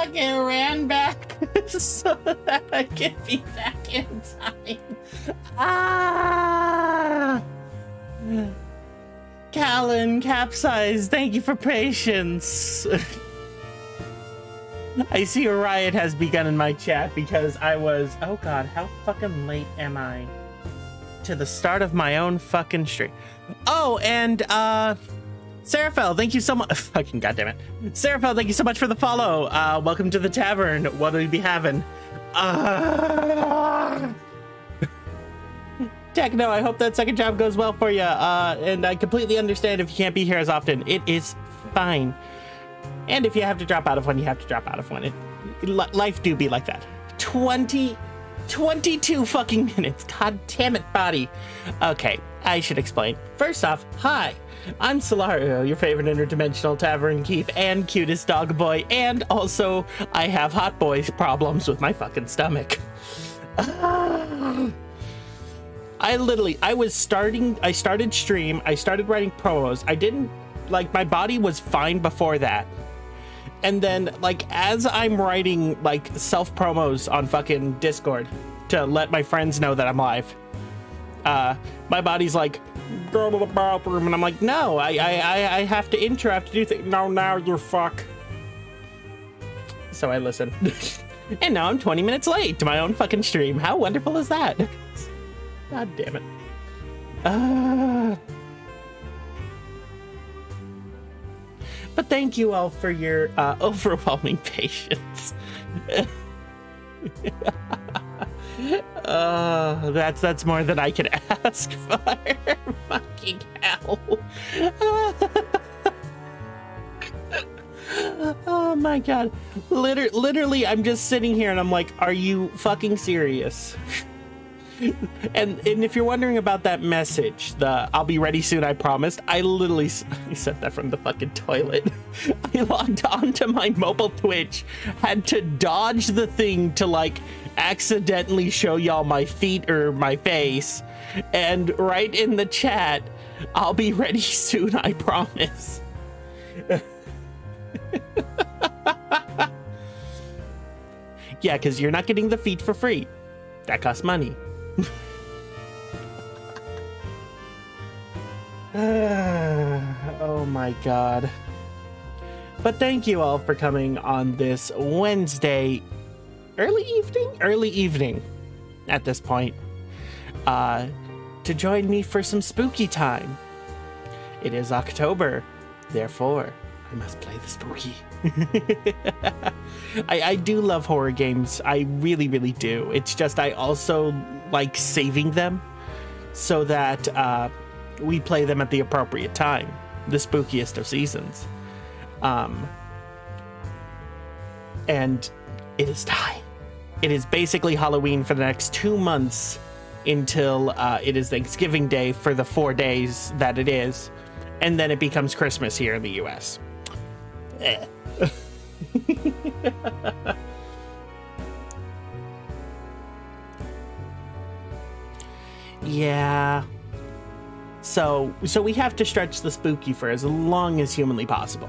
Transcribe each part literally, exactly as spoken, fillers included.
fucking ran back so that I could be back in time. Ah! Callan, Capsize, thank you for patience. I see a riot has begun in my chat because I was, oh god, how fucking late am I to the start of my own fucking stream? Oh, and uh, Seraphel, thank you so much. Fucking goddammit. Seraphel, thank you so much for the follow. Uh, welcome to the tavern. What do we be having? Uh... Techno, I hope that second job goes well for you. Uh, and I completely understand if you can't be here as often. It is fine. And if you have to drop out of one, you have to drop out of one. It, life do be like that. twenty, twenty-two fucking minutes. God damn it, body. Okay, I should explain. First off, hi. I'm Solario, your favorite interdimensional tavern keep and cutest dog boy. And also, I have hot boy problems with my fucking stomach. I literally, I was starting, I started stream, I started writing promos. I didn't, like, my body was fine before that. And then, like, as I'm writing, like, self-promos on fucking Discord to let my friends know that I'm live, uh, my body's like, go to the bathroom, and I'm like, no, I, I, I, I have to intro, I have to do things. No, now you're fuck. So I listen. And now I'm twenty minutes late to my own fucking stream. How wonderful is that? God damn it. Uh... But thank you all for your uh, overwhelming patience. uh, that's that's more than I could ask for. Fucking hell. Oh my god. Liter literally, I'm just sitting here and I'm like, are you fucking serious? And, and if you're wondering about that message, the I'll be ready soon, I promised, I literally I sent that from the fucking toilet. I logged onto my mobile Twitch, had to dodge the thing to like accidentally show y'all my feet or my face, and right in the chat, I'll be ready soon, I promise. Yeah, because you're not getting the feet for free. That costs money. Oh my god. But thank you all for coming on this Wednesday early evening early evening at this point uh to join me for some spooky time. It is October, therefore I must play the spooky. I, I do love horror games. I really, really do. It's just I also like saving them so that uh, we play them at the appropriate time, the spookiest of seasons. Um, and it is time. It is basically Halloween for the next two months until uh, it is Thanksgiving Day for the four days that it is. And then it becomes Christmas here in the U S Eh. Yeah. So, so we have to stretch the spooky for as long as humanly possible.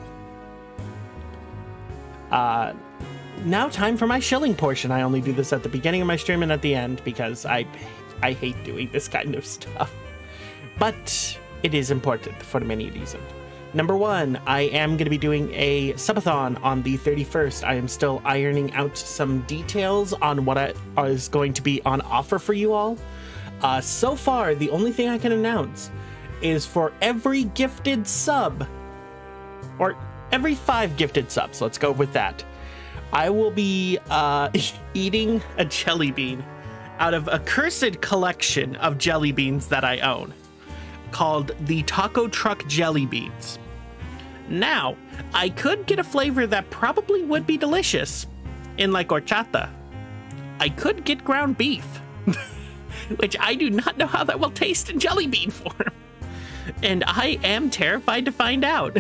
Uh, now time for my shilling portion. I only do this at the beginning of my stream and at the end because I, I hate doing this kind of stuff. But it is important for many reasons. Number one, I am going to be doing a subathon on the thirty-first. I am still ironing out some details on what I, is going to be on offer for you all. Uh, so far, the only thing I can announce is for every gifted sub, or every five gifted subs, let's go with that, I will be uh, eating a jelly bean out of a cursed collection of jelly beans that I own, called the Taco Truck Jelly Beans. Now, I could get a flavor that probably would be delicious in like horchata. I could get ground beef, which I do not know how that will taste in jelly bean form. And I am terrified to find out.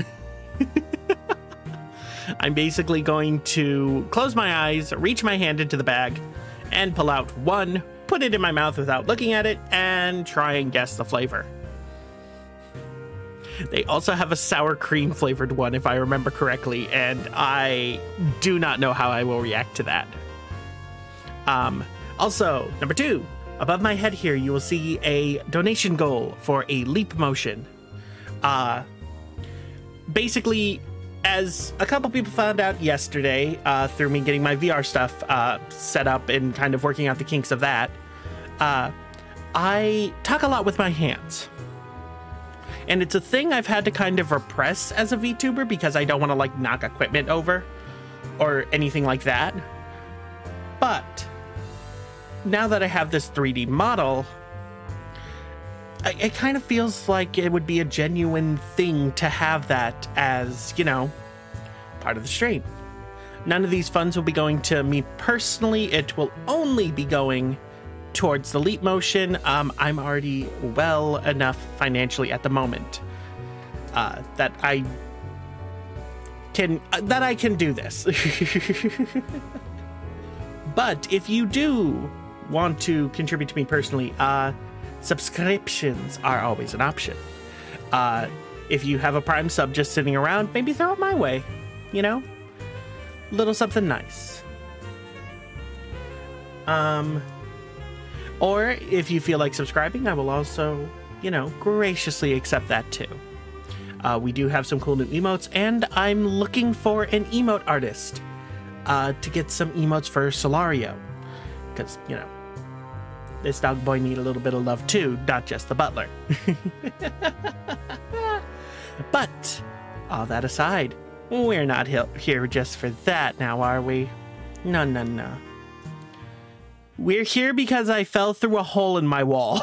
I'm basically going to close my eyes, reach my hand into the bag, and pull out one, put it in my mouth without looking at it, and try and guess the flavor. They also have a sour cream flavored one, if I remember correctly, and I do not know how I will react to that. Um, also, number two, above my head here, you will see a donation goal for a leap motion. Uh, basically, as a couple people found out yesterday, uh, through me getting my V R stuff uh, set up and kind of working out the kinks of that, uh, I talk a lot with my hands. And it's a thing I've had to kind of repress as a VTuber because I don't want to like knock equipment over or anything like that. But now that I have this three D model, I, it kind of feels like it would be a genuine thing to have that as, you know, part of the stream. None of these funds will be going to me personally. It will only be going towards the leap motion. Um, I'm already well enough financially at the moment uh, that I can uh, that I can do this. But if you do want to contribute to me personally, uh, subscriptions are always an option. Uh, if you have a Prime sub just sitting around, maybe throw it my way. You know, little something nice. Um. Or if you feel like subscribing, I will also, you know, graciously accept that too. Uh, we do have some cool new emotes, and I'm looking for an emote artist uh, to get some emotes for Solario. Because, you know, this dog boy need a little bit of love too, not just the butler. But, all that aside, we're not here just for that now, are we? No, no, no. We're here because I fell through a hole in my wall.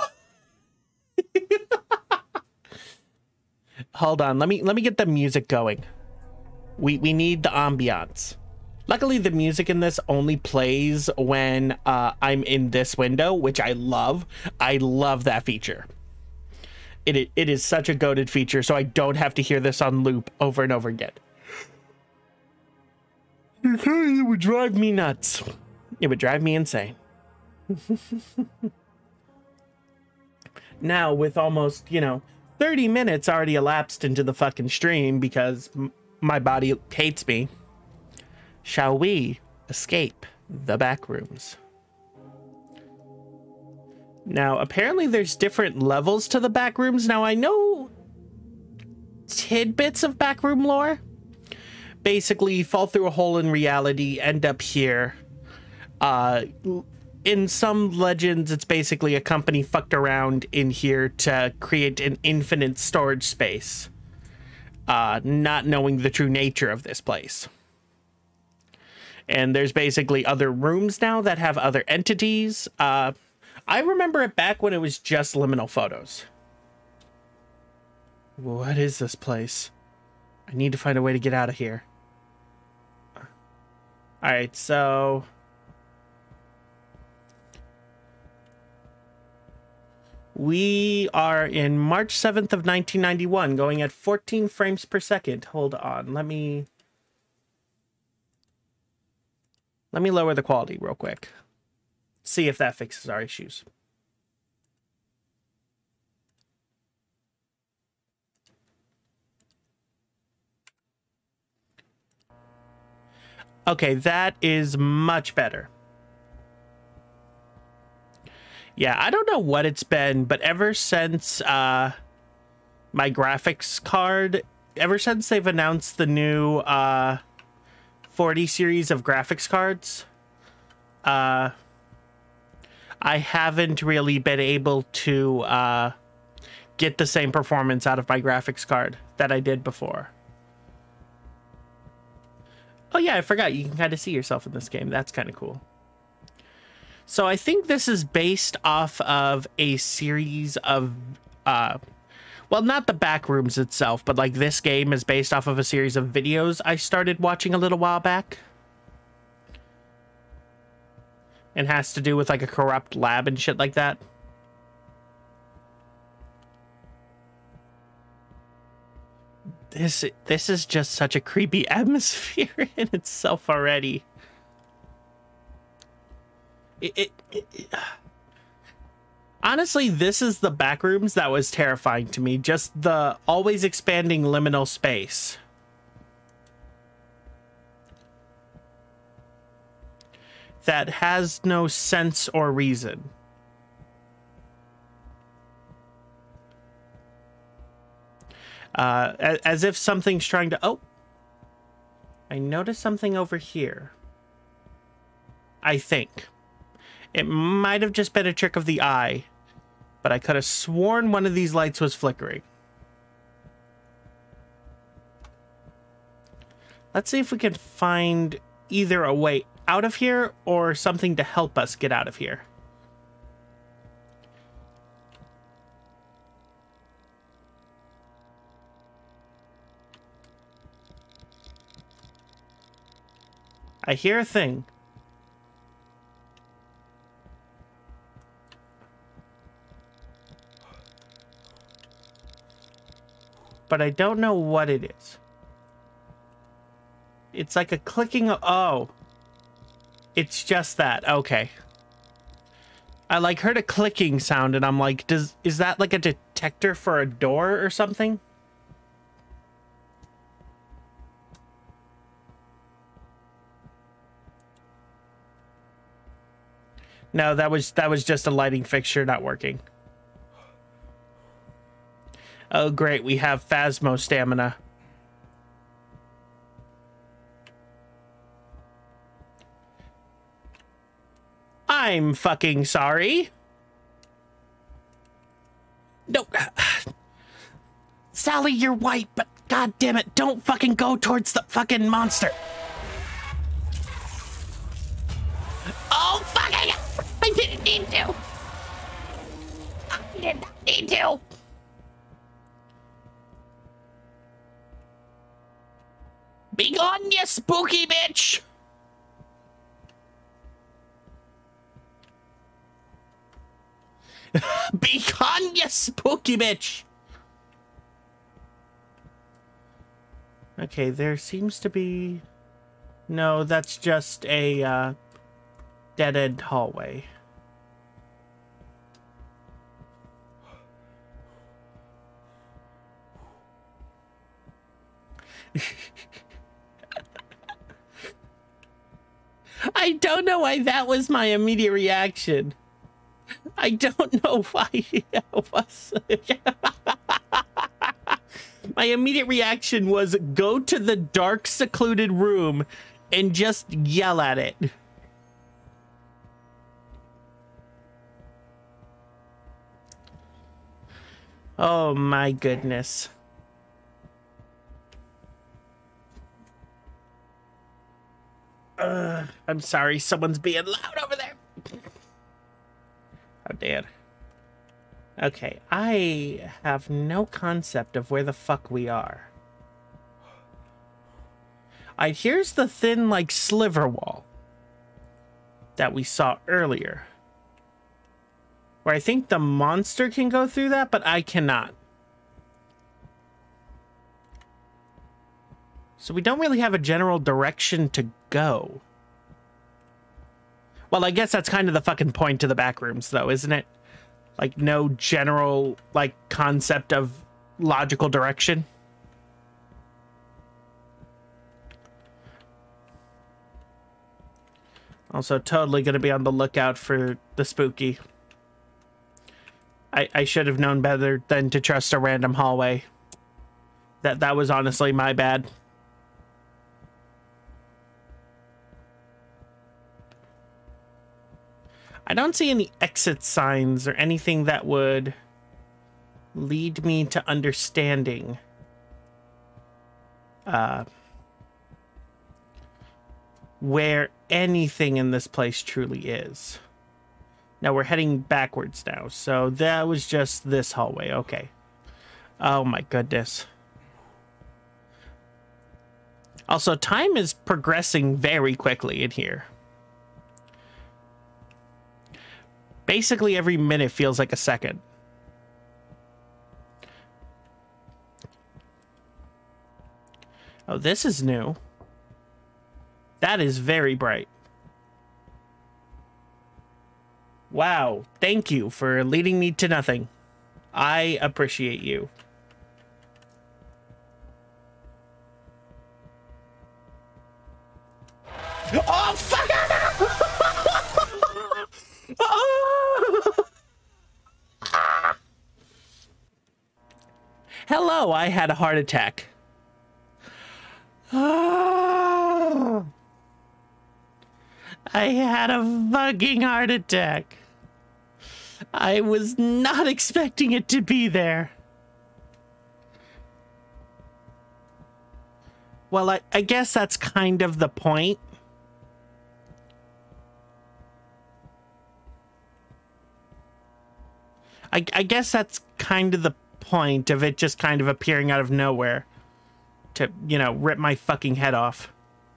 Hold on, let me let me get the music going. We we need the ambiance. Luckily, the music in this only plays when uh, I'm in this window, which I love. I love that feature. It it, it is such a goated feature, so I don't have to hear this on loop over and over again. It would drive me nuts. It would drive me insane. Now, with almost, you know, thirty minutes already elapsed into the fucking stream because m my body hates me, shall we escape the Backrooms? Now, apparently there's different levels to the Backrooms. Now, I know tidbits of Backroom lore. Basically, fall through a hole in reality, end up here. Uh... In some legends, it's basically a company fucked around in here to create an infinite storage space, uh, not knowing the true nature of this place. And there's basically other rooms now that have other entities. Uh, I remember it back when it was just liminal photos. What is this place? I need to find a way to get out of here. All right, so... we are in March seventh of nineteen ninety-one, going at fourteen frames per second. Hold on, let me... Let me lower the quality real quick. See if that fixes our issues. Okay, that is much better. Yeah, I don't know what it's been, but ever since uh, my graphics card, ever since they've announced the new uh, forty series of graphics cards, uh, I haven't really been able to uh, get the same performance out of my graphics card that I did before. Oh yeah, I forgot. You can kind of see yourself in this game. That's kind of cool. So I think this is based off of a series of, uh, well, not the Backrooms itself, but like this game is based off of a series of videos I started watching a little while back. And has to do with like a corrupt lab and shit like that. This, this is just such a creepy atmosphere in itself already. It, it, it, Honestly, this is the Backrooms that was terrifying to me. Just the always expanding liminal space. That has no sense or reason. Uh, as, as if something's trying to... Oh! I noticed something over here. I think. It might have just been a trick of the eye, but I could have sworn one of these lights was flickering. Let's see if we can find either a way out of here or something to help us get out of here. I hear a thing. But I don't know what it is. It's like a clicking of... Oh. It's just that. Okay. I like heard a clicking sound and I'm like, does is that like a detector for a door or something? No, that was that was just a lighting fixture not working. Oh, great. We have Phasmo stamina. I'm fucking sorry. No. Sally, you're white, but god damn it, don't fucking go towards the fucking monster. Oh, fucking... I didn't need to. I did not need to. Be gone, you spooky bitch! Be gone, you spooky bitch! Okay, there seems to be... No, that's just a uh, dead-end hallway. I don't know why that was my immediate reaction. I don't know why it was. My immediate reaction was go to the dark, secluded room and just yell at it. Oh my goodness. Uh, I'm sorry, someone's being loud over there. How dare. Okay, I have no concept of where the fuck we are. Alright, here's the thin, like, sliver wall that we saw earlier. Where I think the monster can go through that, but I cannot. So we don't really have a general direction to go. Well, I guess that's kind of the fucking point to the Backrooms, though, isn't it? Like, no general, like, concept of logical direction. Also, totally going to be on the lookout for the spooky. I, I should have known better than to trust a random hallway. That, that was honestly my bad. I don't see any exit signs or anything that would lead me to understanding uh, where anything in this place truly is. Now we're heading backwards now, so that was just this hallway. Okay. Oh my goodness. Also, time is progressing very quickly in here. Basically, every minute feels like a second. Oh, this is new. That is very bright. Wow. Thank you for leading me to nothing. I appreciate you. Oh, fuck it! Oh! Hello, I had a heart attack. Oh! I had a fucking heart attack. I was not expecting it to be there. Well, I, I guess that's kind of the point. I, I guess that's kind of the point of it just kind of appearing out of nowhere to, you know, rip my fucking head off.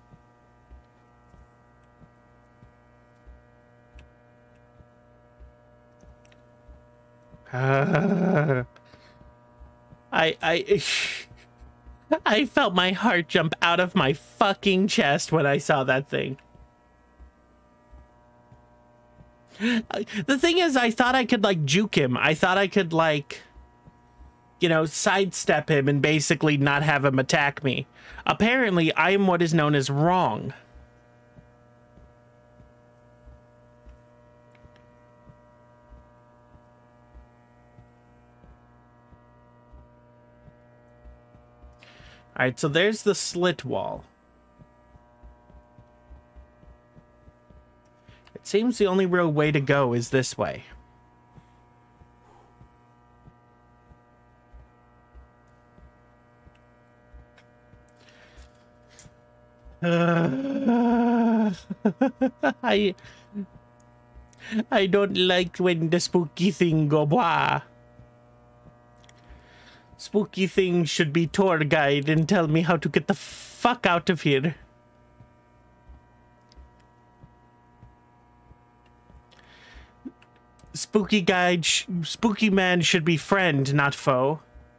Uh, I, I, I felt my heart jump out of my fucking chest when I saw that thing. The thing is, I thought I could, like, juke him. I thought I could, like, you know, sidestep him and basically not have him attack me. Apparently, I am what is known as wrong. Alright, so there's the slit wall. It seems the only real way to go is this way. Uh, I I don't like when the spooky thing go blah. Spooky thing should be tour guide and tell me how to get the fuck out of here. Spooky guide, sh spooky man should be friend, not foe.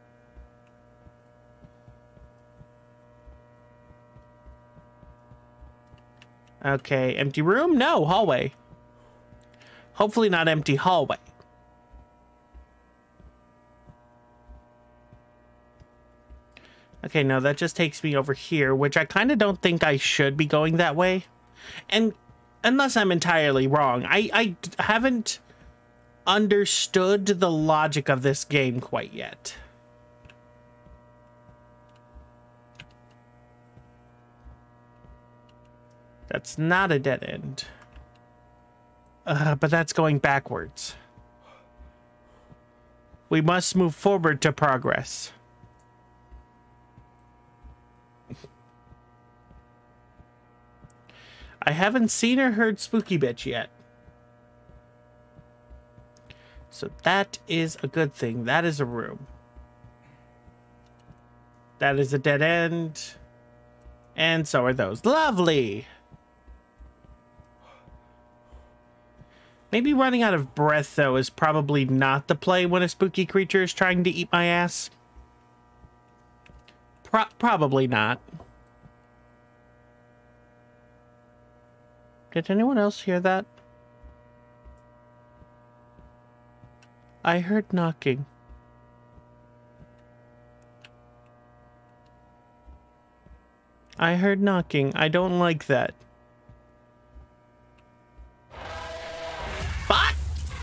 Okay, empty room? No, hallway. Hopefully not empty hallway. Okay, no, that just takes me over here, which I kind of don't think I should be going that way. And unless I'm entirely wrong, I, I haven't understood the logic of this game quite yet. That's not a dead end. Uh, but that's going backwards. We must move forward to progress. I haven't seen or heard Spooky Bitch yet. So that is a good thing. That is a room. That is a dead end. And so are those. Lovely! Maybe running out of breath, though, is probably not the play when a spooky creature is trying to eat my ass. Pro probably not. Did anyone else hear that? I heard knocking. I heard knocking. I don't like that. Fuck!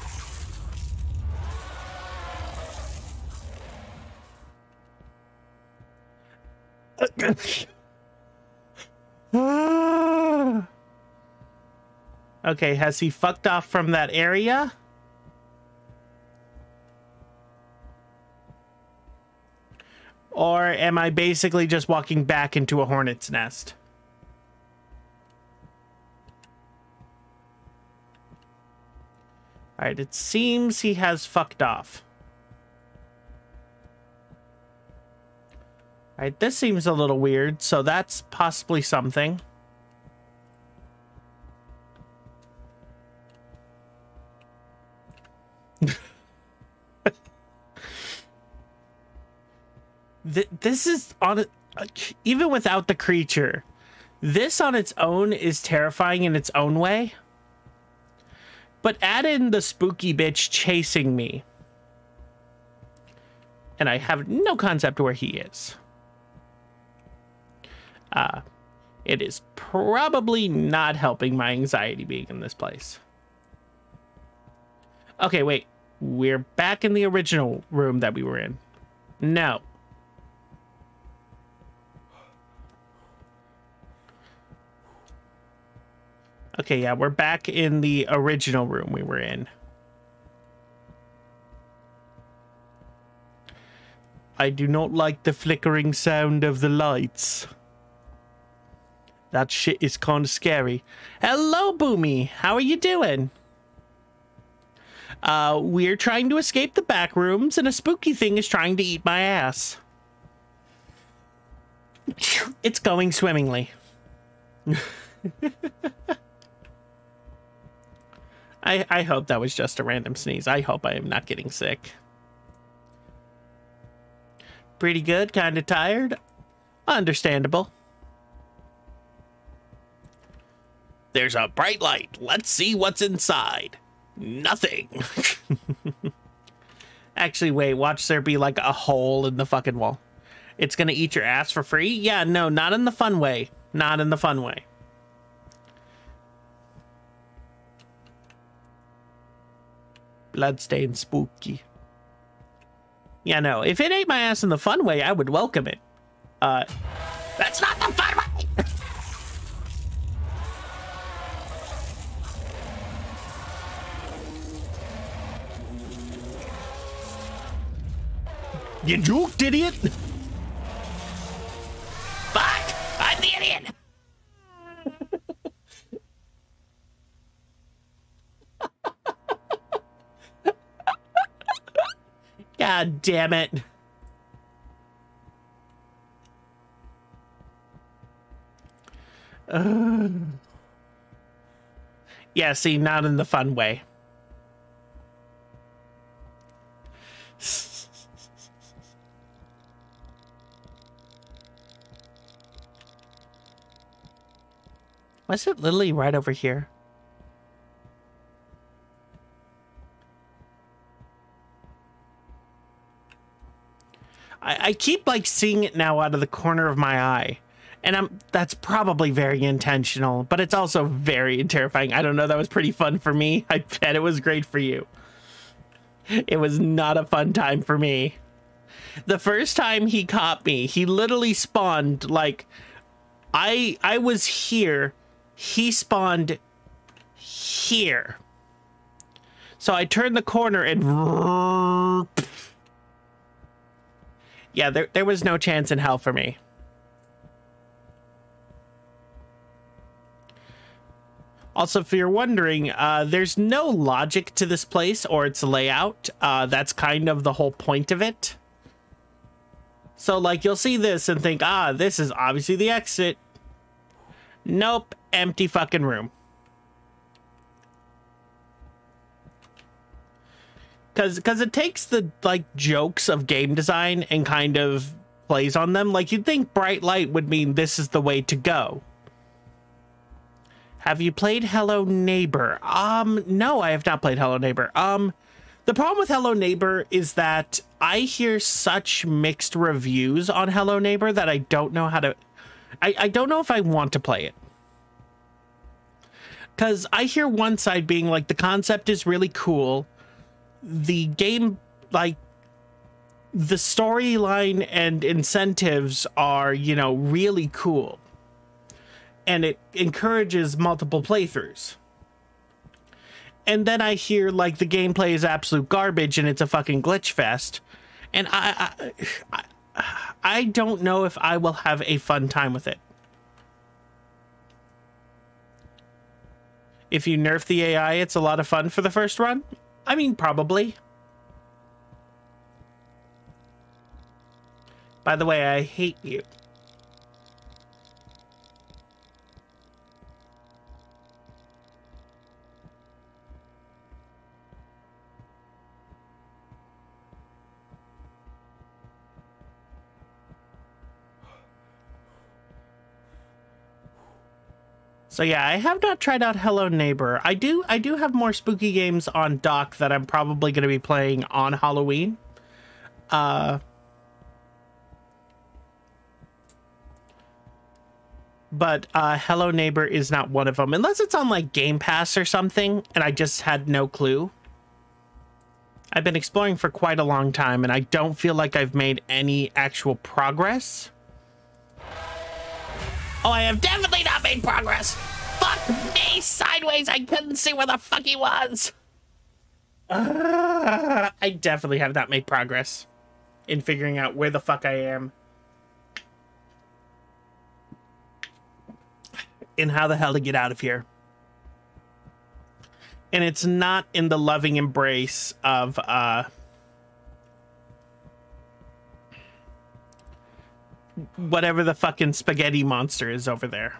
Ah. Okay, has he fucked off from that area? Or am I basically just walking back into a hornet's nest? Alright, it seems he has fucked off. Alright, this seems a little weird, so that's possibly something. Th this is on it, even without the creature. This on its own is terrifying in its own way. But add in the spooky bitch chasing me. And I have no concept where he is. Uh, it is probably not helping my anxiety being in this place. Okay, wait. We're back in the original room that we were in. No. Okay, yeah, we're back in the original room we were in. I do not like the flickering sound of the lights. That shit is kind of scary. Hello, Boomy. How are you doing? Uh, we're trying to escape the back rooms, and a spooky thing is trying to eat my ass. It's going swimmingly. I, I hope that was just a random sneeze. I hope I am not getting sick. Pretty good, kind of tired. Understandable. There's a bright light. Let's see what's inside. Nothing. Actually, wait, watch there be like a hole in the fucking wall. It's gonna eat your ass for free? Yeah, no, not in the fun way. Not in the fun way. Bloodstained spooky. Yeah, no, if it ate my ass in the fun way, I would welcome it. Uh, that's not the fun way! You juked, idiot! Fuck! I'm the idiot! God damn it. Uh, yeah, see, not in the fun way. Was it literally right over here? I, I keep like seeing it now out of the corner of my eye. And I'm that's probably very intentional, but it's also very terrifying. I don't know, that was pretty fun for me. I bet it was great for you. It was not a fun time for me. The first time he caught me, he literally spawned like I I was here. He spawned here. So I turned the corner and yeah, there there was no chance in hell for me. Also, if you're wondering, uh, there's no logic to this place or its layout. Uh, that's kind of the whole point of it. So, like, you'll see this and think, ah, this is obviously the exit. Nope, empty fucking room. Because because it takes the, like, jokes of game design and kind of plays on them. Like, you'd think bright light would mean this is the way to go. Have you played Hello Neighbor? Um, no, I have not played Hello Neighbor. Um, the problem with Hello Neighbor is that I hear such mixed reviews on Hello Neighbor that I don't know how to... I, I don't know if I want to play it. Because I hear one side being like, the concept is really cool. The game, like, the storyline and incentives are, you know, really cool. And it encourages multiple playthroughs. And then I hear, like, the gameplay is absolute garbage and it's a fucking glitch fest. And I, I, I, I don't know if I will have a fun time with it. If you nerf the A I, it's a lot of fun for the first run? I mean, probably. By the way, I hate you. So yeah, I have not tried out Hello Neighbor. I do I do have more spooky games on dock that I'm probably going to be playing on Halloween. Uh, but uh, Hello Neighbor is not one of them. Unless it's on like Game Pass or something, and I just had no clue. I've been exploring for quite a long time, and I don't feel like I've made any actual progress. Oh, I have definitely not made progress. Fuck me sideways. I couldn't see where the fuck he was. Uh, I definitely have not made progress in figuring out where the fuck I am. And how the hell to get out of here. And it's not in the loving embrace of, uh... whatever the fucking spaghetti monster is over there.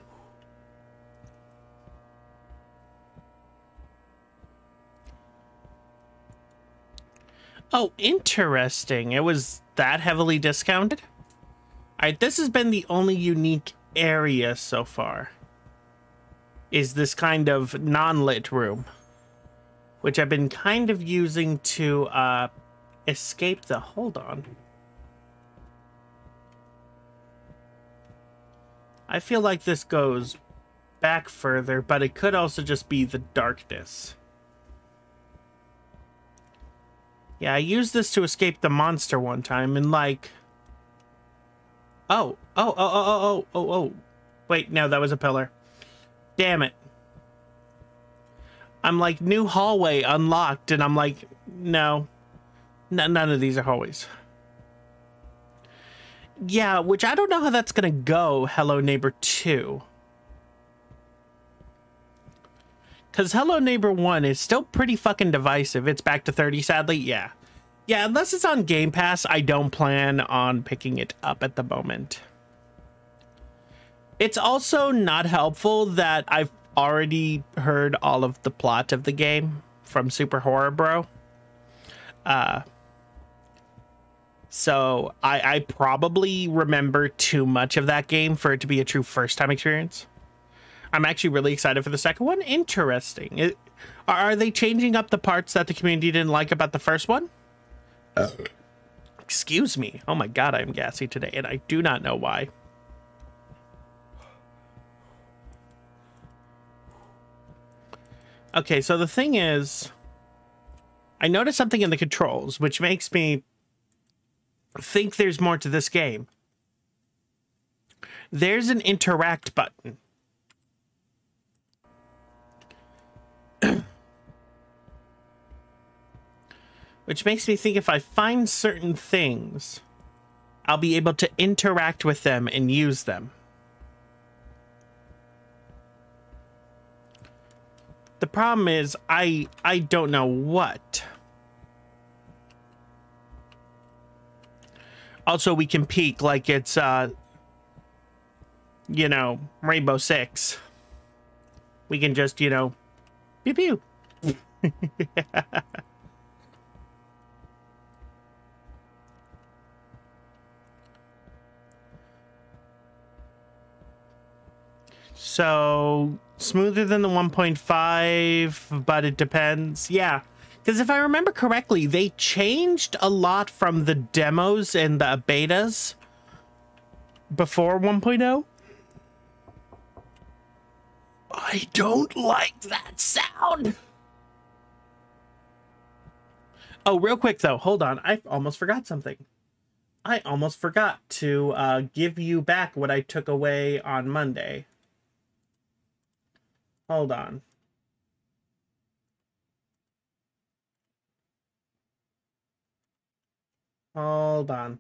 Oh, interesting. It was that heavily discounted? Alright, this has been the only unique area so far. Is this kind of non-lit room. Which I've been kind of using to, uh, escape the... Hold on. I feel like this goes back further, but it could also just be the darkness. Yeah, I used this to escape the monster one time, and like... Oh, oh, oh, oh, oh, oh, oh, wait, no, that was a pillar. Damn it. I'm like, new hallway unlocked, and I'm like, no. N- none of these are hallways. Yeah, which I don't know how that's gonna go, Hello Neighbor two. Because Hello Neighbor one is still pretty fucking divisive. It's back to thirty, sadly. Yeah. Yeah, unless it's on Game Pass, I don't plan on picking it up at the moment. It's also not helpful that I've already heard all of the plot of the game from Super Horror Bro. Uh... So I, I probably remember too much of that game for it to be a true first-time experience. I'm actually really excited for the second one. Interesting. It, are they changing up the parts that the community didn't like about the first one? Uh. Excuse me. Oh my god, I'm gassy today, and I do not know why. Okay, so the thing is, I noticed something in the controls, which makes me think there's more to this game. There's an interact button. Which makes me think if I find certain things, I'll be able to interact with them and use them. The problem is I I don't know what. Also, we can peek like it's, uh, you know, Rainbow Six. We can just, you know, pew pew. So, smoother than the one point five, but it depends. Yeah. Because if I remember correctly, they changed a lot from the demos and the betas before one point oh. I don't like that sound. Oh, real quick, though. Hold on. I almost forgot something. I almost forgot to uh, give you back what I took away on Monday. Hold on. Hold on.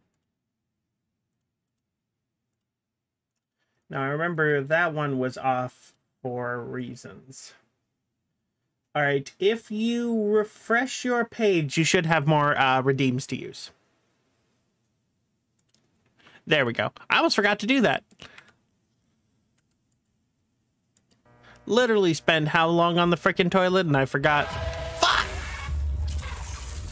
Now, I remember that one was off for reasons. All right, if you refresh your page, you should have more uh, redeems to use. There we go. I almost forgot to do that. Literally spend how long on the frickin' toilet, and I forgot. Fuck!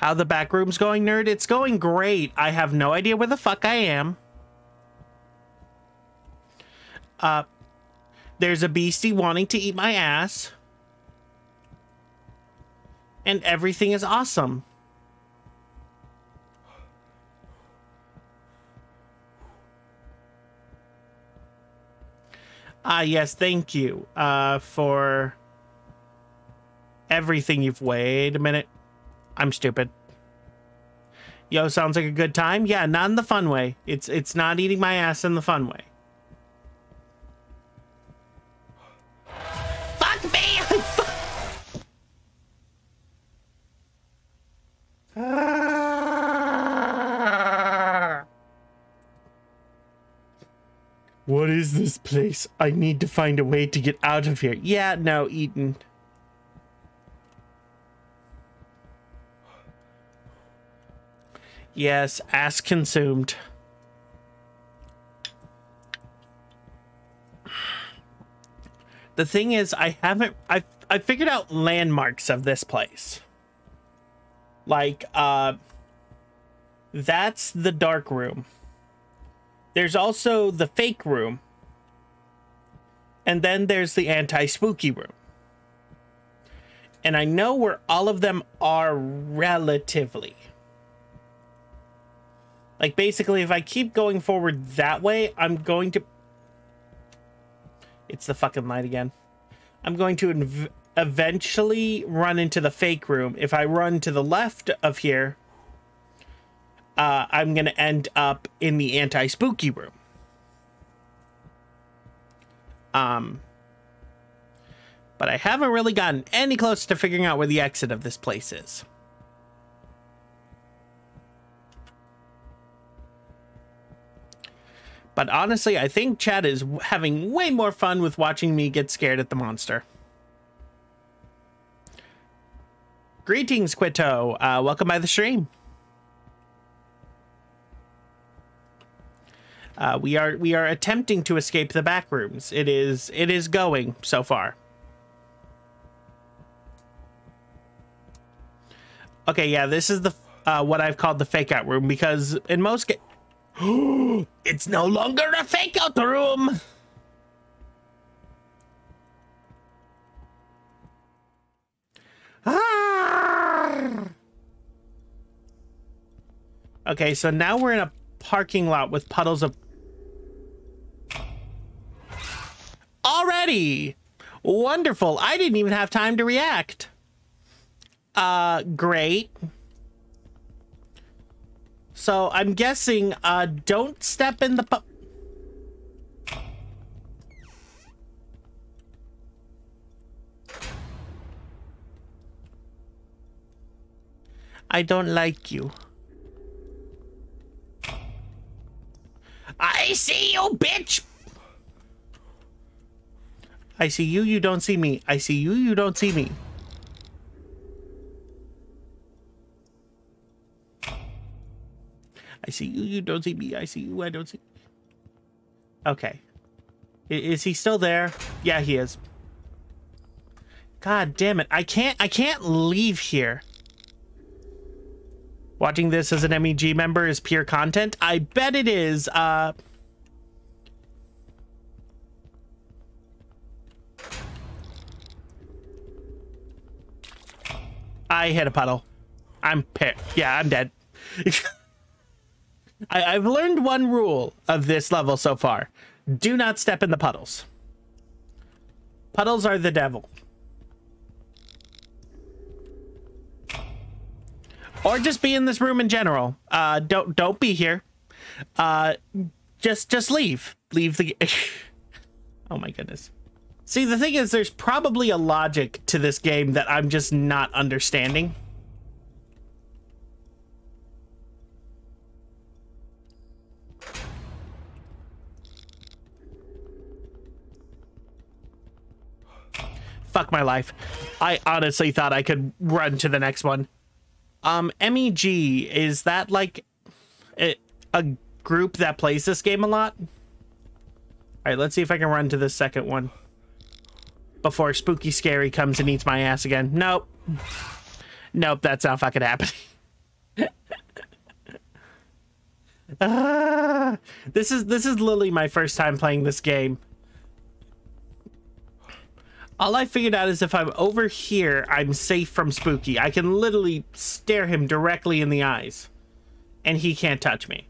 How the back room's going, nerd? It's going great. I have no idea where the fuck I am. Uh, there's a beastie wanting to eat my ass. And everything is awesome. Ah, yes, thank you uh, for everything you've... Wait a minute. I'm stupid. Yo, sounds like a good time. Yeah, not in the fun way. It's it's not eating my ass in the fun way. Fuck me! What is this place? I need to find a way to get out of here. Yeah, no, Eden. Yes, ass consumed. The thing is, I haven't... I I figured out landmarks of this place. Like, uh... that's the dark room. There's also the fake room. And then there's the anti-spooky room. And I know where all of them are relatively. Like, basically, if I keep going forward that way, I'm going to... It's the fucking light again. I'm going to ev eventually run into the fake room. If I run to the left of here, uh, I'm going to end up in the anti-spooky room. Um, but I haven't really gotten any closer to figuring out where the exit of this place is. But honestly, I think Chad is having way more fun with watching me get scared at the monster. Greetings, Quito. Uh, welcome by the stream. Uh, we are we are attempting to escape the back rooms. It is it is going so far. Okay, yeah, this is the uh, what I've called the fake out room, because in most cases. It's no longer a fake out room. Ah! Okay, so now we're in a parking lot with puddles of... Already! Wonderful. I didn't even have time to react. Uh, great. So I'm guessing, uh, don't step in the pu- I don't like you. I see you, bitch! I see you, you don't see me. I see you, you don't see me. I see you, you don't see me. I see you, I don't see... Okay. I is he still there? Yeah, he is. God damn it. I can't, I can't leave here. Watching this as an M E G member is pure content? I bet it is. Uh... I hit a puddle. I'm pissed. Yeah, I'm dead. I, I've learned one rule of this level so far. Do not step in the puddles. Puddles are the devil. Or just be in this room in general. Uh, don't don't be here. Uh, just just leave. Leave the... Oh my goodness. See, the thing is, there's probably a logic to this game that I'm just not understanding. Fuck my life. I honestly thought I could run to the next one. Um, M E G, is that like a, a group that plays this game a lot? All right, let's see if I can run to the second one before Spooky Scary comes and eats my ass again. Nope. Nope, that's not fucking happening. Ah, this is this is literally my first time playing this game. All I figured out is if I'm over here, I'm safe from Spooky. I can literally stare him directly in the eyes, and he can't touch me.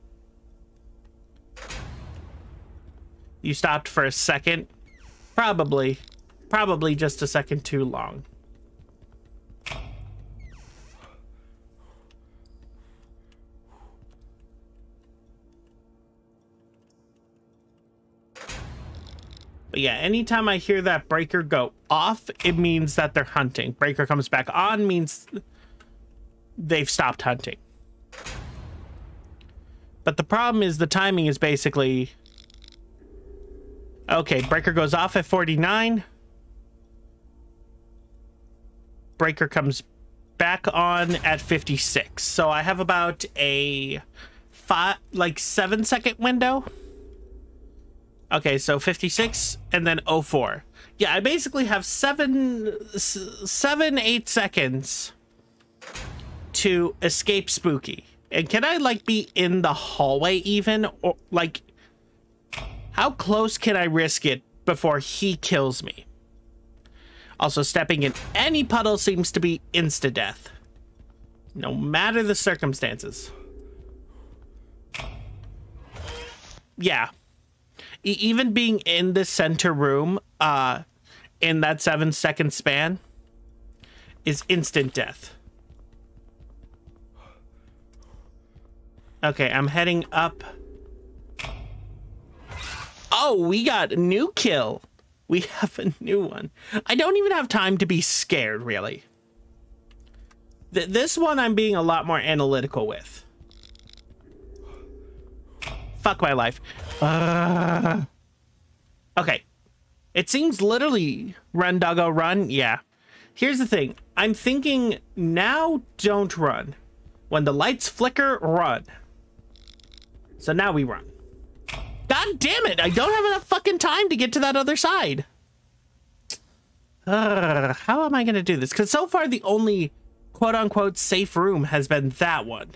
You stopped for a second? Probably. Probably just a second too long. But yeah, anytime I hear that breaker go off, it means that they're hunting. Breaker comes back on means they've stopped hunting. But the problem is the timing is basically... Okay, breaker goes off at forty-nine. Breaker comes back on at fifty-six. So I have about a five, like seven second window. Okay, so fifty-six and then oh four. Yeah, I basically have seven, seven, eight seconds to escape Spooky. And can I like be in the hallway even? Or like, how close can I risk it before he kills me? Also, stepping in any puddle seems to be insta-death. No matter the circumstances. Yeah. Even being in the center room, uh, in that seven second span, is instant death. Okay, I'm heading up. Oh, we got a new kill. We have a new one. I don't even have time to be scared, really. Th this one I'm being a lot more analytical with. Fuck my life. Uh, okay. It seems literally run, doggo, run. Yeah. Here's the thing. I'm thinking now don't run. When the lights flicker, run. So now we run. God damn it. I don't have enough fucking time to get to that other side. Uh, how am I going to do this? Because so far the only quote unquote safe room has been that one.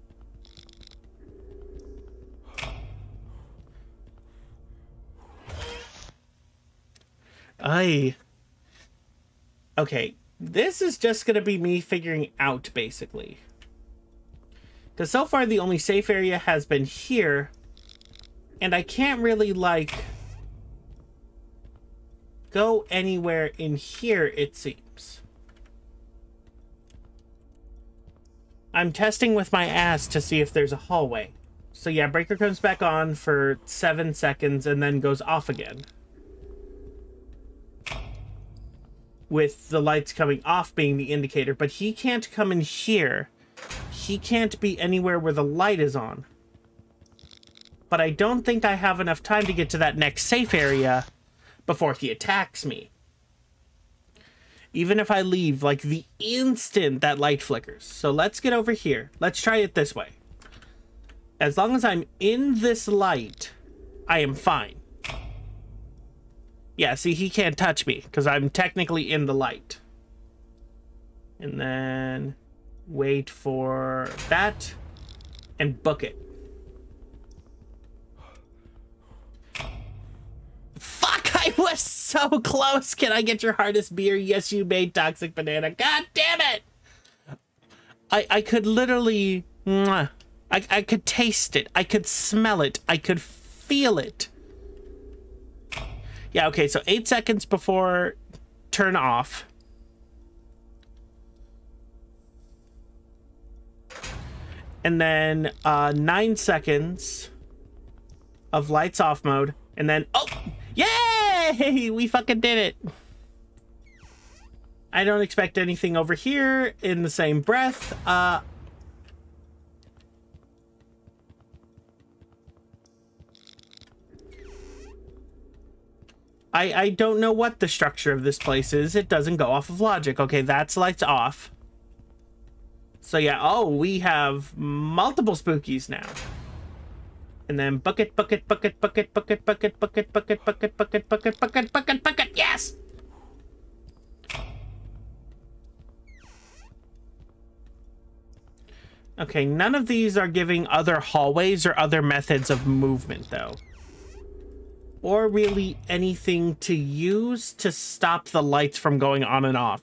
I okay, this is just gonna be me figuring out basically, because so far the only safe area has been here, and I can't really like go anywhere in here, it seems. I'm testing with my ass to see if there's a hallway. So yeah, breaker comes back on for seven seconds and then goes off again, with the lights coming off being the indicator, but he can't come in here. He can't be anywhere where the light is on. But I don't think I have enough time to get to that next safe area before he attacks me. Even if I leave, like, the instant that light flickers. So let's get over here. Let's try it this way. As long as I'm in this light, I am fine. Yeah, see, he can't touch me because I'm technically in the light. And then wait for that and book it. Fuck, I was so close. Can I get your hardest beer? Yes, you made Toxic Banana. God damn it. I, I could literally, mwah, I, I could taste it. I could smell it. I could feel it. Yeah, okay, so eight seconds before turn off. And then uh, nine seconds of lights off mode. And then, oh, yay! We fucking did it. I don't expect anything over here in the same breath. Uh... I, I don't know what the structure of this place is. It doesn't go off of logic. Okay, that's lights off. So yeah, oh, we have multiple spookies now. And then bucket, bucket, bucket, bucket, bucket, bucket, bucket, bucket, bucket, bucket, bucket, bucket, bucket, bucket, yes! Okay, Okay, none of these are giving other hallways or other methods of movement, though. Or really anything to use to stop the lights from going on and off.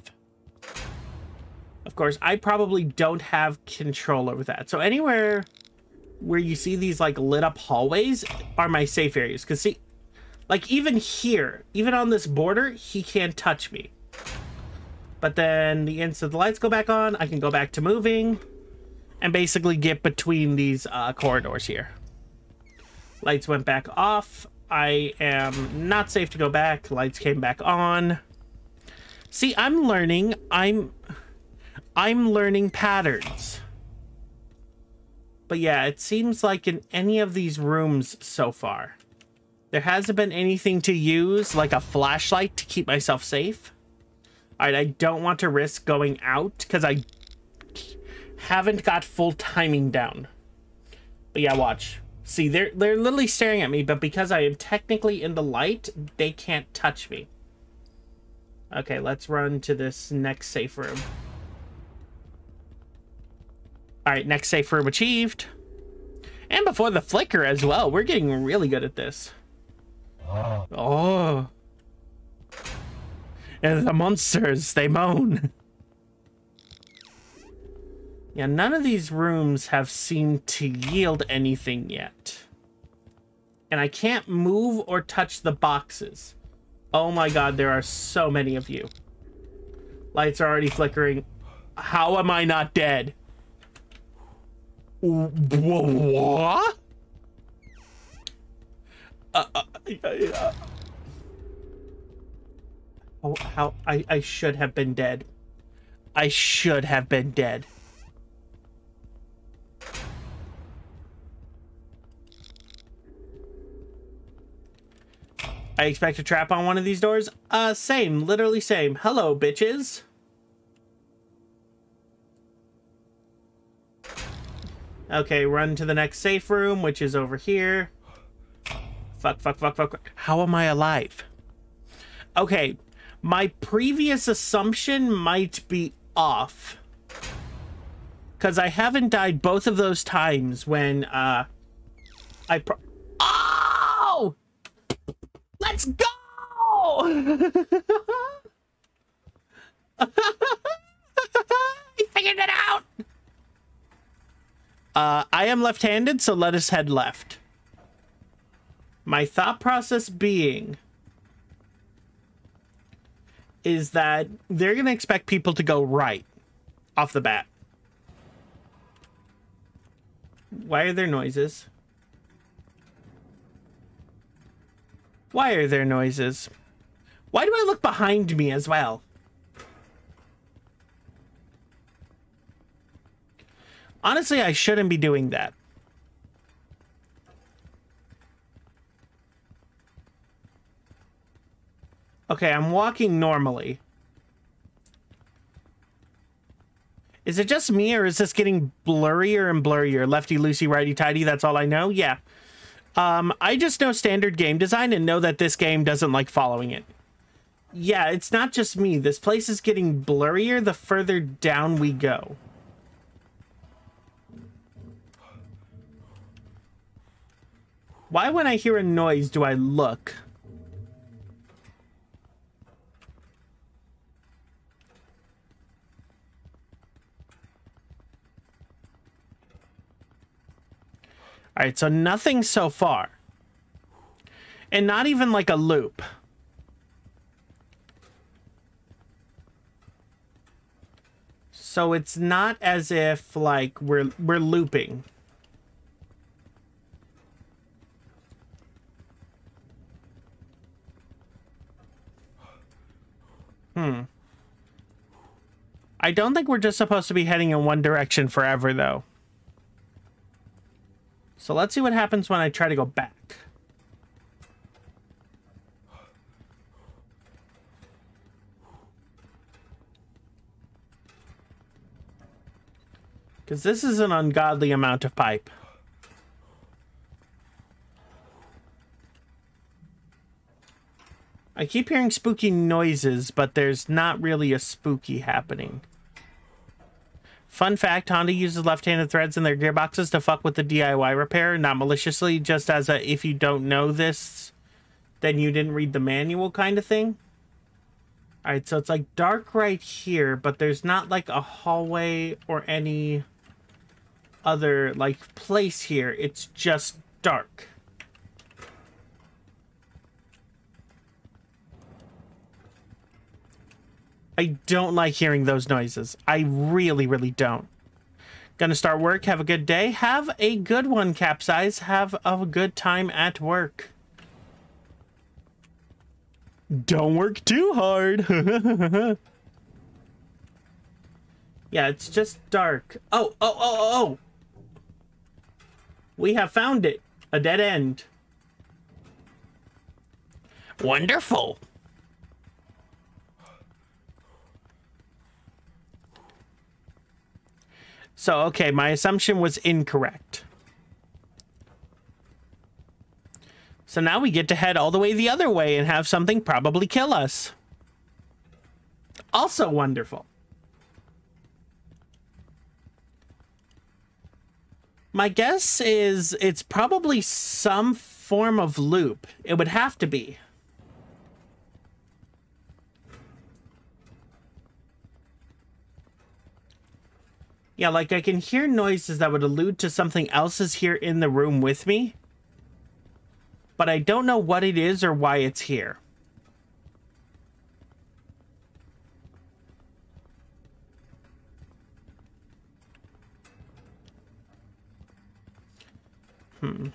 Of course, I probably don't have control over that. So anywhere where you see these, like, lit up hallways are my safe areas. Because, see, like, even here, even on this border, he can't touch me. But then the instant the lights go back on, I can go back to moving and basically get between these uh, corridors here. Lights went back off. I am not safe to go back. Lights came back on. See, I'm learning. I'm I'm learning patterns. But yeah, it seems like in any of these rooms so far, there hasn't been anything to use, like a flashlight, to keep myself safe. All right, I don't want to risk going out because I haven't got full timing down. But yeah, watch. See, they're they're literally staring at me, but because I am technically in the light, they can't touch me. Okay, let's run to this next safe room. All right, next safe room achieved. And before the flicker as well. We're getting really good at this. Oh. Oh. And the monsters, they moan. Yeah, none of these rooms have seemed to yield anything yet. And I can't move or touch the boxes. Oh my god, there are so many of you. Lights are already flickering. How am I not dead? What? Uh, uh, uh, oh, how I, I should have been dead. I should have been dead. I expect a trap on one of these doors. Uh, same, literally same. Hello, bitches. Okay, run to the next safe room, which is over here. Fuck, fuck, fuck, fuck. How am I alive? Okay, my previous assumption might be off. Because I haven't died both of those times when, uh... I pro- Oh! Let's go! I figured it out! Uh, I am left-handed, so let us head left. My thought process being is that they're going to expect people to go right off the bat. Why are there noises? Why are there noises? Why do I look behind me as well? Honestly, I shouldn't be doing that. Okay, I'm walking normally. Is it just me, or is this getting blurrier and blurrier? Lefty loosey, righty tighty, that's all I know? Yeah. Um, I just know standard game design and know that this game doesn't like following it. Yeah, it's not just me. This place is getting blurrier the further down we go. Why, when I hear a noise, do I look? All right, so nothing so far. And not even like a loop. So it's not as if like we're we're looping. Hmm. I don't think we're just supposed to be heading in one direction forever, though. So let's see what happens when I try to go back. Because this is an ungodly amount of pipe. I keep hearing spooky noises, but there's not really a spooky happening. Fun fact, Honda uses left-handed threads in their gearboxes to fuck with the D I Y repair, not maliciously, just as a if you don't know this, then you didn't read the manual kind of thing. Alright, so it's like dark right here, but there's not like a hallway or any other like place here. It's just dark. I don't like hearing those noises. I really, really don't. Gonna start work. Have a good day. Have a good one, Capsize. Have a good time at work. Don't work too hard. Yeah, it's just dark. Oh, oh, oh, oh, oh. We have found it. A dead end. Wonderful. So, okay, my assumption was incorrect. So now we get to head all the way the other way and have something probably kill us. Also wonderful. My guess is it's probably some form of loop. It would have to be. Yeah, like I can hear noises that would allude to something else is here in the room with me. But I don't know what it is or why it's here. Hmm.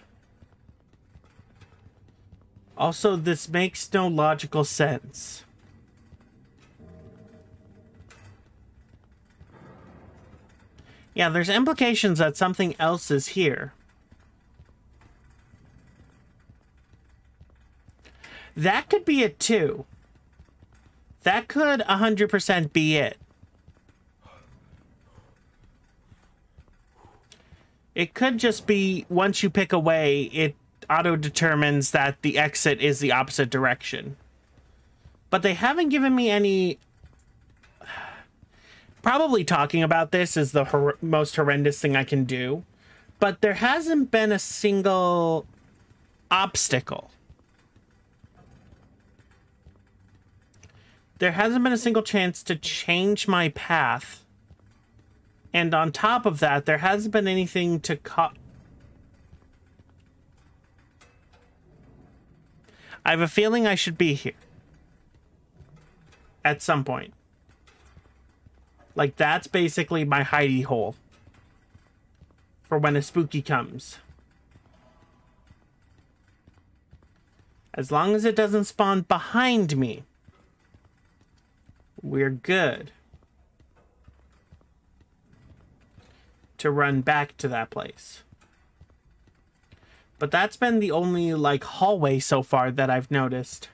Also, this makes no logical sense. Yeah, there's implications that something else is here. That could be it too. That could one hundred percent be it. It could just be once you pick a way, it auto-determines that the exit is the opposite direction. But they haven't given me any... Probably talking about this is the hor- most horrendous thing I can do. But there hasn't been a single obstacle. There hasn't been a single chance to change my path. And on top of that, there hasn't been anything to co- I have a feeling I should be here. At some point. Like, that's basically my hidey hole. For when a spooky comes. As long as it doesn't spawn behind me. We're good. To run back to that place. But that's been the only, like, hallway so far that I've noticed.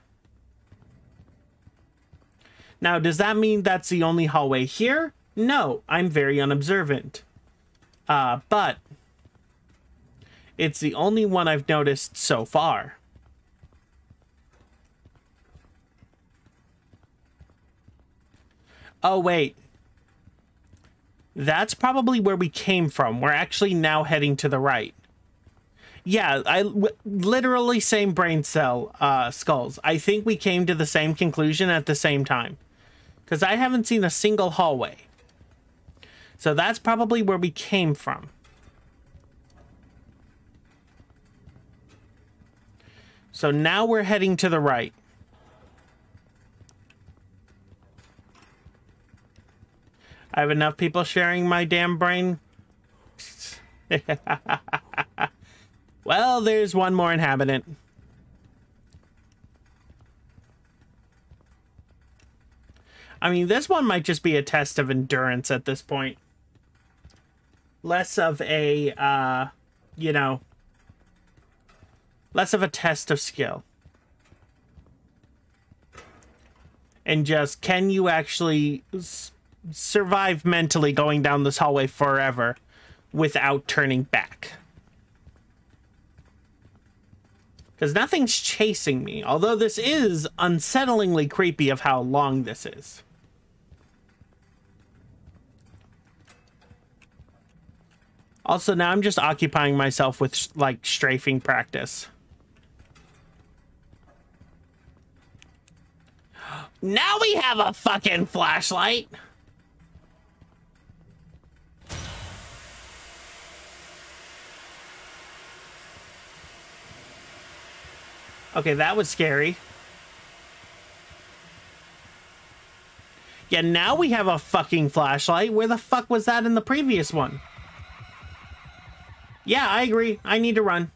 Now, does that mean that's the only hallway here? No, I'm very unobservant. Uh, but it's the only one I've noticed so far. Oh, wait. That's probably where we came from. We're actually now heading to the right. Yeah, I w literally same brain cell uh, skulls. I think we came to the same conclusion at the same time. Because I haven't seen a single hallway. So that's probably where we came from. So now we're heading to the right. I have enough people sharing my damn brain. Well, there's one more inhabitant. I mean, this one might just be a test of endurance at this point. Less of a, uh, you know, less of a test of skill. And just, can you actually s survive mentally going down this hallway forever without turning back? Because nothing's chasing me, although this is unsettlingly creepy of how long this is. Also, now I'm just occupying myself with, like, strafing practice. Now we have a fucking flashlight! Okay, that was scary. Yeah, now we have a fucking flashlight. Where the fuck was that in the previous one? Yeah, I agree. I need to run.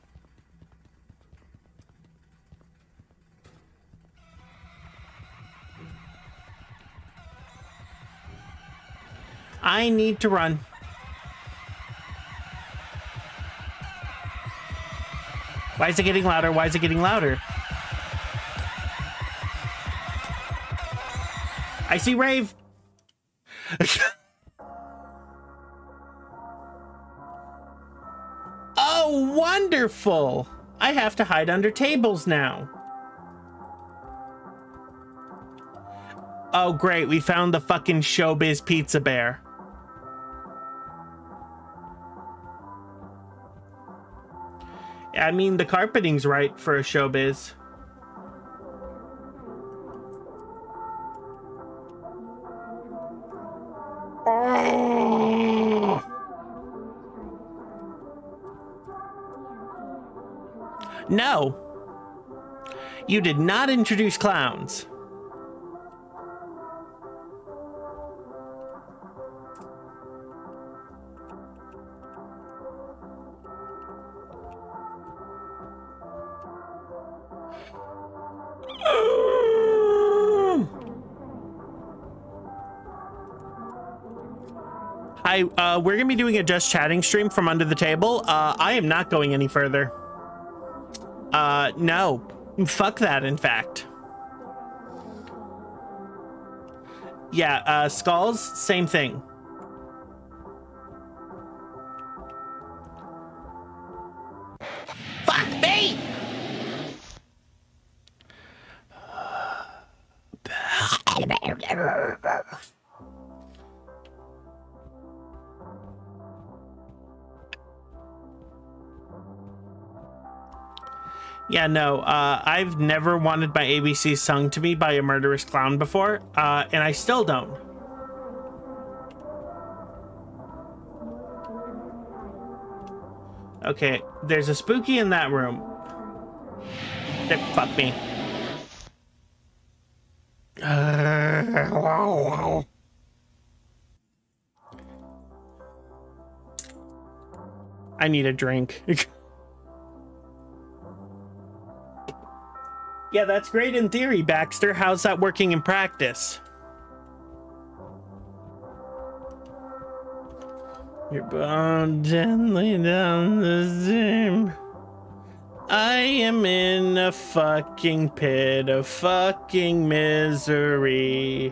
I need to run. Why is it getting louder? Why is it getting louder? I see Rave. Oh, wonderful. I have to hide under tables now. Oh, great. We found the fucking Showbiz Pizza Bear. I mean, the carpeting's right for a Showbiz. Oh. No. You did not introduce clowns. Hi, uh, we're gonna be doing a just chatting stream from under the table. Uh, I am not going any further. Uh, no. Fuck that, in fact. Yeah, uh, Skulls, same thing. Fuck me! Yeah, no, uh, I've never wanted my A B C sung to me by a murderous clown before, uh, and I still don't. Okay, there's a spooky in that room. There, fuck me. Uh, I need a drink. Yeah, that's great in theory, Baxter. How's that working in practice? You're bound gently down the stream. I am in a fucking pit of fucking misery.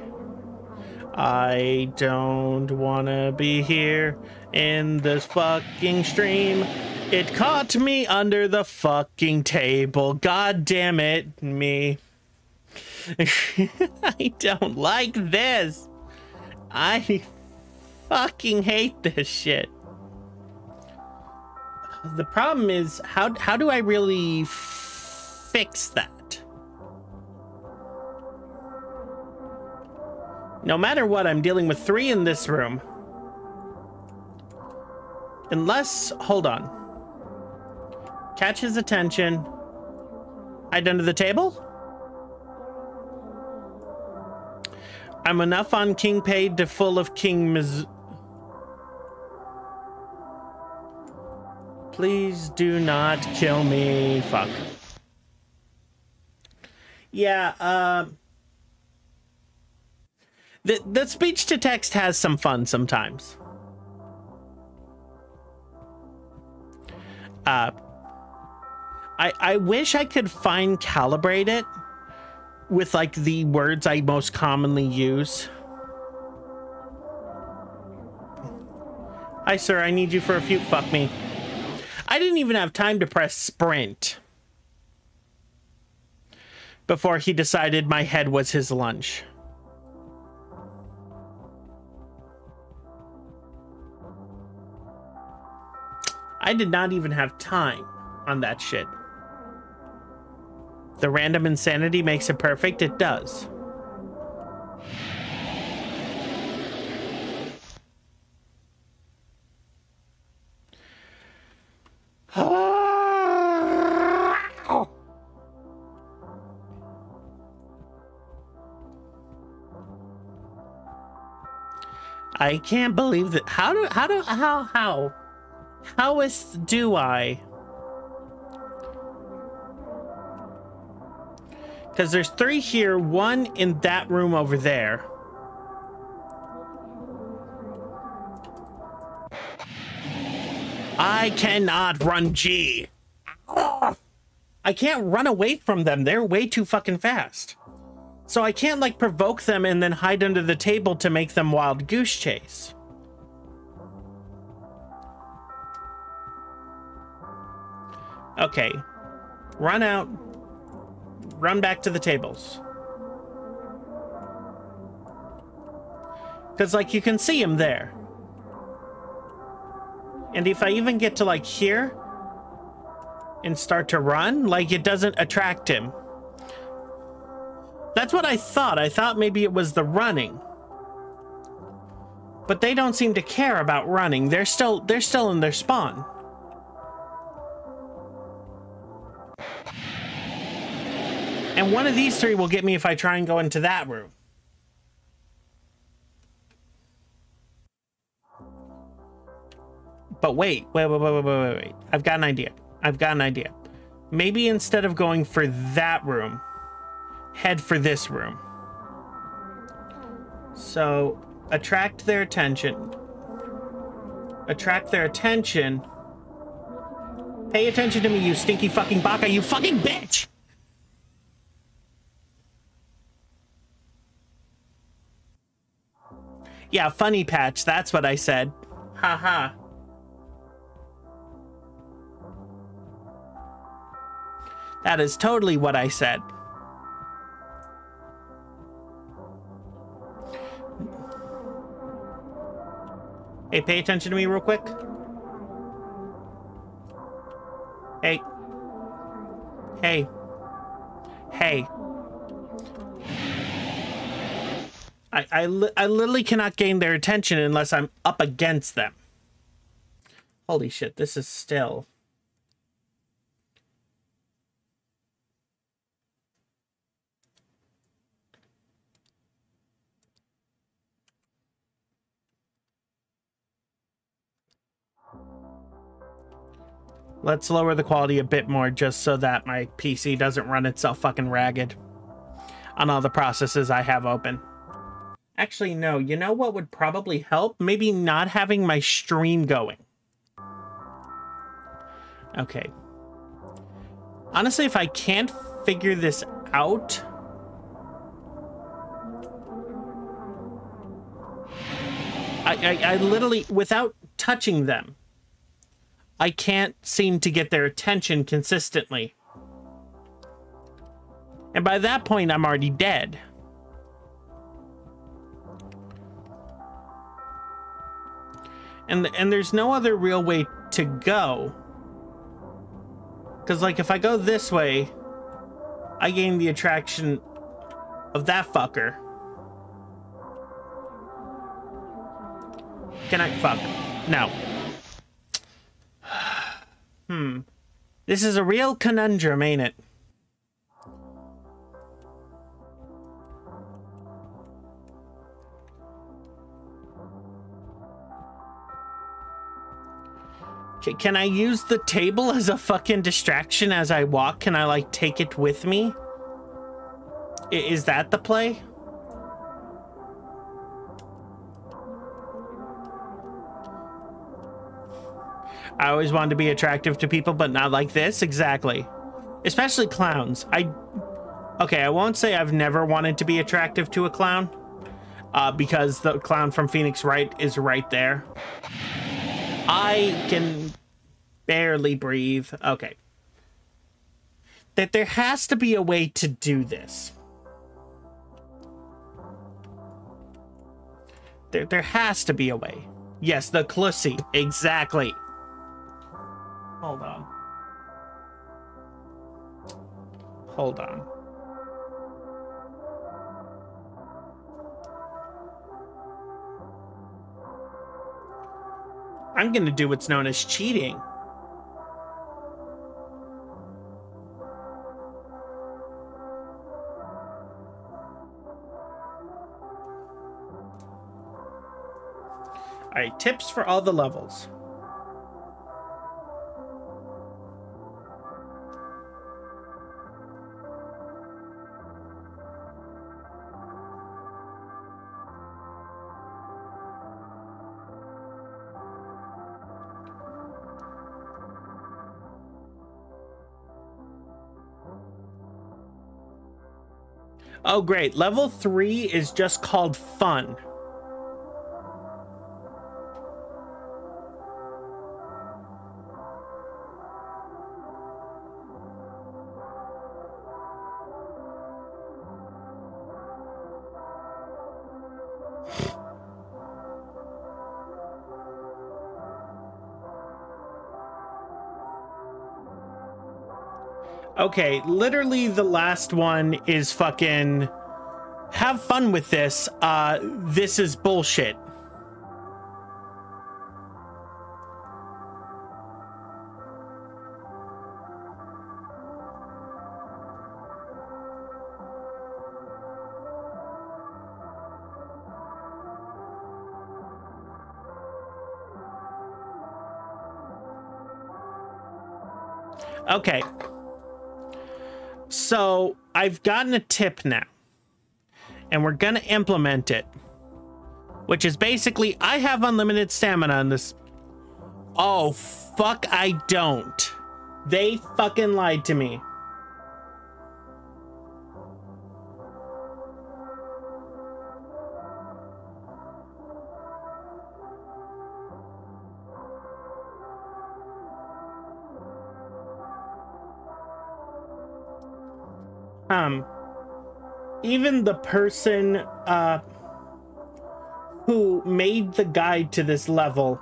I don't wanna be here in this fucking stream. It caught me under the fucking table. God damn it, me. I don't like this. I fucking hate this shit. The problem is, how, how do I really fix that? No matter what, I'm dealing with three in this room. Unless, hold on. Catch his attention. Hide under the table? I'm enough on King Paid to full of King Miz... Please do not kill me. Fuck. Yeah, uh... The, the speech to text has some fun sometimes. Uh... I, I wish I could fine calibrate it with like the words I most commonly use. Hi, sir. I need you for a few. Fuck me. I didn't even have time to press sprint before he decided my head was his lunch. I did not even have time on that shit. The random insanity makes it perfect. It does. I can't believe that. How do, how do, how, how, how is, do I? Because there's three here, one in that room over there. I cannot run G. I can't run away from them. They're way too fucking fast. So I can't, like, provoke them and then hide under the table to make them wild goose chase. Okay. Run out. Run back to the tables. Because, like, you can see him there. And if I even get to, like, here and start to run, like, it doesn't attract him. That's what I thought. I thought maybe it was the running. But they don't seem to care about running. They're still they're still in their spawn. And one of these three will get me if I try and go into that room. But wait, wait, wait, wait, wait, wait, wait. I've got an idea. I've got an idea. Maybe instead of going for that room, head for this room. So, attract their attention. Attract their attention. Pay attention to me, you stinky fucking baka, you fucking bitch! Yeah, funny patch, that's what I said. Haha. That is totally what I said. Hey, pay attention to me real quick. Hey. Hey. Hey. I, I, li I literally cannot gain their attention unless I'm up against them. Holy shit, this is still... Let's lower the quality a bit more just so that my P C doesn't run itself fucking ragged on all the processes I have open. Actually, no. You know what would probably help? Maybe not having my stream going. Okay. Honestly, if I can't figure this out... I, I, I literally, without touching them, I can't seem to get their attention consistently. And by that point, I'm already dead. And, and there's no other real way to go. Because, like, if I go this way, I gain the attraction of that fucker. Can I... Fuck. No. Hmm. This is a real conundrum, ain't it? C can I use the table as a fucking distraction as I walk? Can I, like, take it with me? I is that the play? I always wanted to be attractive to people, but not like this. Exactly. Especially clowns. I... Okay, I won't say I've never wanted to be attractive to a clown. Uh, because the clown from Phoenix Wright is right there. I can barely breathe. Okay. That there has to be a way to do this. There, there has to be a way. Yes, the Clussy. Exactly. Hold on. Hold on. I'm gonna do what's known as cheating. All right, tips for all the levels. Oh, great. Level three is just called fun. Okay, literally the last one is fucking have fun with this. Uh, this is bullshit. Okay. So I've gotten a tip now, and we're gonna implement it, which is basically I have unlimited stamina in this. Oh, fuck, I don't. They fucking lied to me. Um, even the person uh, who made the guide to this level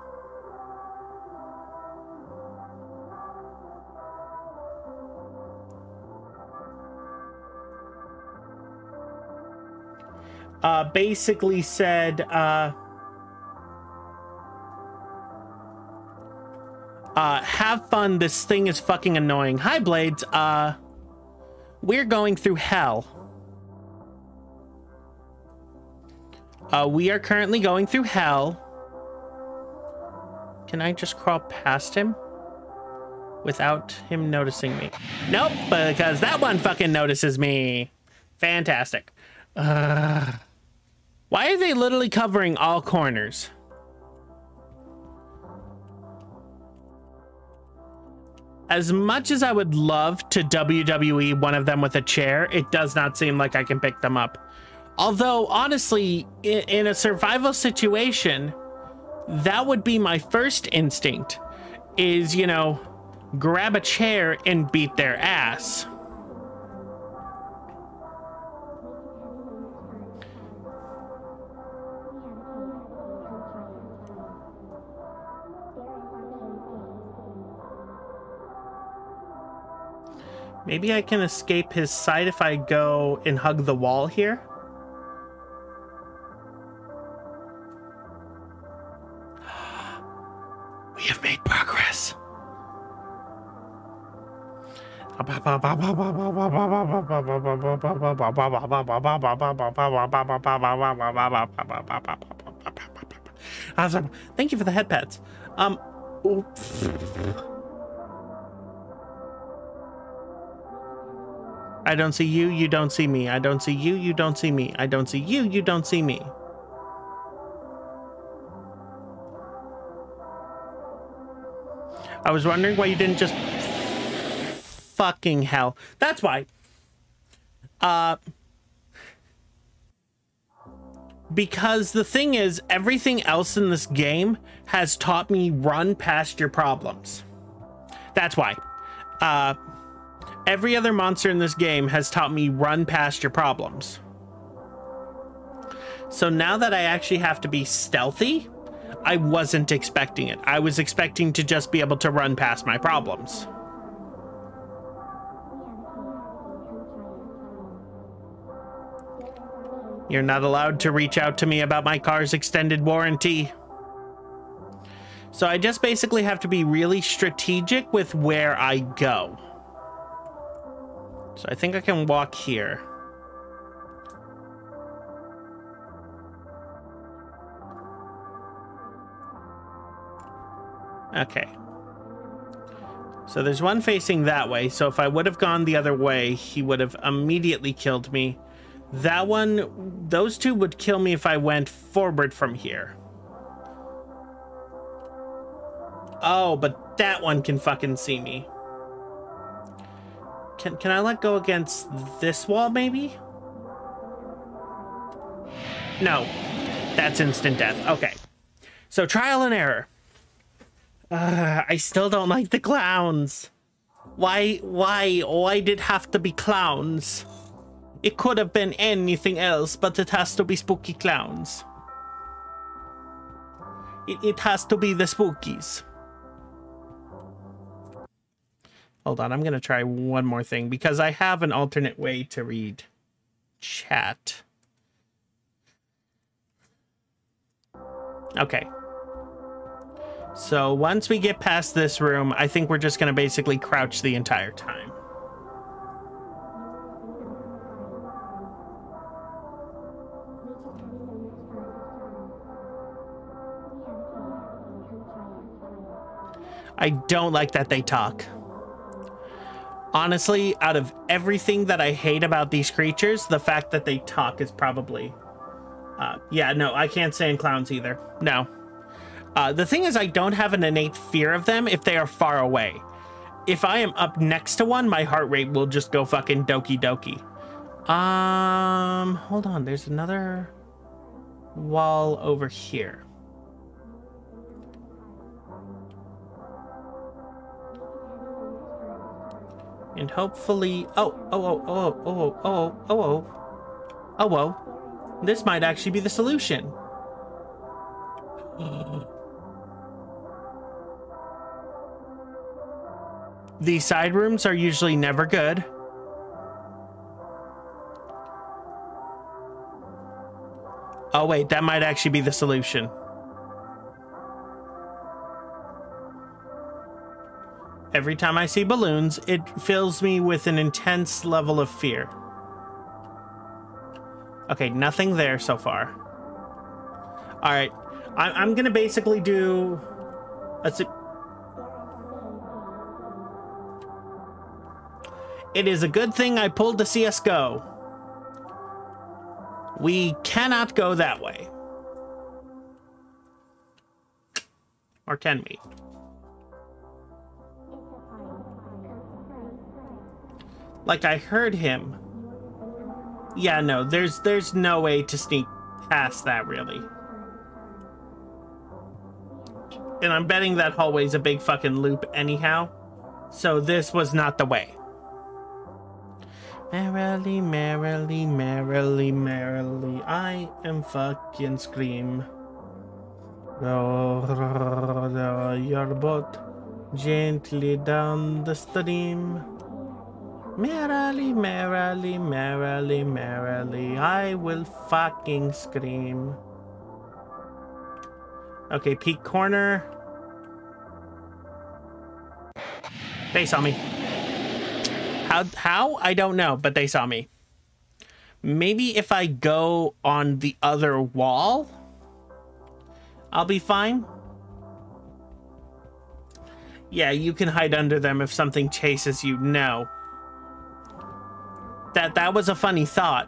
uh, basically said, uh, uh, have fun, this thing is fucking annoying. Hi, Blades. Uh... We're going through hell. Uh, we are currently going through hell. Can I just crawl past him without him noticing me? Nope, because that one fucking notices me. Fantastic. Uh, why are they literally covering all corners? As much as I would love to W W E one of them with a chair, it does not seem like I can pick them up. Although, honestly, in, in a survival situation, that would be my first instinct, is, you know, grab a chair and beat their ass. Maybe I can escape his sight if I go and hug the wall here. We have made progress. Awesome. Thank you for the head pats. Um, oops. I don't see you, you don't see me. I don't see you, you don't see me. I don't see you, you don't see me. I was wondering why you didn't just... Fucking hell. That's why. Uh... Because the thing is, everything else in this game has taught me run past your problems. That's why. Uh... Every other monster in this game has taught me run past your problems. So now that I actually have to be stealthy, I wasn't expecting it. I was expecting to just be able to run past my problems. You're not allowed to reach out to me about my car's extended warranty. So I just basically have to be really strategic with where I go. So I think I can walk here. Okay. So there's one facing that way. So if I would have gone the other way, he would have immediately killed me. That one, those two would kill me if I went forward from here. Oh, but that one can fucking see me. Can, can I let go against this wall, maybe? No. That's instant death. Okay. So trial and error. Uh, I still don't like the clowns. Why, why, why did it have to be clowns? It could have been anything else, but it has to be spooky clowns. It, it has to be the spookies. Hold on, I'm going to try one more thing because I have an alternate way to read chat. Okay. So once we get past this room, I think we're just going to basically crouch the entire time. I don't like that they talk. Honestly, out of everything that I hate about these creatures, the fact that they talk is probably... Uh, yeah, no, I can't stand clowns either. No. Uh, the thing is, I don't have an innate fear of them if they are far away. If I am up next to one, my heart rate will just go fucking doki doki. Um, hold on. There's another wall over here. And hopefully... Oh, oh, oh, oh, oh, oh, oh, oh, oh, oh, oh. This might actually be the solution. These side rooms are usually never good. Oh, wait, that might actually be the solution. Every time I see balloons, it fills me with an intense level of fear. Okay, nothing there so far. All right, I I'm gonna basically do... Let's see. It is a good thing I pulled the C S G O. We cannot go that way. Or can we? Like, I heard him. Yeah, no, there's there's no way to sneak past that, really. And I'm betting that hallway's a big fucking loop anyhow. So this was not the way. Merrily, merrily, merrily, merrily, I am fucking scream. Row, row your boat gently down the stream. Merrily, merrily, merrily, merrily, I will fucking scream. Okay, peek corner. They saw me. How? How? I don't know, but they saw me. Maybe if I go on the other wall, I'll be fine. Yeah, you can hide under them if something chases you. No. That that was a funny thought.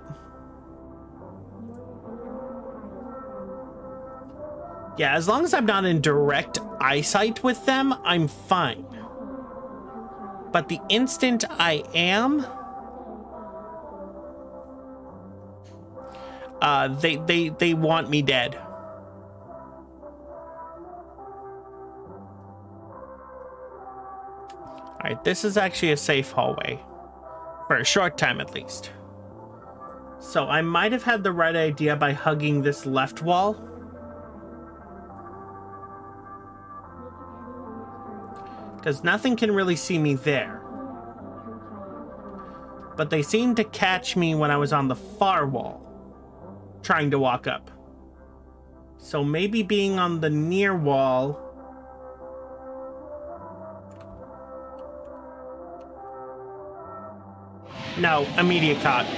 Yeah, as long as I'm not in direct eyesight with them, I'm fine. But the instant I am, uh, they they they want me dead. All right, this is actually a safe hallway. For a short time, at least. So I might have had the right idea by hugging this left wall. Because nothing can really see me there. But they seemed to catch me when I was on the far wall, trying to walk up. So maybe being on the near wall... No, immediate caught.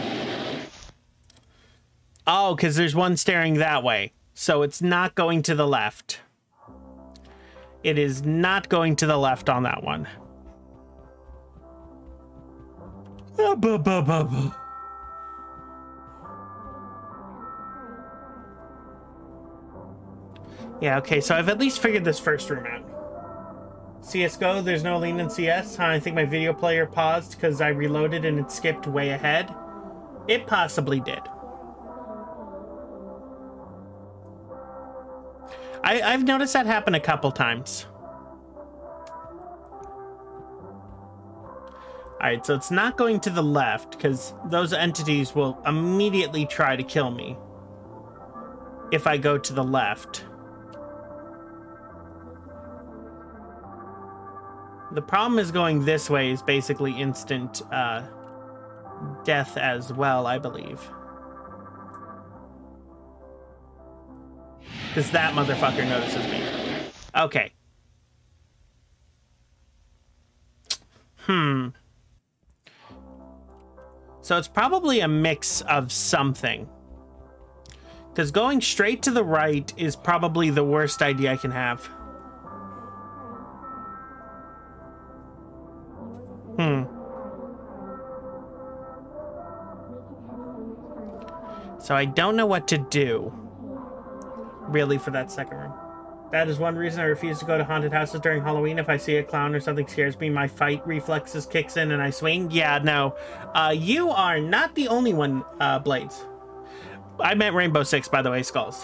Oh, because there's one staring that way. So it's not going to the left. It is not going to the left on that one. Ah, buh, buh, buh, buh. Yeah, okay, so I've at least figured this first room out. C S G O, there's no lean in C S. I think my video player paused because I reloaded and it skipped way ahead. It possibly did. I, I've noticed that happen a couple times. Alright, so it's not going to the left because those entities will immediately try to kill me if I go to the left. The problem is going this way is basically instant uh, death as well, I believe. Because that motherfucker notices me. Okay. Hmm. So it's probably a mix of something. Because going straight to the right is probably the worst idea I can have. Hmm. So I don't know what to do, really, for that second room. That is one reason I refuse to go to haunted houses during Halloween. If I see a clown or something scares me, my fight reflexes kicks in and I swing. Yeah, no. Uh, you are not the only one, uh, Blades. I meant Rainbow Six, by the way, Skulls.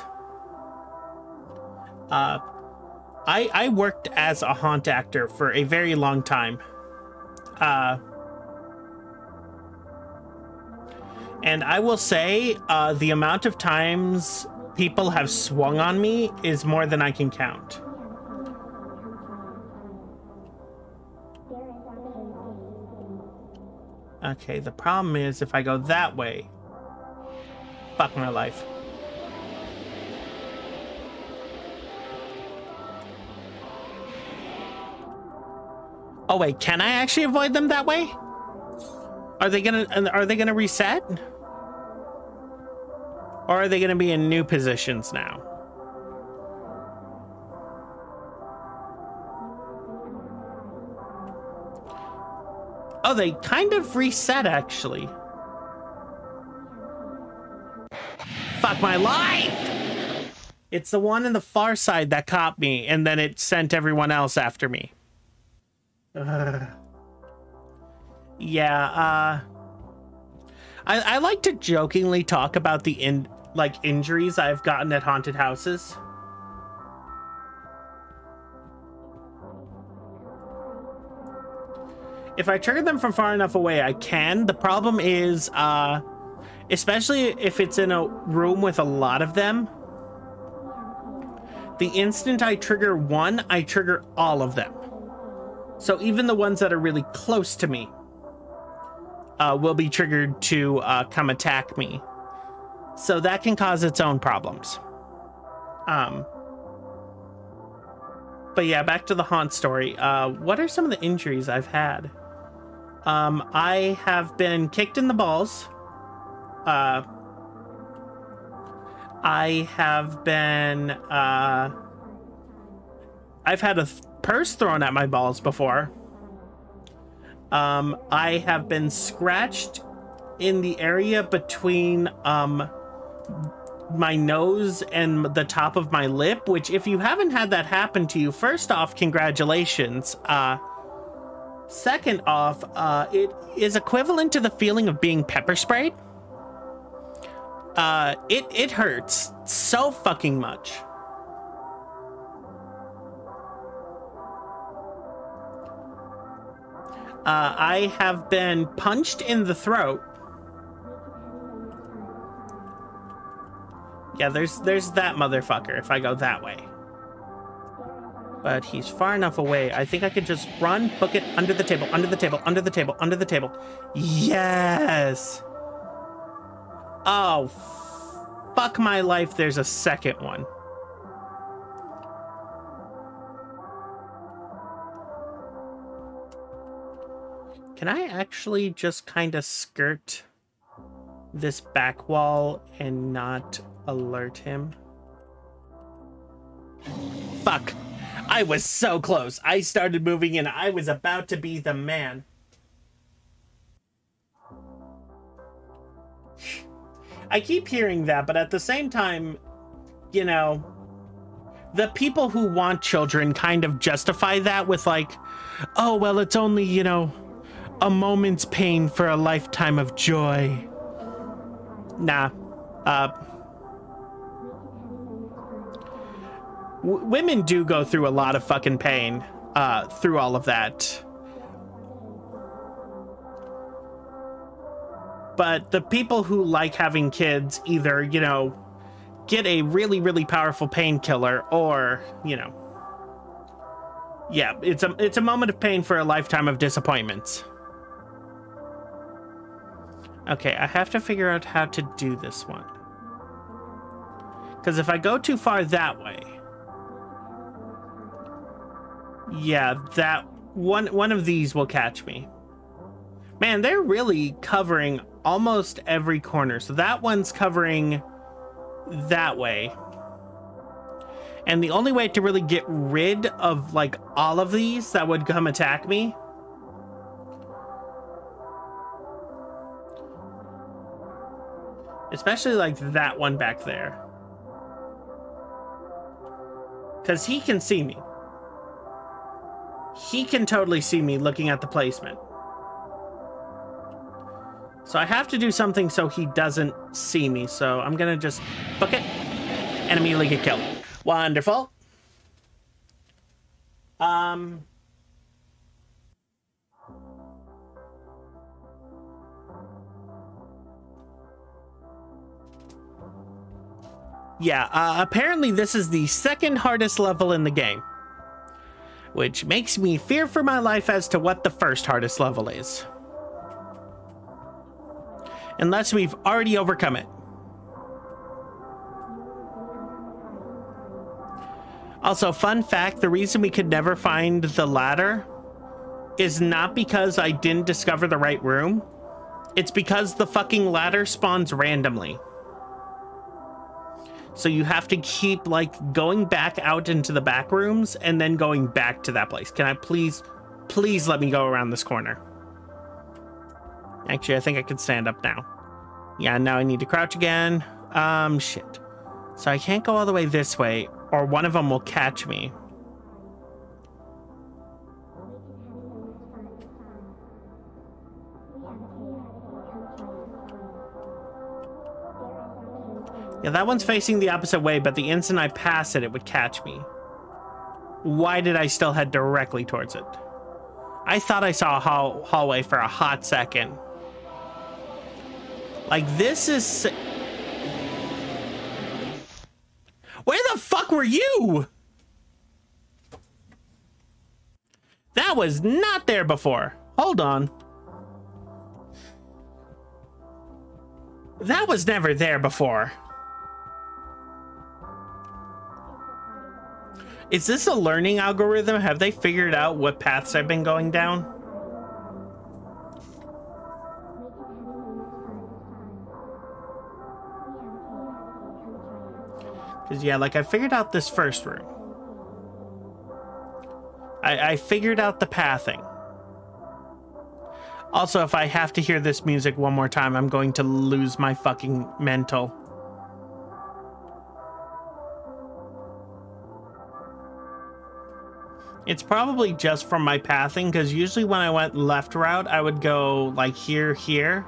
Uh, I, I worked as a haunt actor for a very long time. Uh, and I will say, uh, the amount of times people have swung on me is more than I can count. Okay, the problem is if I go that way, fuck my life. Oh wait, can I actually avoid them that way? Are they gonna are they gonna reset? Or are they gonna be in new positions now? Oh, they kind of reset actually. Fuck my life! It's the one in the far side that caught me and then it sent everyone else after me. Uh, yeah, uh, I, I like to jokingly talk about the in like injuries I've gotten at haunted houses. If I trigger them from far enough away, I can. The problem is, uh, especially if it's in a room with a lot of them, the instant I trigger one, I trigger all of them. So even the ones that are really close to me uh, will be triggered to uh, come attack me. So that can cause its own problems. Um, but yeah, back to the haunt story. Uh, what are some of the injuries I've had? Um, I have been kicked in the balls. Uh, I have been... Uh, I've had a... Th purse thrown at my balls before. Um, I have been scratched in the area between um, my nose and the top of my lip, which if you haven't had that happen to you, first off, congratulations. Uh, second off, uh, it is equivalent to the feeling of being pepper sprayed. Uh, it, it hurts so fucking much. Uh, I have been punched in the throat. Yeah, there's there's that motherfucker if I go that way. But he's far enough away. I think I could just run, book it under the table, under the table, under the table, under the table. Yes! Oh, fuck my life, there's a second one. Can I actually just kind of skirt this back wall and not alert him? Fuck. I was so close. I started moving and I was about to be the man. I keep hearing that, but at the same time, you know, the people who want children kind of justify that with like, oh, well, it's only, you know, a moment's pain for a lifetime of joy. Nah. Uh, w women do go through a lot of fucking pain uh, through all of that. But the people who like having kids either, you know, get a really, really powerful painkiller or, you know, yeah, it's a, it's a moment of pain for a lifetime of disappointments. Okay, I have to figure out how to do this one. Because if I go too far that way... Yeah, that one, one of these will catch me. Man, they're really covering almost every corner. So that one's covering that way. And the only way to really get rid of, like, all of these that would come attack me... Especially like that one back there. Because he can see me. He can totally see me looking at the placement. So I have to do something so he doesn't see me. So I'm going to just book it and immediately get killed. Wonderful. Um... Yeah, uh, apparently this is the second hardest level in the game, which makes me fear for my life as to what the first hardest level is. Unless we've already overcome it. Also, fun fact, the reason we could never find the ladder is not because I didn't discover the right room. It's because the fucking ladder spawns randomly. So you have to keep, like, going back out into the back rooms and then going back to that place. Can I please, please let me go around this corner? Actually, I think I can stand up now. Yeah, now I need to crouch again. Um, shit. So I can't go all the way this way, or one of them will catch me. Yeah, that one's facing the opposite way, but the instant I pass it, it would catch me. Why did I still head directly towards it? I thought I saw a hall hallway for a hot second. Like, this is... Where the fuck were you? That was not there before. Hold on. That was never there before. Is this a learning algorithm? Have they figured out what paths I've been going down? Because, yeah, like, I figured out this first room. I, I figured out the pathing. Also, if I have to hear this music one more time, I'm going to lose my fucking mental. It's probably just from my pathing, because usually when I went left route, I would go, like, here, here.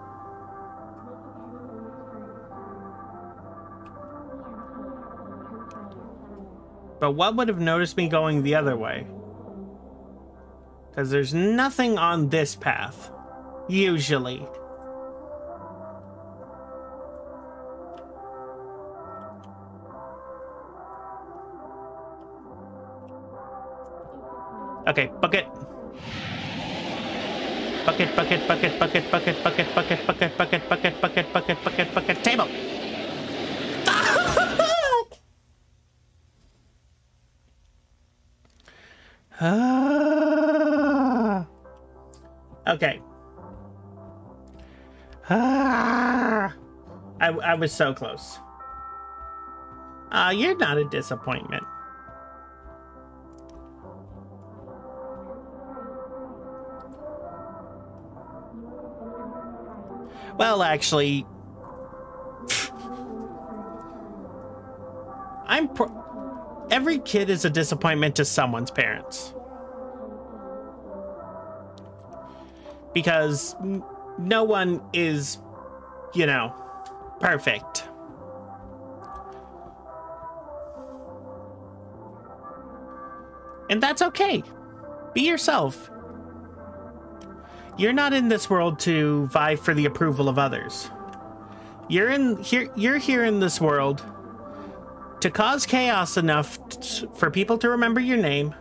But what would have noticed me going the other way? Because there's nothing on this path, usually. Okay, bucket. Bucket, bucket, bucket, bucket, bucket, bucket, bucket, bucket, bucket, bucket, bucket, bucket, bucket, bucket, table. Ah. Okay. Ah. I, I was so close. Uh, you're not a disappointment. Well, actually, I'm pro- every kid is a disappointment to someone's parents. Because no one is, you know, perfect. And that's okay. Be yourself. You're not in this world to vie for the approval of others. You're in here. You're here in this world to cause chaos enough t- for people to remember your name,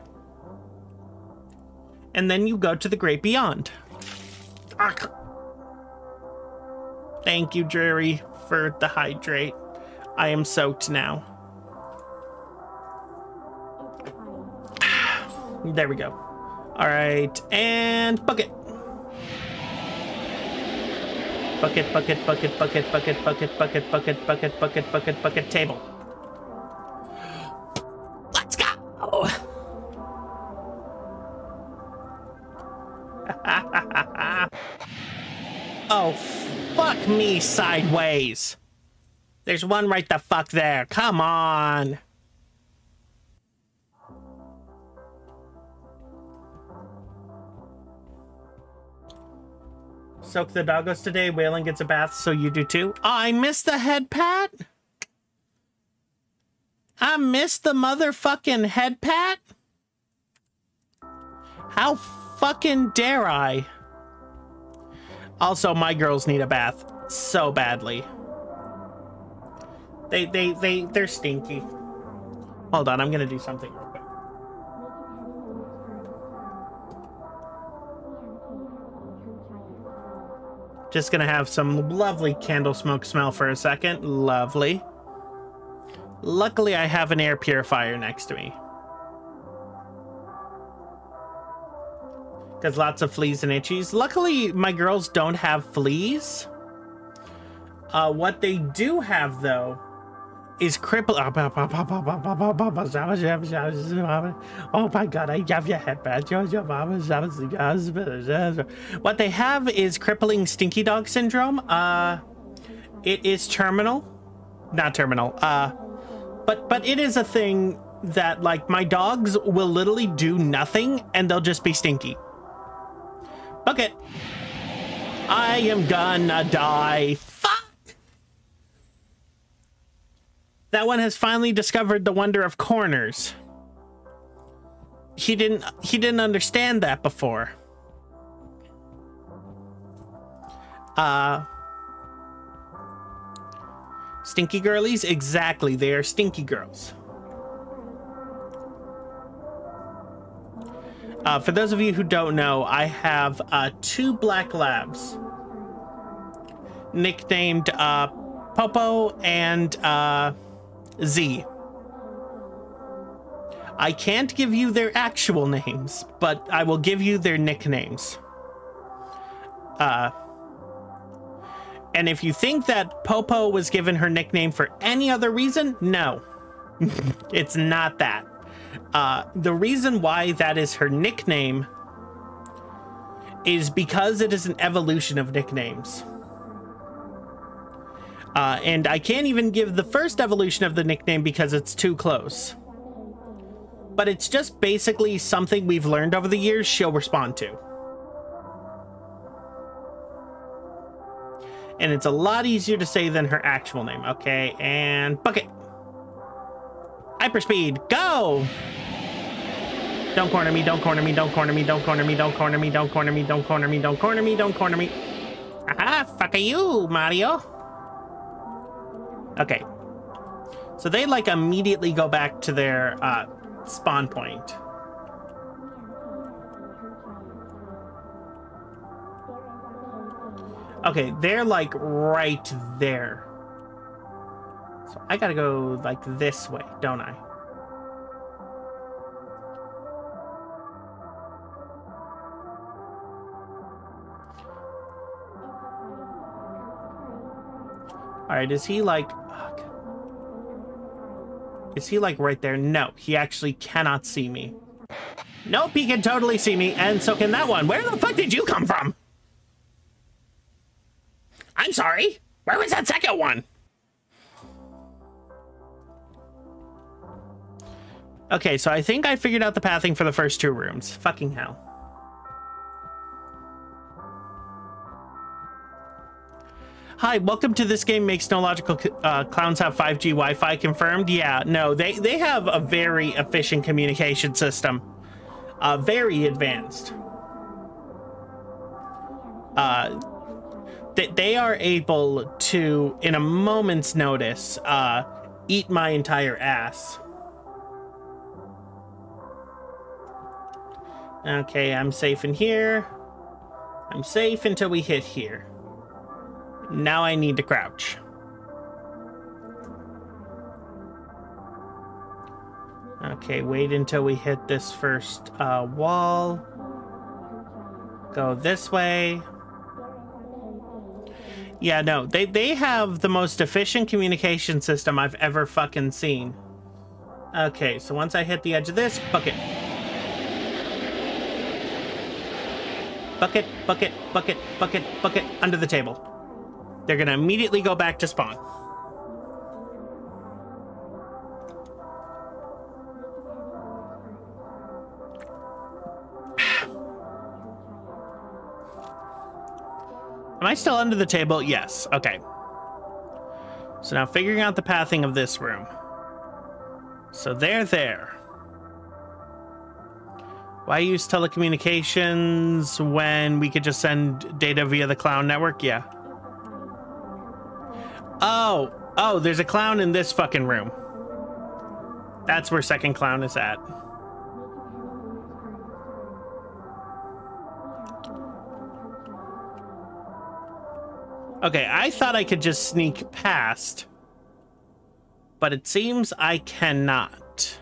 and then you go to the great beyond. Thank you, Drury, for the hydrate. I am soaked now. There we go. All right, and bucket. Bucket, bucket, bucket, bucket, bucket, bucket, bucket, bucket, bucket, bucket, bucket, bucket, table. Let's go! Oh, fuck me sideways. There's one right the fuck there. Come on. Soak the doggos today. Waylon gets a bath, so you do too. Oh, I missed the head pat. I missed the motherfucking head pat. How fucking dare I? Also, my girls need a bath so badly. They, they, they, they're stinky. Hold on, I'm gonna do something real quick. Just gonna have some lovely candle smoke smell for a second. Lovely. Luckily, I have an air purifier next to me. Because lots of fleas and itchies. Luckily, my girls don't have fleas. Uh, what they do have, though, is cripple. Oh my god, I have your headband. What they have is crippling stinky dog syndrome. Uh, it is terminal. Not terminal. Uh, but but it is a thing that, like, my dogs will literally do nothing and they'll just be stinky. Bucket. I am gonna die. Fuck. That one has finally discovered the wonder of corners. He didn't he didn't understand that before. Uh Stinky girlies? Exactly, they are stinky girls. Uh, for those of you who don't know, I have uh, two black labs nicknamed uh, Popo and uh, Z. I can't give you their actual names, but I will give you their nicknames. Uh, and if you think that Popo was given her nickname for any other reason, no. It's not that. Uh, the reason why that is her nickname is because it is an evolution of nicknames. Uh, and I can't even give the first evolution of the nickname because it's too close. But it's just basically something we've learned over the years she'll respond to. And it's a lot easier to say than her actual name. Okay, and bucket. Hyperspeed, go! Don't corner me, don't corner me, don't corner me, don't corner me, don't corner me, don't corner me, don't corner me, don't corner me, don't corner me. Aha, fuck you, Mario. Okay. So they, like, immediately go back to their uh, spawn point. Okay, they're like right there. So I gotta go like this way, don't I? All right, is he like... Is he like right there? No, he actually cannot see me. Nope, he can totally see me, and so can that one. Where the fuck did you come from? I'm sorry. Where was that second one? Okay, so I think I figured out the pathing for the first two rooms. Fucking hell. Hi, welcome to This Game Makes No Logical uh, Clowns Have five G Wi-Fi confirmed. Yeah, no, they, they have a very efficient communication system. Uh, very advanced. Uh, they, they are able to, in a moment's notice, uh, eat my entire ass. Okay, I'm safe in here. I'm safe until we hit here. Now I need to crouch. Okay, wait until we hit this first uh, wall. Go this way. Yeah, no, they, they have the most efficient communication system I've ever fucking seen. Okay, so once I hit the edge of this, bucket. Bucket, bucket, bucket, bucket, bucket, under the table. They're gonna immediately go back to spawn. Am I still under the table? Yes. Okay. So now figuring out the pathing of this room. So they're there. Why use telecommunications when we could just send data via the clown network? Yeah. Oh, oh, there's a clown in this fucking room. That's where second clown is at. Okay, I thought I could just sneak past, but it seems I cannot.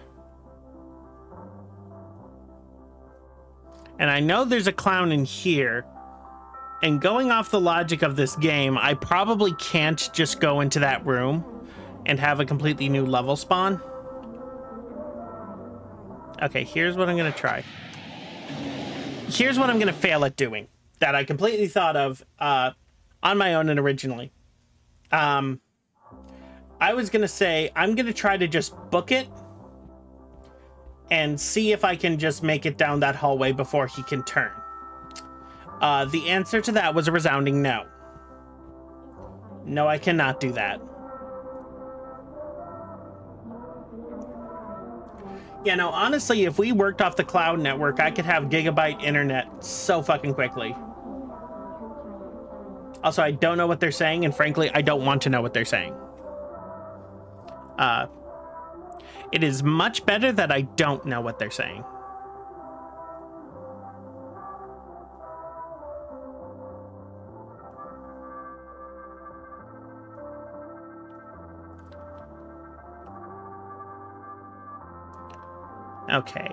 And I know there's a clown in here. And going off the logic of this game, I probably can't just go into that room and have a completely new level spawn. Okay, here's what I'm gonna try. Here's what I'm gonna fail at doing that I completely thought of uh, on my own and originally. Um, I was gonna say, I'm gonna try to just book it and see if I can just make it down that hallway before he can turn. Uh, the answer to that was a resounding no. No, I cannot do that. Yeah, no, honestly, if we worked off the cloud network, I could have gigabyte internet so fucking quickly. Also, I don't know what they're saying, and frankly, I don't want to know what they're saying. Uh, it is much better that I don't know what they're saying. Okay.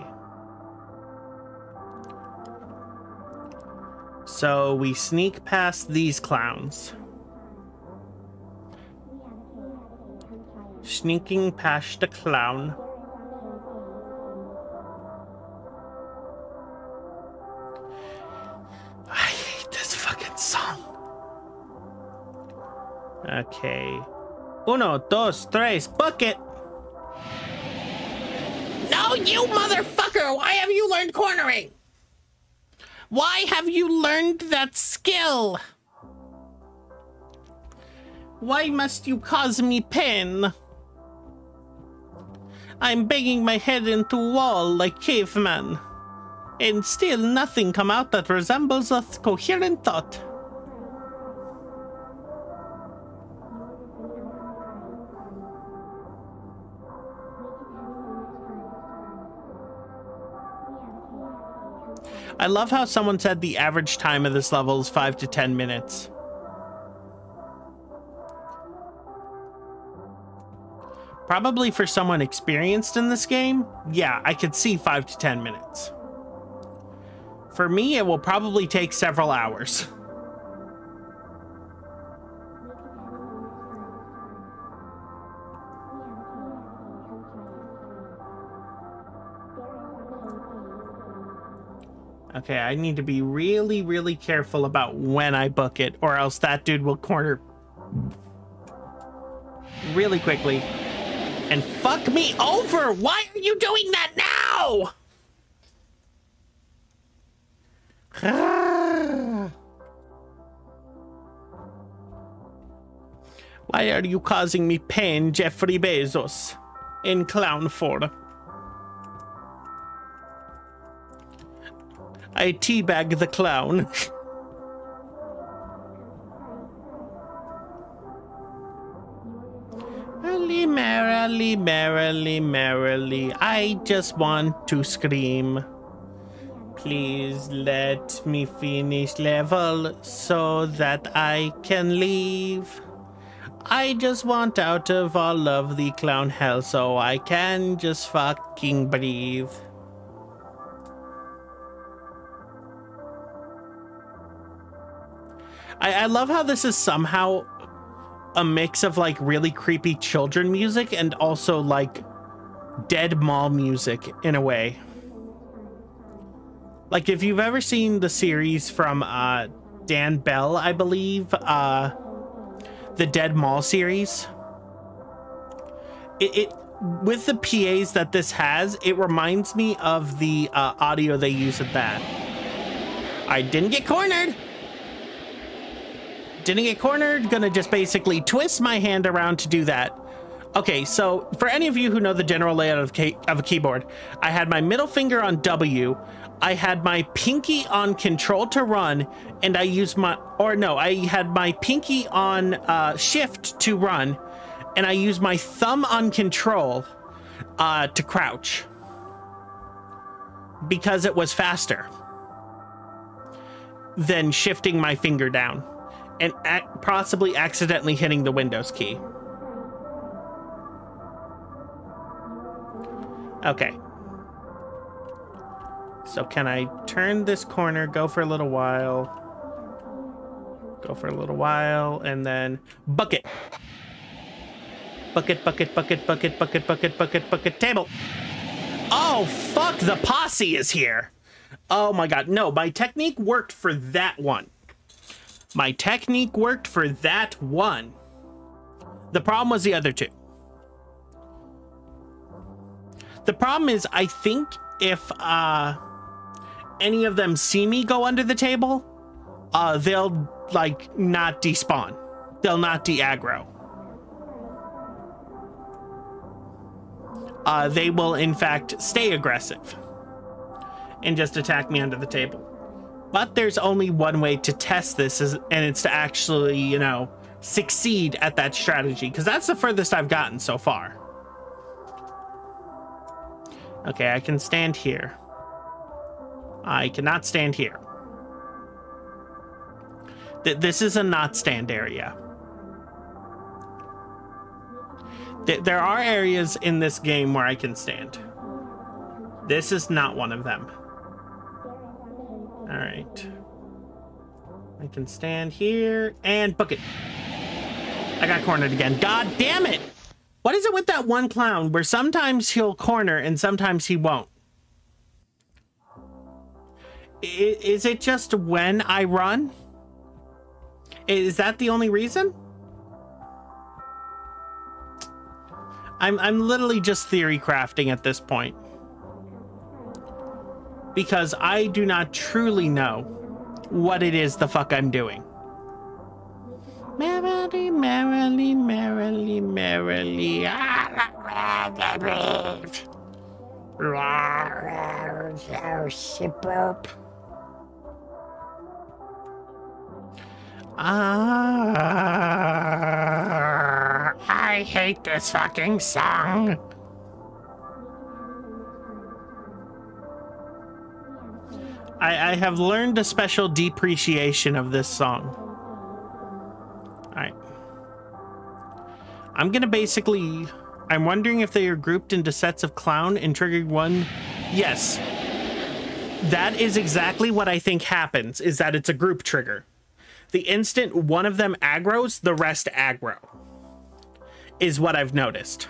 So we sneak past these clowns. Sneaking past the clown. I hate this fucking song. Okay. Uno, dos, tres, bucket! No, you motherfucker! Why have you learned cornering? Why have you learned that skill? Why must you cause me pain? I'm banging my head into a wall like caveman, and still nothing come out that resembles a coherent thought. I love how someone said the average time of this level is five to ten minutes. Probably for someone experienced in this game, yeah, I could see five to ten minutes. For me, it will probably take several hours. Okay, I need to be really, really careful about when I book it, or else that dude will corner really quickly and fuck me over. Why are you doing that now? Why are you causing me pain, Jeffrey Bezos, in Clownford? I teabag the clown. Merrily, merrily, merrily, merrily, I just want to scream. Please let me finish level so that I can leave. I just want out of all of the clown hell so I can just fucking breathe. I, I love how this is somehow a mix of like really creepy children music and also like dead mall music in a way. Like if you've ever seen the series from uh, Dan Bell, I believe, uh, the Dead Mall series, it, it with the P As that this has, it reminds me of the uh, audio they use at that. I didn't get cornered. Didn't get cornered, gonna just basically twist my hand around to do that. Okay, so for any of you who know the general layout of, key of a keyboard, I had my middle finger on W, I had my pinky on control to run, and I used my, or no, I had my pinky on uh, shift to run, and I used my thumb on control uh, to crouch, because it was faster than shifting my finger down and ac possibly accidentally hitting the Windows key. Okay. So can I turn this corner, go for a little while, go for a little while, and then bucket. Bucket, bucket, bucket, bucket, bucket, bucket, bucket, bucket, table. Oh, fuck, the posse is here. Oh my God, no, my technique worked for that one. My technique worked for that one. The problem was the other two. The problem is, I think if uh, any of them see me go under the table, uh, they'll like not despawn. They'll not de-aggro. Uh, they will in fact stay aggressive and just attack me under the table. But there's only one way to test this, is, and it's to actually, you know, succeed at that strategy, because that's the furthest I've gotten so far. Okay, I can stand here. I cannot stand here. Th this is a not stand area. Th there are areas in this game where I can stand. This is not one of them. All right. I can stand here and book it. I got cornered again. God damn it! What is it with that one clown where sometimes he'll corner and sometimes he won't? I- is it just when I run? Is that the only reason? I'm, I'm literally just theory crafting at this point, because I do not truly know what it is the fuck I'm doing. Merrily, merrily, merrily, merrily. Ah, I hate this fucking song. I, I have learned a special depreciation of this song. All right. I'm gonna basically I'm wondering if they are grouped into sets of clown and triggering one. Yes. That is exactly what I think happens, is that it's a group trigger. The instant one of them aggroes, the rest aggro. Is what I've noticed.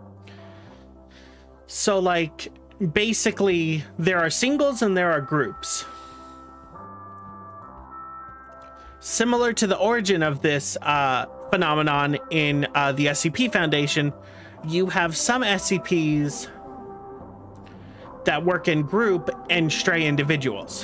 So, like, basically, there are singles and there are groups. Similar to the origin of this uh, phenomenon in uh, the S C P Foundation, you have some S C Ps that work in group and stray individuals.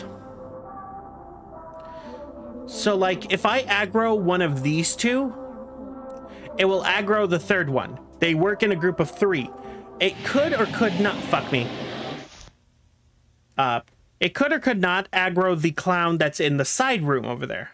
So, like, if I aggro one of these two, it will aggro the third one. They work in a group of three. It could or could not, fuck me. Uh, it could or could not aggro the clown that's in the side room over there.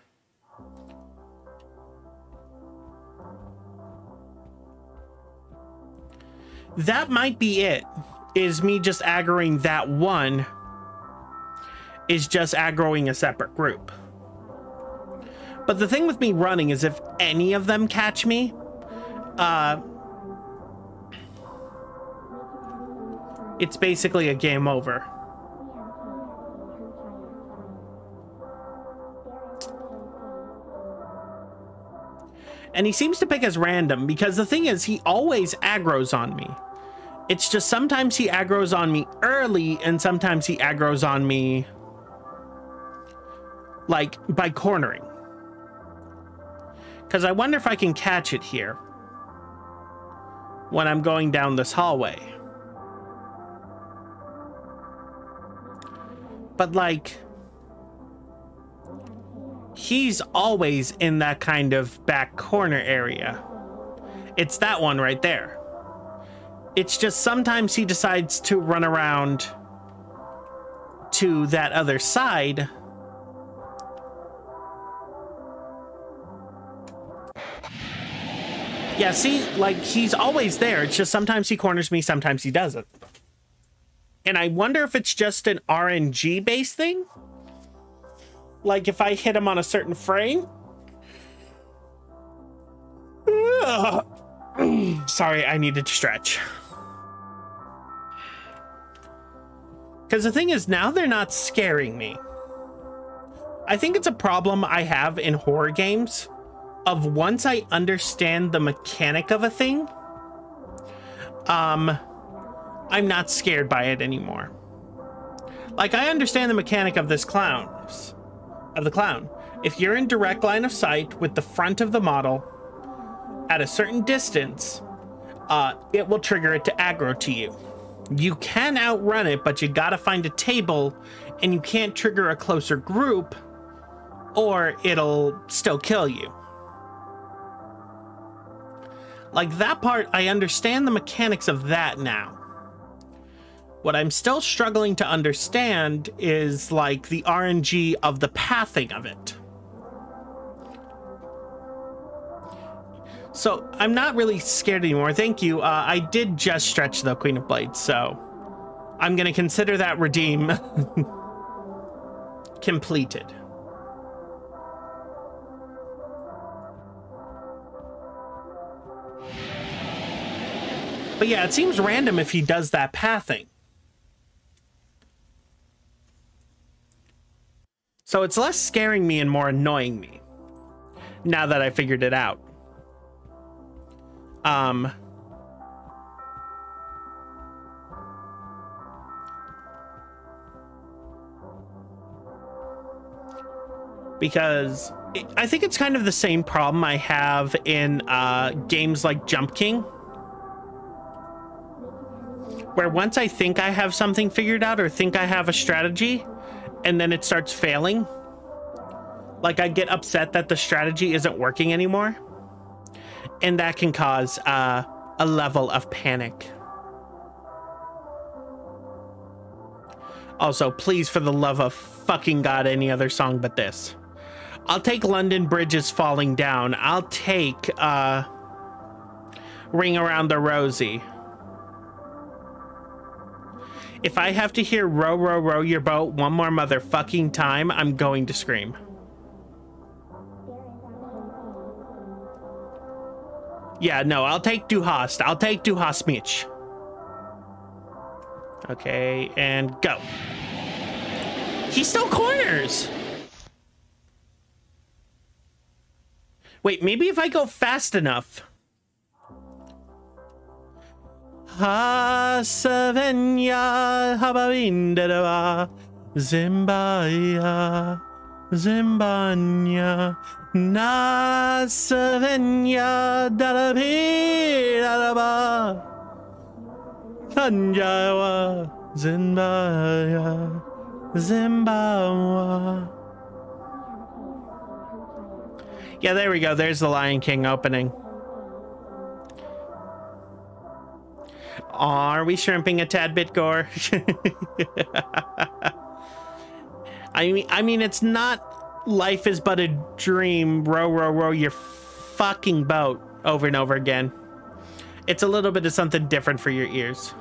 That might be it, is me just aggroing that one, is just aggroing a separate group. But the thing with me running is if any of them catch me, uh, it's basically a game over. And he seems to pick as random because the thing is he always aggroes on me. It's just sometimes he aggroes on me early and sometimes he aggroes on me like by cornering. Because I wonder if I can catch it here when I'm going down this hallway. But like, he's always in that kind of back corner area. It's that one right there. It's just sometimes he decides to run around to that other side. Yeah, see, like, he's always there. It's just sometimes he corners me, sometimes he doesn't. And I wonder if it's just an R N G-based thing? Like, if I hit him on a certain frame? Ugh. Sorry, I needed to stretch. Because the thing is, now they're not scaring me. I think it's a problem I have in horror games of once I understand the mechanic of a thing, um, I'm not scared by it anymore. Like, I understand the mechanic of this clown, of the clown. If you're in direct line of sight with the front of the model at a certain distance, uh, it will trigger it to aggro to you. You can outrun it, but you gotta find a table, and you can't trigger a closer group, or it'll still kill you. Like, that part, I understand the mechanics of that now. What I'm still struggling to understand is, like, the R N G of the pathing of it. So, I'm not really scared anymore. Thank you. Uh, I did just stretch the Queen of Blades, so I'm going to consider that redeem completed. But yeah, it seems random if he does that pathing. So it's less scaring me and more annoying me now that I figured it out. Um, because it, I think it's kind of the same problem I have in uh, games like Jump King, where once I think I have something figured out or think I have a strategy, and then it starts failing, like I get upset that the strategy isn't working anymore. And that can cause uh, a level of panic. Also, please, for the love of fucking God, any other song but this. I'll take London Bridge is Falling Down. I'll take uh, Ring Around the Rosie. If I have to hear Row, Row, Row Your Boat one more motherfucking time, I'm going to scream. Yeah, no, I'll take Du hast. I'll take Du hast mich. Okay, and go. He still corners. Wait, maybe if I go fast enough. Ha Savenya Habavindera Zimbaya Zimbanya Na Savenya Dalabiraba Sanjawa Zimbaya Zimbawa. Yeah, there we go. There's the Lion King opening. Are we shrimping a tad bit, Gore? I mean, I mean, it's not life is but a dream. Row, row, row your fucking boat over and over again. It's a little bit of something different for your ears.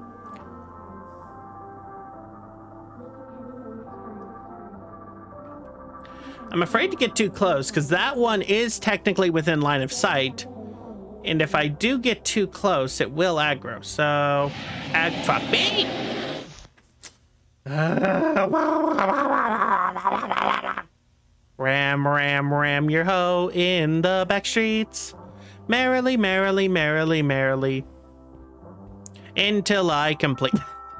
I'm afraid to get too close because that one is technically within line of sight. And if I do get too close, it will aggro. So, ag fuck me. Ram, ram, ram your hoe in the back streets. Merrily, merrily, merrily, merrily. Until I complete.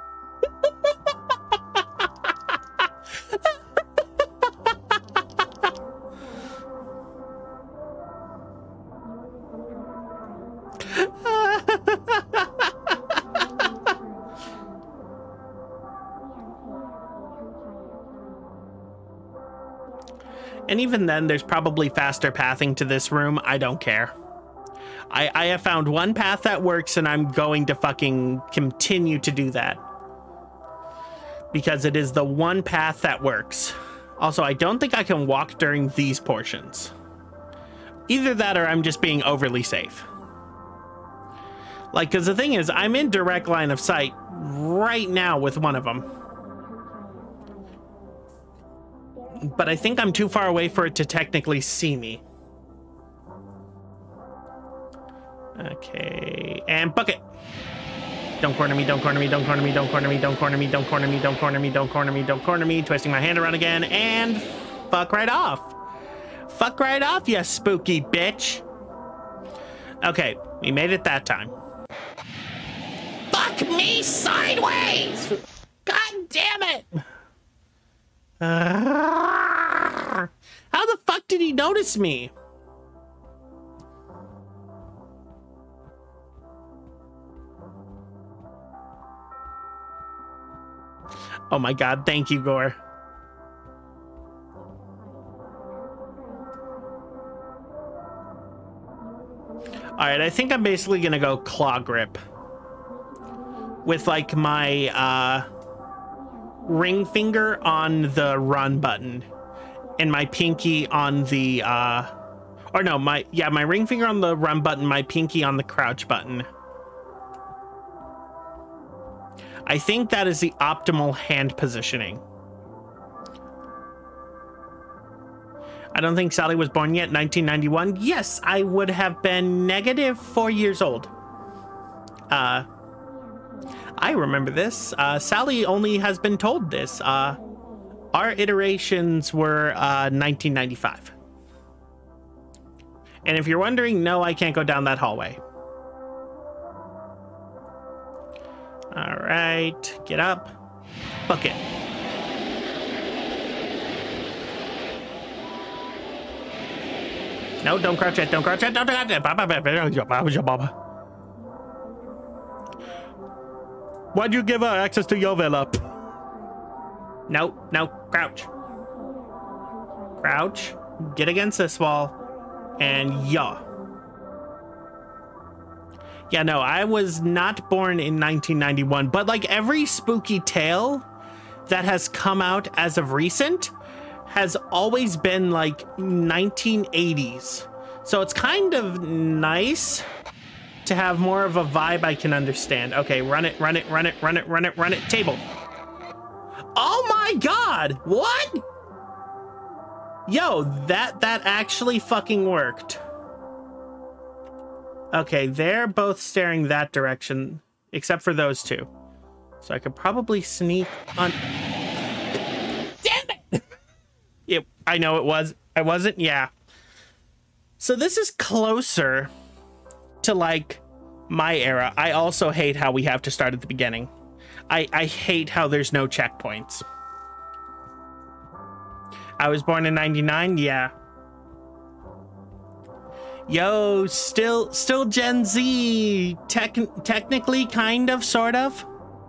And even then, there's probably faster pathing to this room. I don't care. I, I have found one path that works, and I'm going to fucking continue to do that. Because it is the one path that works. Also, I don't think I can walk during these portions. Either that or I'm just being overly safe. Like, because the thing is, I'm in direct line of sight right now with one of them. But I think I'm too far away for it to technically see me. Okay, and bucket. Don't corner me, don't corner me, don't corner me, don't corner me, don't corner me, don't corner me, don't corner me, don't corner me, don't corner me. Twisting my hand around again, and fuck right off. Fuck right off, you spooky bitch. Okay, we made it that time. Fuck me sideways! God damn it! Uh, how the fuck did he notice me? Oh my god, thank you, Gore. Alright, I think I'm basically gonna go claw grip. With like my uh ring finger on the run button and my pinky on the uh or no my yeah my ring finger on the run button, my pinky on the crouch button. I think that is the optimal hand positioning. I don't think Sally was born yet. Nineteen ninety-one. Yes, I would have been negative four years old. uh I remember this. Uh, Sally only has been told this. Uh, our iterations were uh, nineteen ninety-five. And if you're wondering, no, I can't go down that hallway. All right, get up. Book it. No, don't crouch yet, don't crouch yet, don't crouch yet. Why'd you give her access to your villa? No, no, crouch. Crouch, get against this wall, and yaw. Yeah, no, I was not born in nineteen ninety-one, but like every spooky tale that has come out as of recent has always been like nineteen eighties. So it's kind of nice to have more of a vibe I can understand. Okay, run it, run it, run it, run it, run it, run it. Table. Oh my god! What? Yo, that that actually fucking worked. Okay, they're both staring that direction, except for those two. So I could probably sneak on... Damn it! It, I know it was. I wasn't? Yeah. So this is closer to, like, my era. I also hate how we have to start at the beginning. I, I hate how there's no checkpoints. I was born in ninety-nine? Yeah. Yo, still still Gen Z. Tech, technically, kind of, sort of.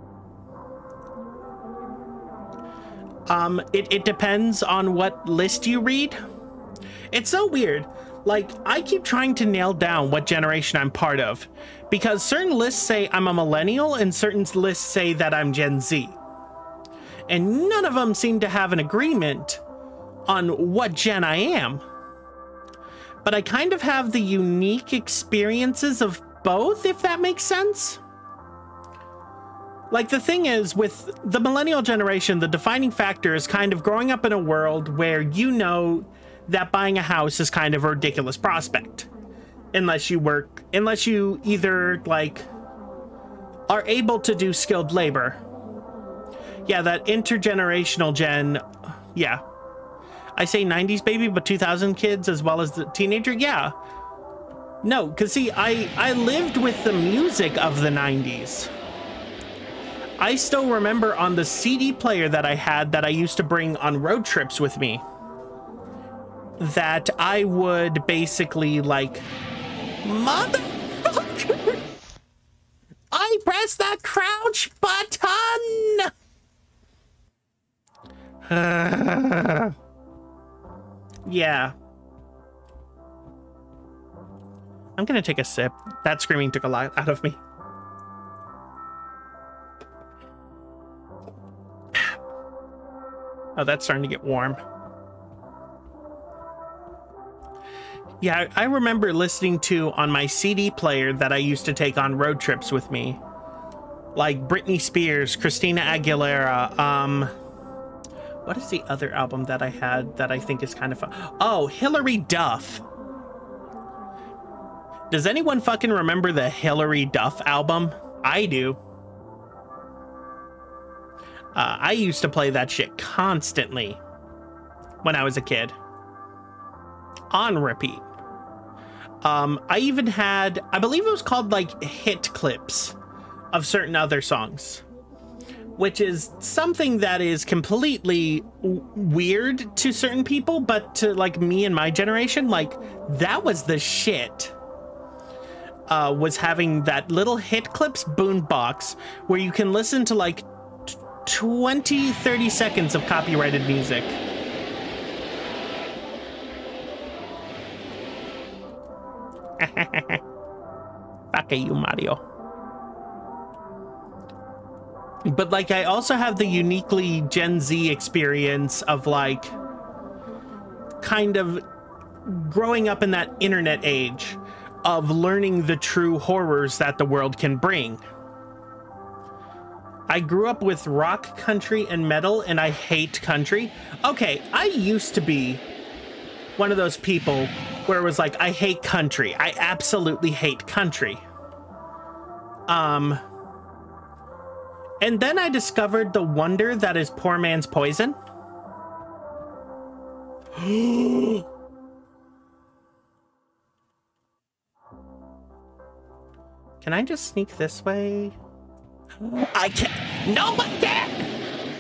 Um, it, it depends on what list you read. It's so weird. Like, I keep trying to nail down what generation I'm part of, because certain lists say I'm a millennial and certain lists say that I'm Gen Z. And none of them seem to have an agreement on what gen I am. But I kind of have the unique experiences of both, if that makes sense. Like, the thing is, with the millennial generation, the defining factor is kind of growing up in a world where you know that buying a house is kind of a ridiculous prospect. Unless you work, unless you either, like, are able to do skilled labor. Yeah, that intergenerational gen, yeah. I say nineties baby, but two thousand kids as well as the teenager, yeah. No, because see, I, I lived with the music of the nineties. I still remember on the C D player that I had that I used to bring on road trips with me, that I would basically, like, motherfucker, I pressed that crouch button. Uh, yeah. I'm gonna take a sip. That screaming took a lot out of me. Oh, that's starting to get warm. Yeah, I remember listening to on my C D player that I used to take on road trips with me, like Britney Spears, Christina Aguilera. Um, what is the other album that I had that I think is kind of fun? Oh, Hilary Duff. Does anyone fucking remember the Hilary Duff album? I do. Uh, I used to play that shit constantly when I was a kid. On repeat. Um, I even had, I believe it was called like hit clips of certain other songs, which is something that is completely w weird to certain people, but to like me and my generation, like that was the shit. Uh, was having that little hit clips boombox where you can listen to like twenty, thirty seconds of copyrighted music. Fuck you, Mario. But like, I also have the uniquely Gen Z experience of like kind of growing up in that internet age of learning the true horrors that the world can bring. I grew up with rock, country, and metal, and I hate country. Okay, I used to be one of those people where it was like, I hate country. I absolutely hate country. Um, and then I discovered the wonder that is poor man's poison. Can I just sneak this way? I can't. No one can.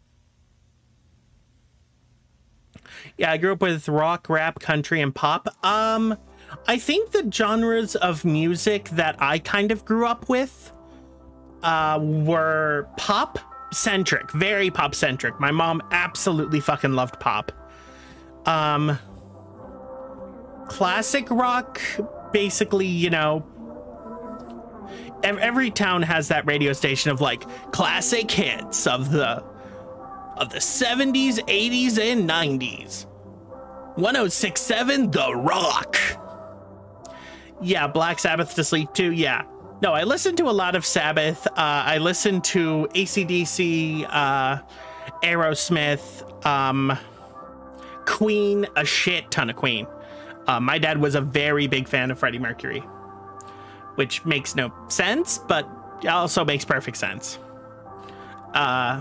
Yeah, I grew up with rock, rap, country, and pop. Um, I think the genres of music that I kind of grew up with uh, were pop-centric, very pop-centric. My mom absolutely fucking loved pop. Um, classic rock, basically, you know, every town has that radio station of like classic hits of the of the seventies, eighties, and nineties. one oh six point seven The Rock. Yeah, Black Sabbath to sleep too. Yeah. No, I listened to a lot of Sabbath. Uh, I listened to A C D C, uh, Aerosmith, um, Queen, a shit ton of Queen. Uh, my dad was a very big fan of Freddie Mercury. which makes no sense, but also makes perfect sense. Uh,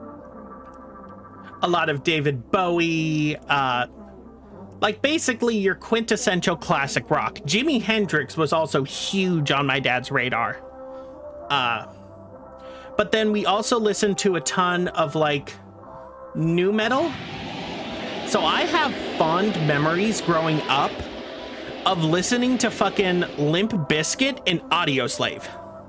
a lot of David Bowie, uh, like basically your quintessential classic rock. Jimi Hendrix was also huge on my dad's radar. Uh, but then we also listened to a ton of like nu metal. So I have fond memories growing up of listening to fucking Limp Bizkit and Audioslave.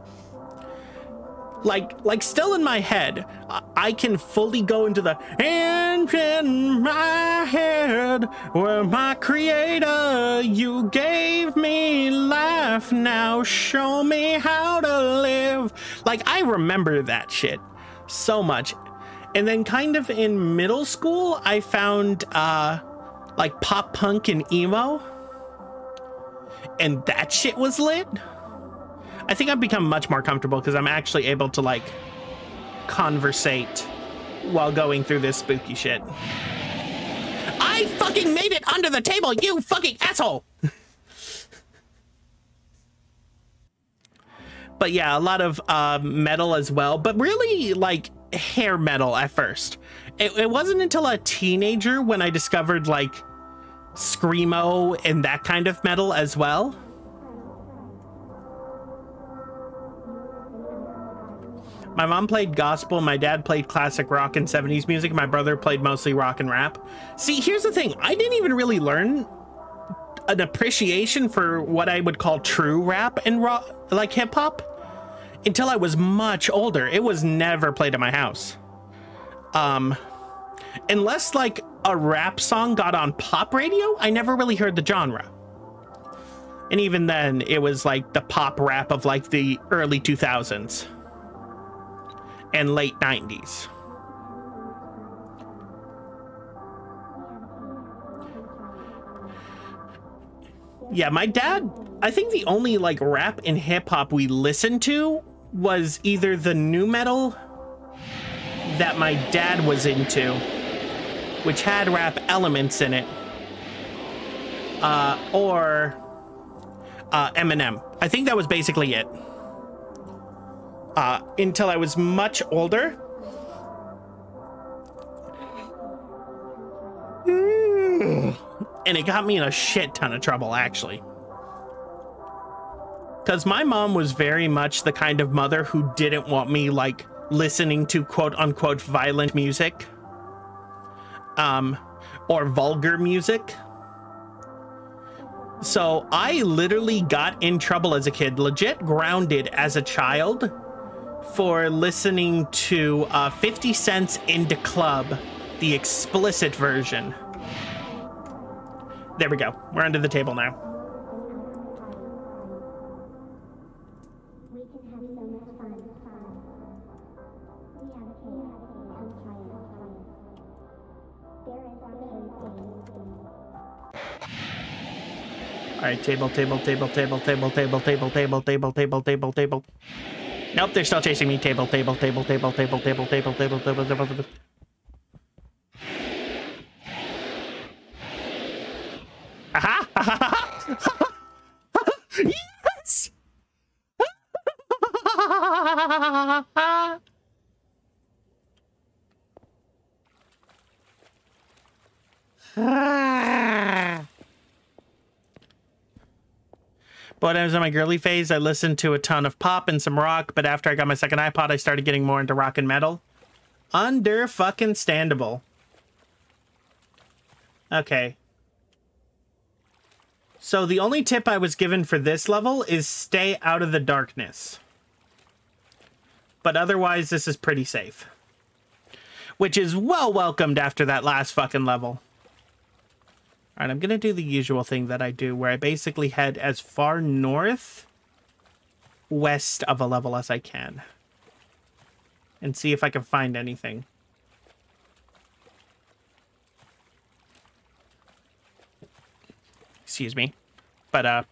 Like, like still in my head, I can fully go into the and in my head where my creator, you gave me life, now show me how to live. Like, I remember that shit so much. And then kind of in middle school, I found uh, like pop punk and emo. And that shit was lit. I think I've become much more comfortable because I'm actually able to like conversate while going through this spooky shit. I fucking made it under the table, you fucking asshole! But yeah, a lot of uh, metal as well, but really like hair metal at first. It, it wasn't until a teenager when I discovered like screamo and that kind of metal as well. My mom played gospel, my dad played classic rock and seventies music, my brother played mostly rock and rap. See, here's the thing, I didn't even really learn an appreciation for what I would call true rap and rock, like hip hop, until I was much older. It was never played at my house. Um, unless like a rap song got on pop radio, I never really heard the genre. And even then, it was like the pop rap of like the early two thousands. And late nineties. Yeah, my dad, I think the only like rap and hip hop we listened to was either the nu metal that my dad was into, which had rap elements in it, uh, or uh, Eminem. I think that was basically it. Uh, until I was much older. And it got me in a shit ton of trouble, actually. Because my mom was very much the kind of mother who didn't want me, like, listening to quote-unquote violent music. Um, or vulgar music. So I literally got in trouble as a kid, legit grounded as a child, for listening to uh, fifty Cent's Into Club, the explicit version. There we go. We're under the table now. All right, table, table, table, table, table, table, table, table, table, table, table, table. Nope, they're still chasing me. Table, table, table, table, table, table, table, table, table, table, table. Aha! Yes! But I was in my girly phase, I listened to a ton of pop and some rock, but after I got my second iPod, I started getting more into rock and metal. Under fucking standable. Okay. So the only tip I was given for this level is stay out of the darkness. But otherwise, this is pretty safe. Which is well welcomed after that last fucking level. All right, I'm going to do the usual thing that I do, where I basically head as far north west of a level as I can. And see if I can find anything. Excuse me. But, uh...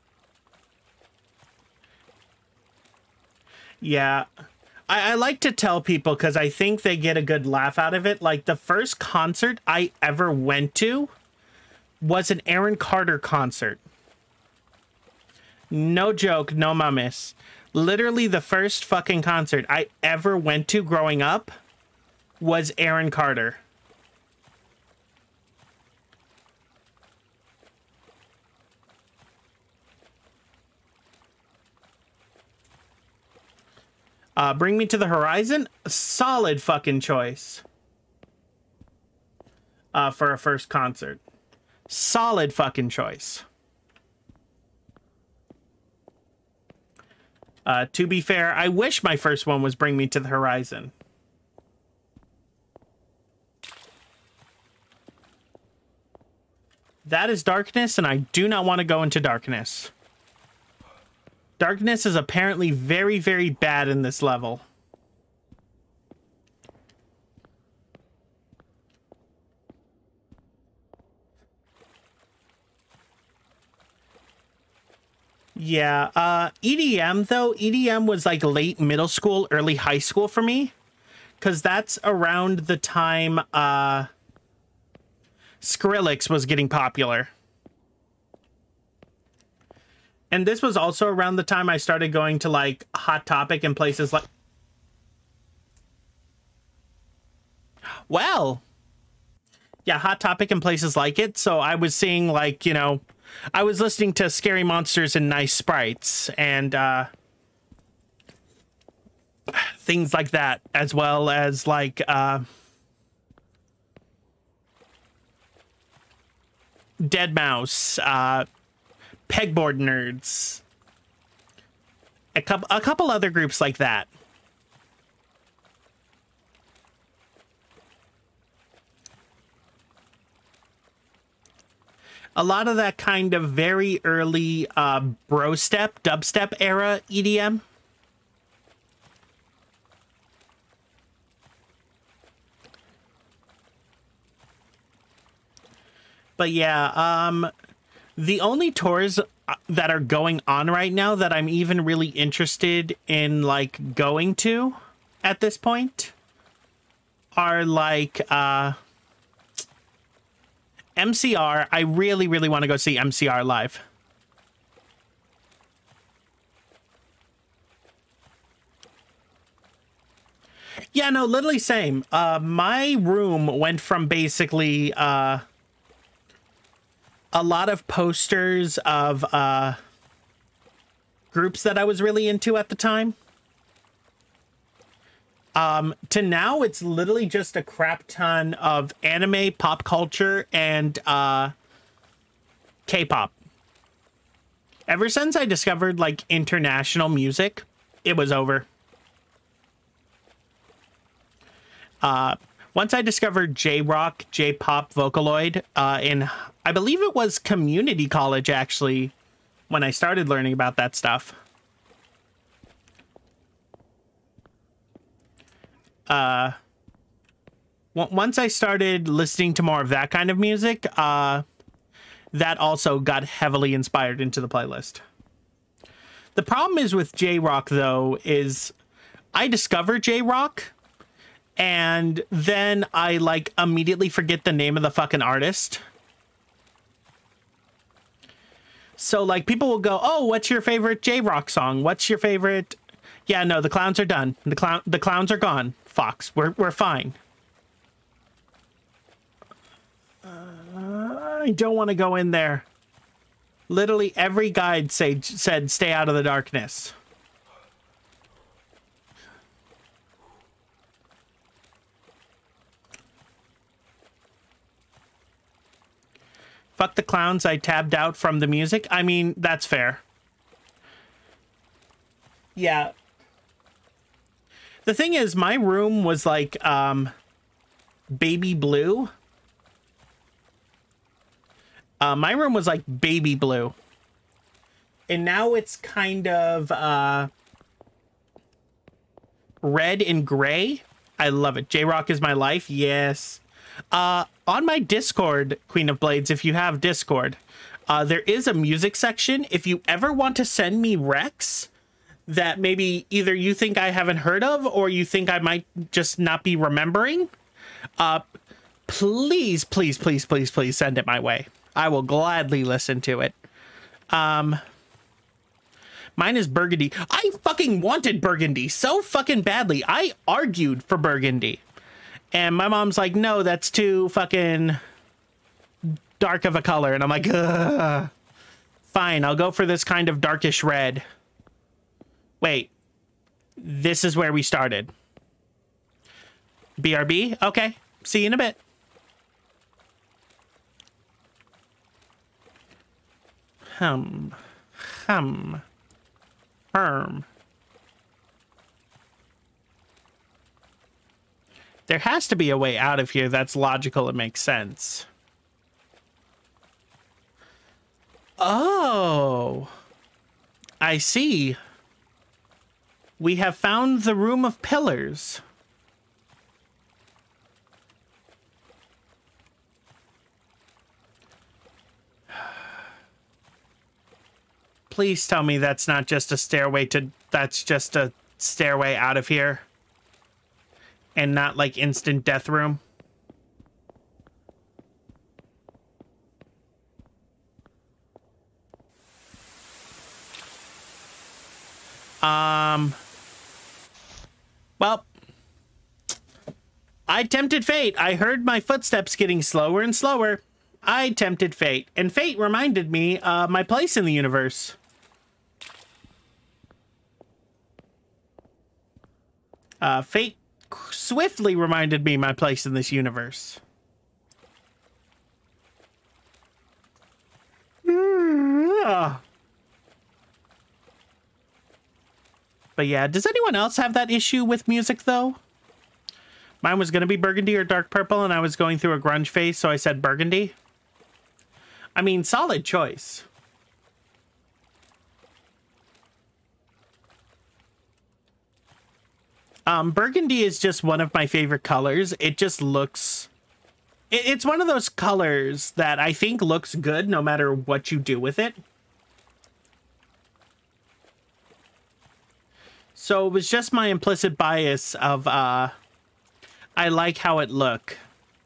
yeah. I, I like to tell people, because I think they get a good laugh out of it. Like, the first concert I ever went to was an Aaron Carter concert. No joke, no mamis. Literally the first fucking concert I ever went to growing up was Aaron Carter. Uh, Bring Me to the Horizon, solid fucking choice. Uh, for a first concert. Solid fucking choice. Uh, to be fair, I wish my first one was Bring Me to the Horizon. That is darkness, and I do not want to go into darkness. Darkness is apparently very, very bad in this level. Yeah, uh, E D M, though, E D M was like late middle school, early high school for me. Because that's around the time uh, Skrillex was getting popular. And this was also around the time I started going to, like, Hot Topic and places like... Well... Yeah, Hot Topic and places like it. So I was seeing, like, you know... I was listening to Scary Monsters and Nice Sprites and uh, things like that, as well as like uh, dead mouse, uh, Pegboard Nerds, a couple, a couple other groups like that. A lot of that kind of very early uh, bro step, dubstep era E D M. But yeah, um, the only tours that are going on right now that I'm even really interested in, like, going to at this point are, like, uh... M C R. I really, really want to go see M C R live. Yeah, no, literally same. Uh, my room went from basically uh, a lot of posters of uh, groups that I was really into at the time. Um, to now, it's literally just a crap ton of anime, pop culture, and uh, K-pop. Ever since I discovered, like, international music, it was over. Uh, once I discovered J-rock, J-pop, Vocaloid, uh, in, I believe it was community college, actually, when I started learning about that stuff. Uh, once I started listening to more of that kind of music, uh, that also got heavily inspired into the playlist. The problem is with J-rock, though, is I discover J-rock, and then I, like, immediately forget the name of the fucking artist. So, like, people will go, oh, what's your favorite J-rock song? What's your favorite... Yeah, no, the clowns are done. The clown, the clowns are gone. Fox, we're we're fine. Uh, I don't want to go in there. Literally every guide say said stay out of the darkness. Fuck the clowns. I tabbed out from the music. I mean, that's fair. Yeah. The thing is, my room was like um, baby blue. Uh, my room was like baby blue. And now it's kind of uh, red and gray. I love it. J-Rock is my life. Yes. Uh, on my Discord, Queen of Blades, if you have Discord, uh, there is a music section. If you ever want to send me recs that maybe either you think I haven't heard of or you think I might just not be remembering, uh, please, please, please, please, please send it my way. I will gladly listen to it. Um, Mine is burgundy. I fucking wanted burgundy so fucking badly. I argued for burgundy. And my mom's like, no, that's too fucking dark of a color. And I'm like, ugh. Fine, I'll go for this kind of darkish red. Wait. This is where we started. B R B? Okay. See you in a bit. Hum. Hum. Firm. There has to be a way out of here that's logical and makes sense. Oh. I see. We have found the room of pillars. Please tell me that's not just a stairway to... That's just a stairway out of here. And not like instant death room. Um... Well... I tempted fate. I heard my footsteps getting slower and slower. I tempted fate. And fate reminded me of my place in the universe. Uh, fate swiftly reminded me my place in this universe. But yeah, does anyone else have that issue with music, though? Mine was going to be burgundy or dark purple, and I was going through a grunge phase, so I said burgundy. I mean, solid choice. Um, burgundy is just one of my favorite colors. It just looks... It, it's one of those colors that I think looks good no matter what you do with it. So it was just my implicit bias of, uh... I like how it look.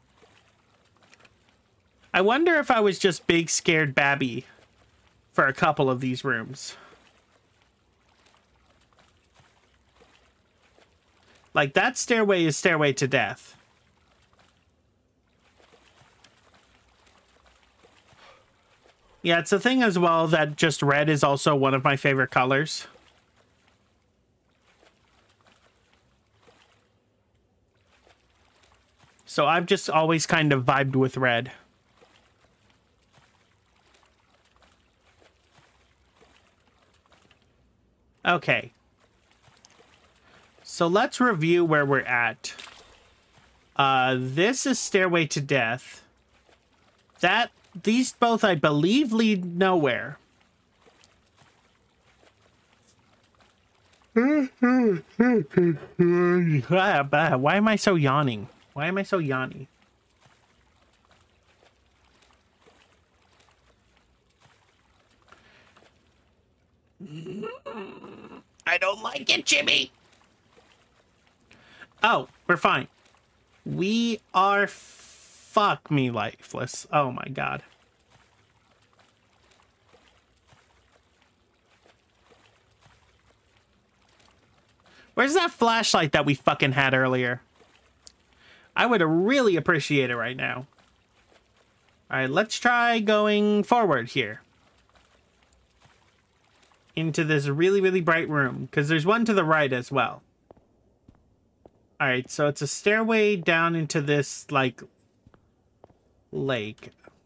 I wonder if I was just big scared Babby for a couple of these rooms. Like, that stairway is Stairway to Death. Yeah, it's a thing as well that just red is also one of my favorite colors. So I've just always kind of vibed with red. Okay. So let's review where we're at. Uh, this is Stairway to Death. That, these both, I believe, lead nowhere. Why am I so yawning? Why am I so yawny? I don't like it, Jimmy. Oh, we're fine. We are fuck me lifeless. Oh my god. Where's that flashlight that we fucking had earlier? I would really appreciate it right now. All right, let's try going forward here. Into this really, really bright room, because there's one to the right as well. All right, so it's a stairway down into this, like, lake.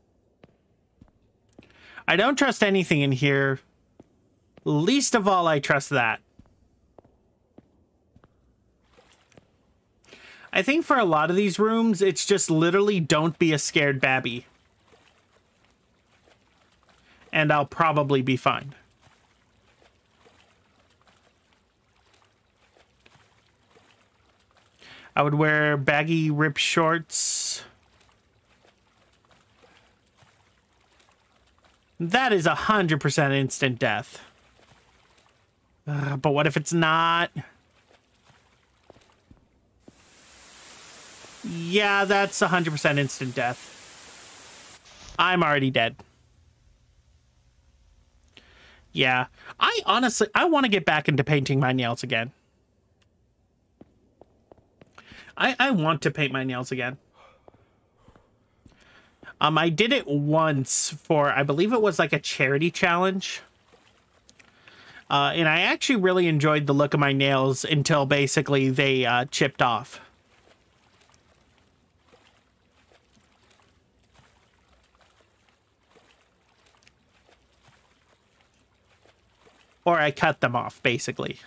I don't trust anything in here. Least of all, I trust that. I think for a lot of these rooms, it's just literally don't be a scared Babby. And I'll probably be fine. I would wear baggy ripped shorts. That is a hundred percent instant death. Uh, but what if it's not? Yeah, that's a hundred percent instant death. I'm already dead. Yeah. I honestly, I want to get back into painting my nails again. I, I want to paint my nails again. Um, I did it once for, I believe it was like a charity challenge. Uh, and I actually really enjoyed the look of my nails until basically they uh, chipped off. Or I cut them off, basically.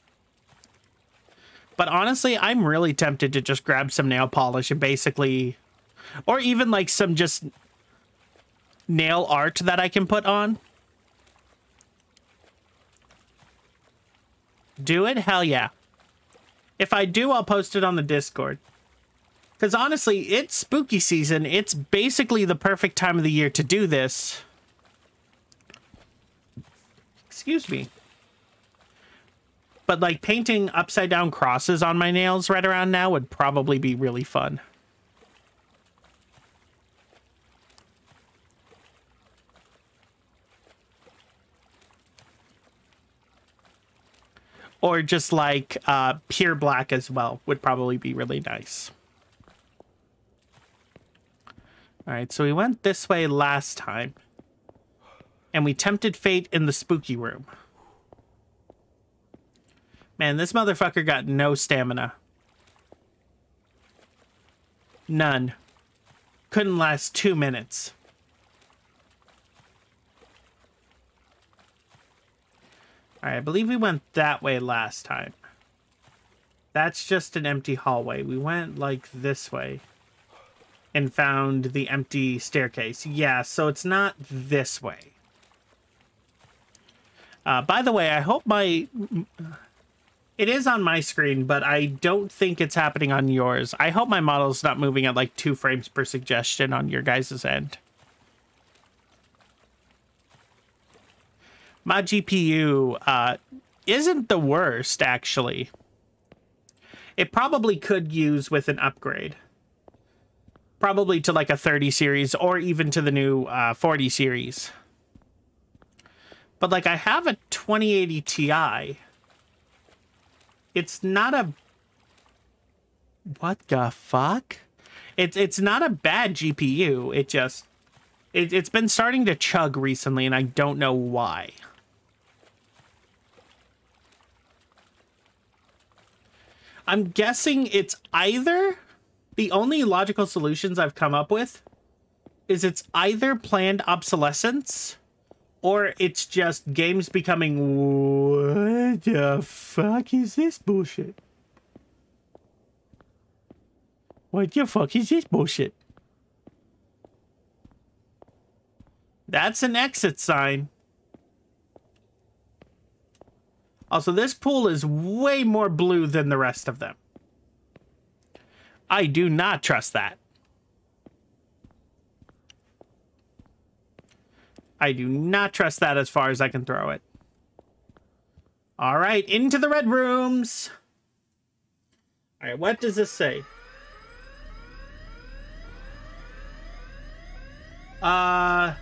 But honestly, I'm really tempted to just grab some nail polish and basically... Or even like some just nail art that I can put on. Do it? Hell yeah. If I do, I'll post it on the Discord. Because honestly, it's spooky season. It's basically the perfect time of the year to do this. Excuse me. But like painting upside down crosses on my nails right around now would probably be really fun. Or just like uh, pure black as well would probably be really nice. All right, so we went this way last time. And we tempted fate in the spooky room. Man, this motherfucker got no stamina. None. Couldn't last two minutes. All right, I believe we went that way last time. That's just an empty hallway. We went like this way and found the empty staircase. Yeah, so it's not this way. Uh, by the way, I hope my... It is on my screen, but I don't think it's happening on yours. I hope my model's not moving at like two frames per suggestion on your guys' end. My G P U uh, isn't the worst, actually. It probably could use with an upgrade. Probably to like a thirty series or even to the new uh, forty series. But like I have a twenty eighty Ti. It's not a... What the fuck? It's, it's not a bad G P U. It just... It, it's been starting to chug recently and I don't know why. I'm guessing it's either... The only logical solutions I've come up with is it's either planned obsolescence or it's just games becoming... What the fuck is this bullshit? What the fuck is this bullshit? That's an exit sign. Also, this pool is way more blue than the rest of them. I do not trust that. I do not trust that as far as I can throw it. All right, into the red rooms. All right, what does this say? Uh...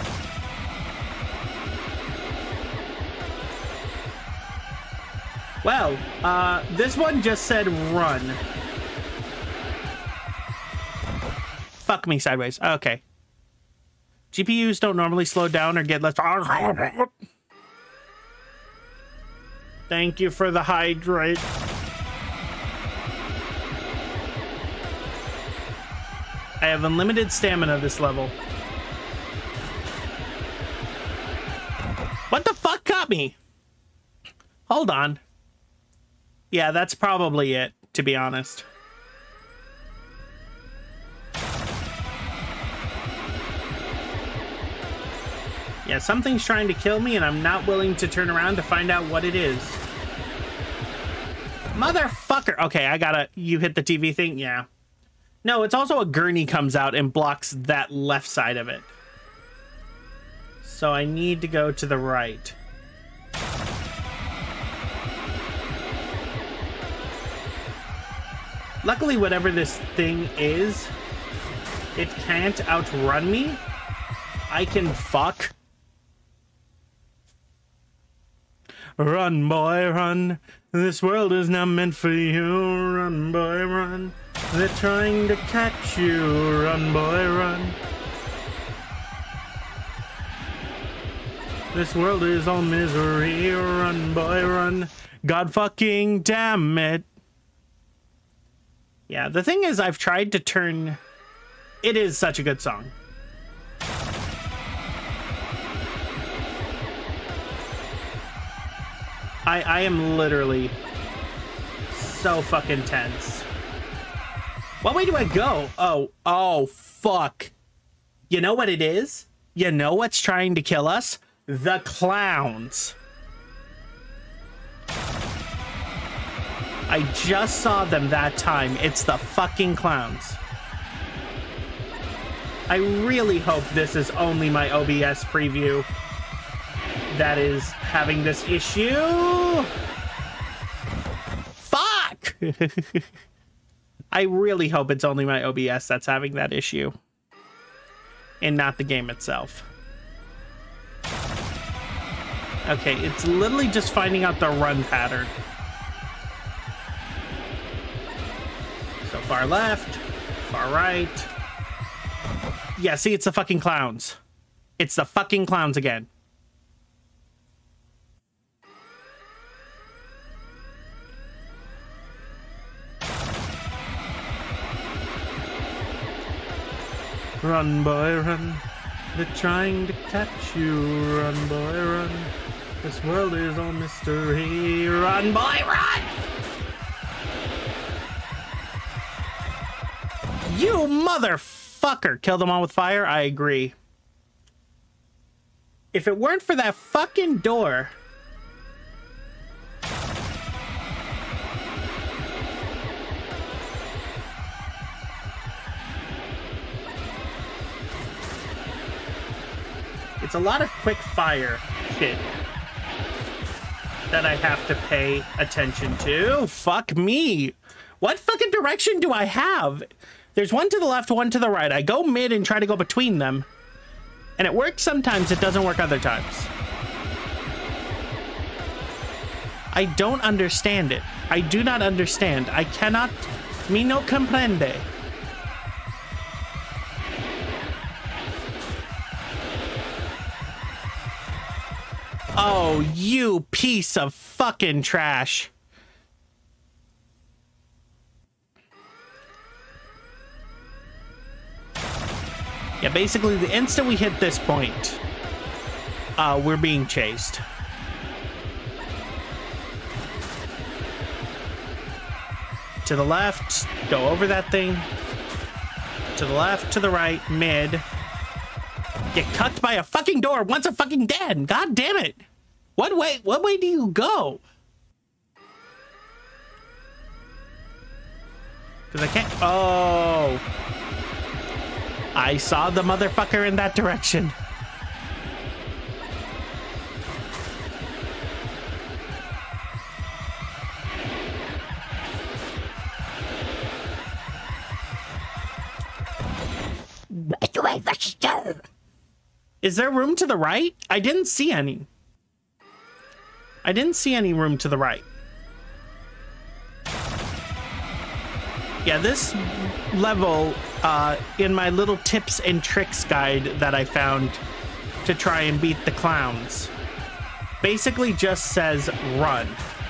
Well, uh, this one just said run. Fuck me sideways. Okay. G P Us don't normally slow down or get less... Thank you for the hydrate. I have unlimited stamina this level. What the fuck got me? Hold on. Yeah, that's probably it, to be honest. Yeah, something's trying to kill me, and I'm not willing to turn around to find out what it is. Motherfucker! Okay, I gotta... You hit the T V thing? Yeah. No, it's also a gurney comes out and blocks that left side of it. So I need to go to the right. Luckily, whatever this thing is, it can't outrun me. I can fuck. Run, boy, run. This world is not meant for you. Run, boy, run. They're trying to catch you. Run, boy, run. This world is all misery. Run, boy, run. God fucking damn it. Yeah, the thing is, I've tried to turn... It is such a good song. I, I am literally so fucking tense. What way do I go? Oh, oh, fuck. You know what it is? You know what's trying to kill us? The clowns. I just saw them that time. It's the fucking clowns. I really hope this is only my O B S preview that is having this issue. Fuck! I really hope it's only my O B S that's having that issue and not the game itself. Okay, it's literally just finding out the run pattern. So far left, far right. Yeah, see, it's the fucking clowns. It's the fucking clowns again. Run, boy, run. They're trying to catch you. Run, boy, run. This world is all mystery. Run, boy, run! You motherfucker! Kill them all with fire? I agree. If it weren't for that fucking door... It's a lot of quick fire shit that I have to pay attention to. Fuck me. What fucking direction do I have? There's one to the left, one to the right. I go mid and try to go between them. And it works sometimes, it doesn't work other times. I don't understand it. I do not understand. I cannot... Me no comprende. Oh, you piece of fucking trash. Yeah, basically, the instant we hit this point, uh, we're being chased. To the left, go over that thing. To the left, to the right, mid. Get cucked by a fucking door once a fucking dead. God damn it. What way, what way do you go? Because I can't... Oh... I saw the motherfucker in that direction. Is there room to the right? I didn't see any. I didn't see any room to the right. Yeah, this level, uh, in my little tips and tricks guide that I found to try and beat the clowns, basically just says run.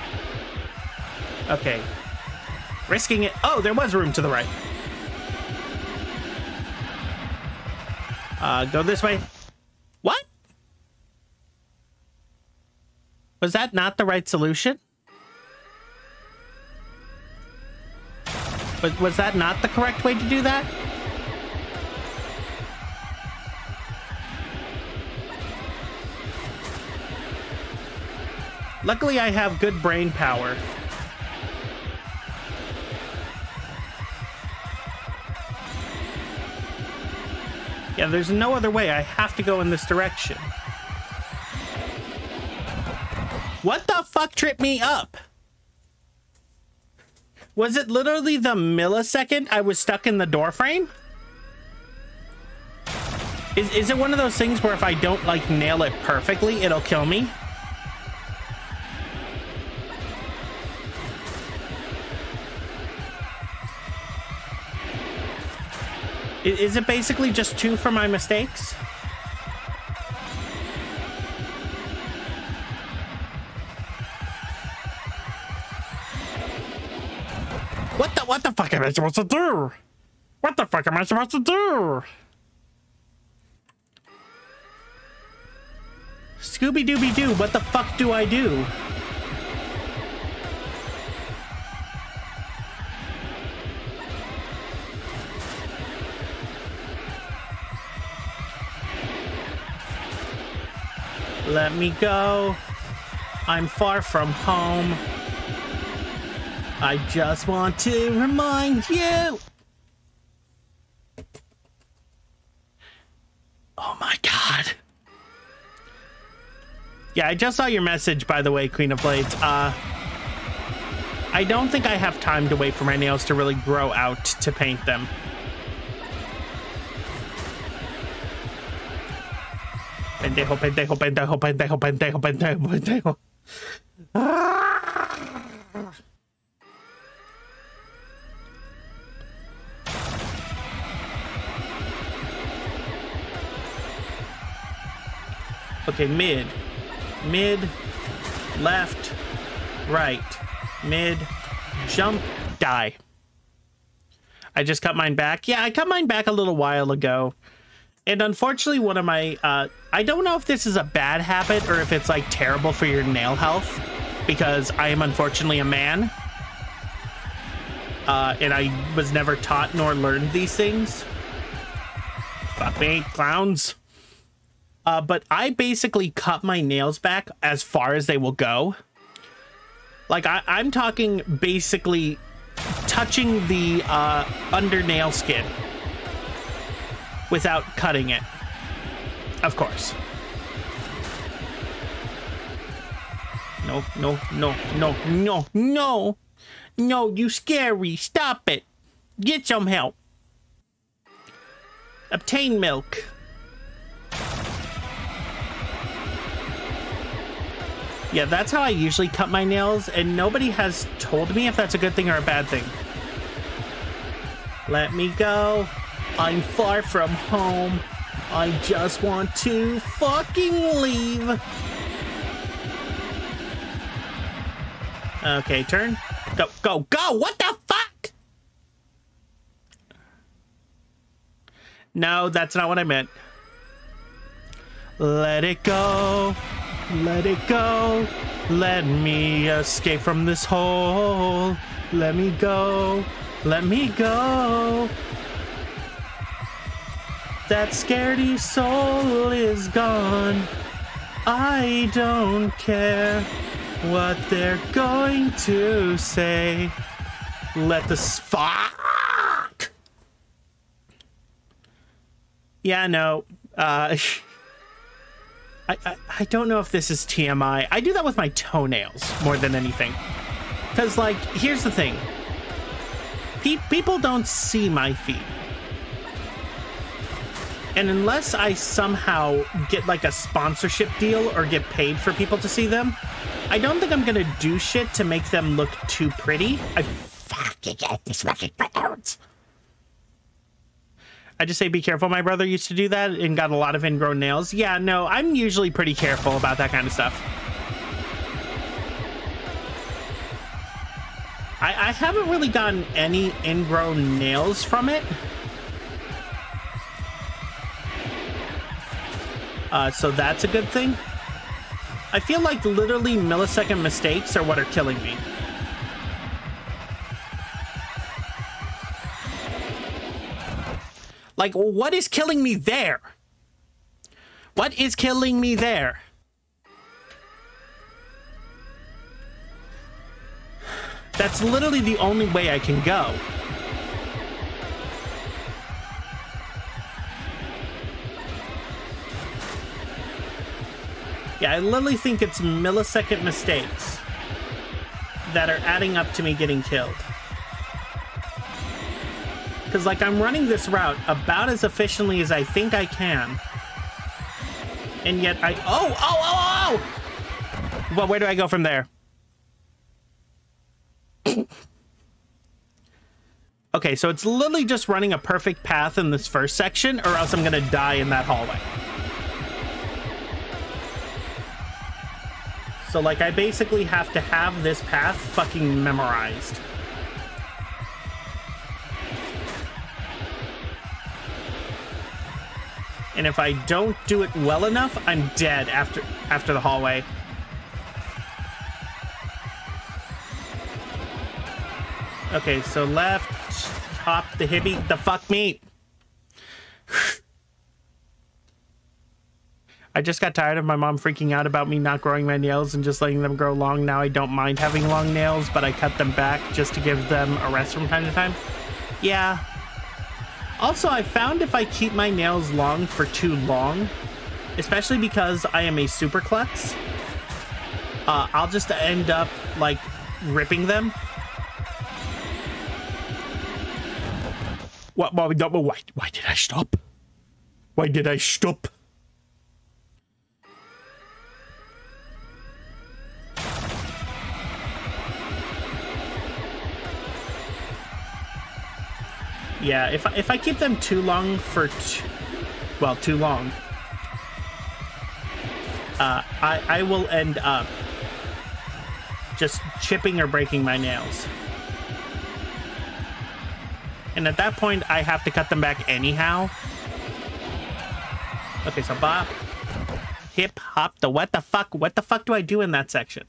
Okay. Risking it. Oh, there was room to the right. Uh, go this way. What? Was that not the right solution? Was, was that not the correct way to do that? Luckily, I have good brain power. Yeah, there's no other way. I have to go in this direction. What the fuck tripped me up? Was it literally the millisecond I was stuck in the door frame? Is, is it one of those things where if I don't, like, nail it perfectly, it'll kill me? I- is it basically just two for my mistakes? What the what the fuck am I supposed to do? What the fuck am I supposed to do? Scooby Dooby Doo, what the fuck do I do? Let me go. I'm far from home. I just want to remind you. Oh my god. Yeah, I just saw your message, by the way, Queen of Blades. Uh, I don't think I have time to wait for my nails to really grow out to paint them. Pendejo, pendejo, pendejo, pendejo, pendejo, pendejo, pendejo. Ah! Okay, mid. Mid, left, right, mid, jump, die. I just cut mine back. Yeah, I cut mine back a little while ago. And unfortunately, one of my, uh, I don't know if this is a bad habit or if it's like terrible for your nail health, because I am unfortunately a man. Uh, and I was never taught nor learned these things. Fuck me, clowns. Uh, but I basically cut my nails back as far as they will go. Like, I, I'm talking basically touching the uh, under nail skin without cutting it, of course. No, no, no, no, no, no, no, you scary, stop it. Get some help. Obtain milk. Yeah, that's how I usually cut my nails, and nobody has told me if that's a good thing or a bad thing. Let me go. I'm far from home. I just want to fucking leave. Okay, turn. Go, go, go! What the fuck? No, that's not what I meant. Let it go. Let it go. Let me escape from this hole. Let me go. Let me go. That scaredy soul is gone. I don't care what they're going to say. Let the fuck. Yeah, no. Uh... I, I, I don't know if this is T M I. I do that with my toenails more than anything. Because, like, here's the thing. Pe people don't see my feet. And unless I somehow get, like, a sponsorship deal or get paid for people to see them, I don't think I'm going to do shit to make them look too pretty. I fucking get this fucking clowns. I just say be careful. My brother used to do that and got a lot of ingrown nails. Yeah, no, I'm usually pretty careful about that kind of stuff. I, I haven't really gotten any ingrown nails from it. Uh, so that's a good thing. I feel like literally millisecond mistakes are what are killing me. Like, what is killing me there? What is killing me there? That's literally the only way I can go. Yeah, I literally think it's millisecond mistakes that are adding up to me getting killed. Because, like, I'm running this route about as efficiently as I think I can. And yet I... Oh, oh, oh, oh! Well, where do I go from there? Okay, so it's literally just running a perfect path in this first section, or else I'm gonna die in that hallway. So, like, I basically have to have this path fucking memorized. And if I don't do it well enough, I'm dead after after the hallway. Okay, so left, hop the hibby, the fuck me. I just got tired of my mom freaking out about me not growing my nails and just letting them grow long. Now I don't mind having long nails, but I cut them back just to give them a rest from time to time. Yeah. Also, I found if I keep my nails long for too long, especially because I am a super klutz, uh, I'll just end up, like, ripping them. What? Why, why, why did I stop? Why did I stop? Yeah, if I, if I keep them too long for, t well, too long, uh, I, I will end up just chipping or breaking my nails. And at that point, I have to cut them back anyhow. Okay, so bop, hip, hop, the what the fuck? What the fuck do I do in that section?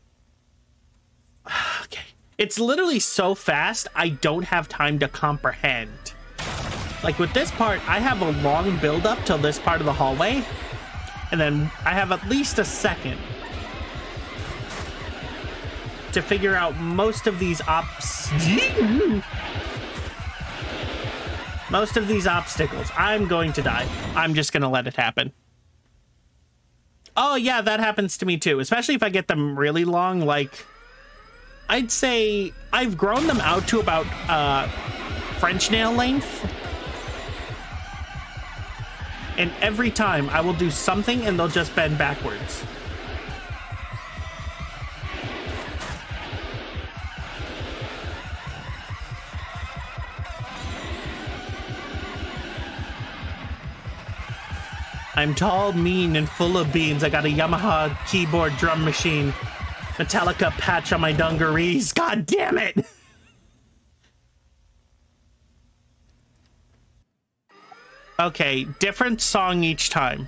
Okay. It's literally so fast, I don't have time to comprehend. Like with this part, I have a long build up till this part of the hallway. And then I have at least a second to figure out most of these ops. Most of these obstacles. I'm going to die. I'm just gonna let it happen. Oh yeah, that happens to me too. Especially if I get them really long. Like, I'd say I've grown them out to about uh, French nail length. And every time I will do something and they'll just bend backwards. I'm tall, mean, and full of beans. I got a Yamaha keyboard drum machine. Metallica patch on my dungarees. God damn it! Okay, different song each time.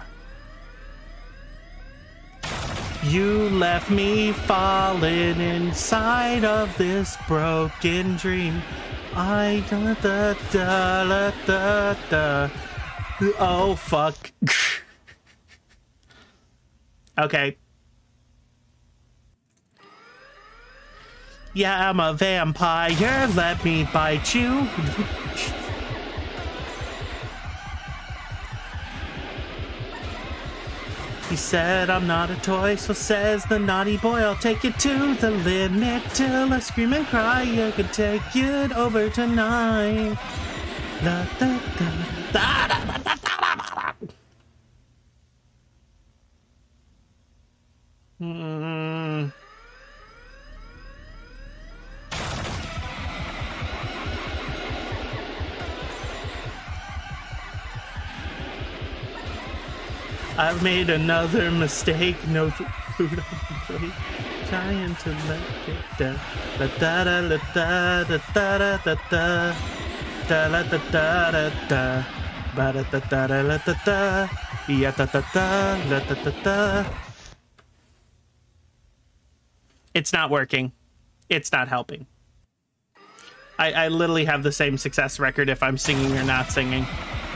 You left me falling inside of this broken dream. I da da da da da. Oh fuck. Okay. Yeah, I'm a vampire. Let me bite you. He said I'm not a toy, so says the naughty boy. I'll take it to the limit till I scream and cry. You could take it over tonight. Da, da, da, da, da, da, da, da, da. Hmm. I've made another mistake. No food on the plate. Trying to let it down. Da da da da da da da da da da da da da da da ba da da da da da da ya da da da da da da. It's not working. It's not helping. I I literally have the same success record if I'm singing or not singing.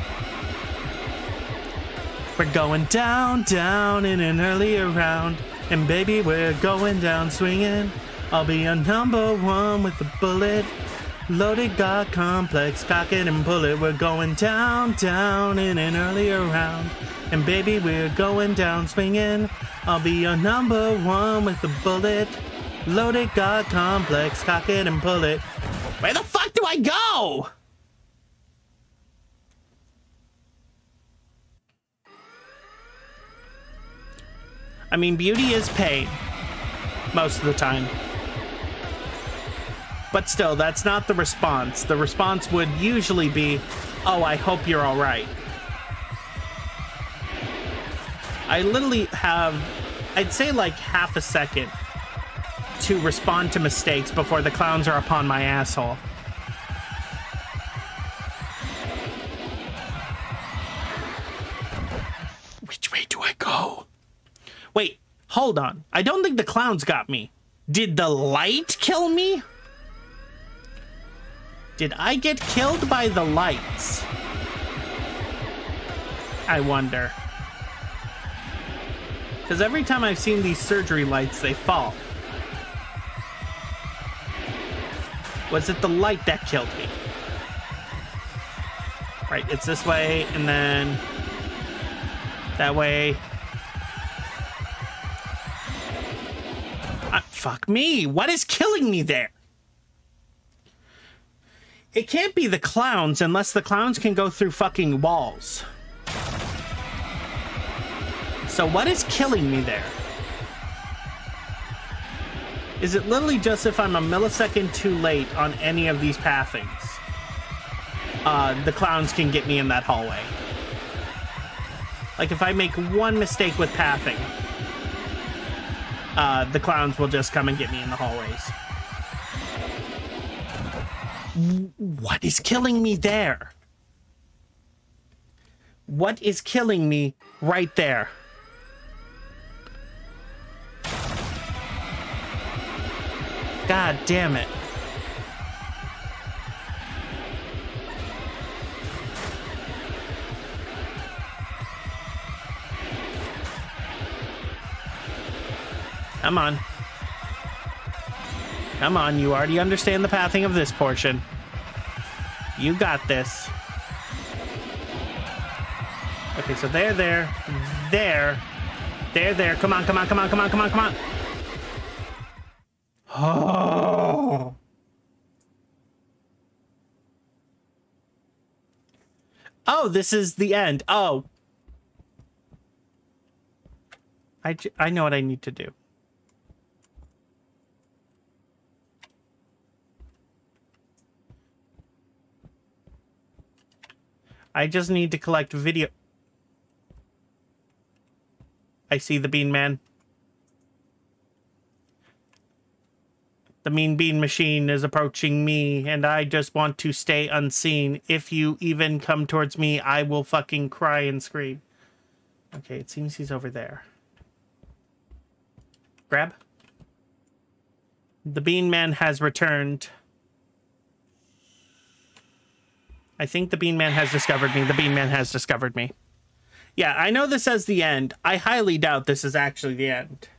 We're going down, down in an earlier round. And baby, we're going down swinging. I'll be a number one with a bullet. Loaded, got complex, cock it and pull it. We're going down, down in an earlier round. And baby, we're going down swinging. I'll be a number one with a bullet. Loaded, got complex, cock it and pull it. Where the fuck do I go? I mean, beauty is pain most of the time. But still, that's not the response. The response would usually be, oh, I hope you're all right. I literally have, I'd say like half a second to respond to mistakes before the clowns are upon my asshole. Which way do I go? Wait, hold on. I don't think the clowns got me. Did the light kill me? Did I get killed by the lights? I wonder. Because every time I've seen these surgery lights, they fall. Was it the light that killed me? Right, it's this way, and then that way. Uh, fuck me. What is killing me there? It can't be the clowns unless the clowns can go through fucking walls. So what is killing me there? Is it literally just if I'm a millisecond too late on any of these pathings? Uh, the clowns can get me in that hallway. Like if I make one mistake with pathing, uh, the clowns will just come and get me in the hallways. What is killing me there? What is killing me right there? God damn it. Come on. Come on, you already understand the pathing of this portion. You got this. Okay, so there, there, there, there, there. Come on, come on, come on, come on, come on, come on. Oh. Oh, this is the end. Oh. I, j I know what I need to do. I just need to collect video. I see the bean man. The mean bean machine is approaching me, and I just want to stay unseen. If you even come towards me, I will fucking cry and scream. Okay, it seems he's over there. Grab. The bean man has returned. I think the bean man has discovered me. The bean man has discovered me. Yeah, I know this says the end. I highly doubt this is actually the end.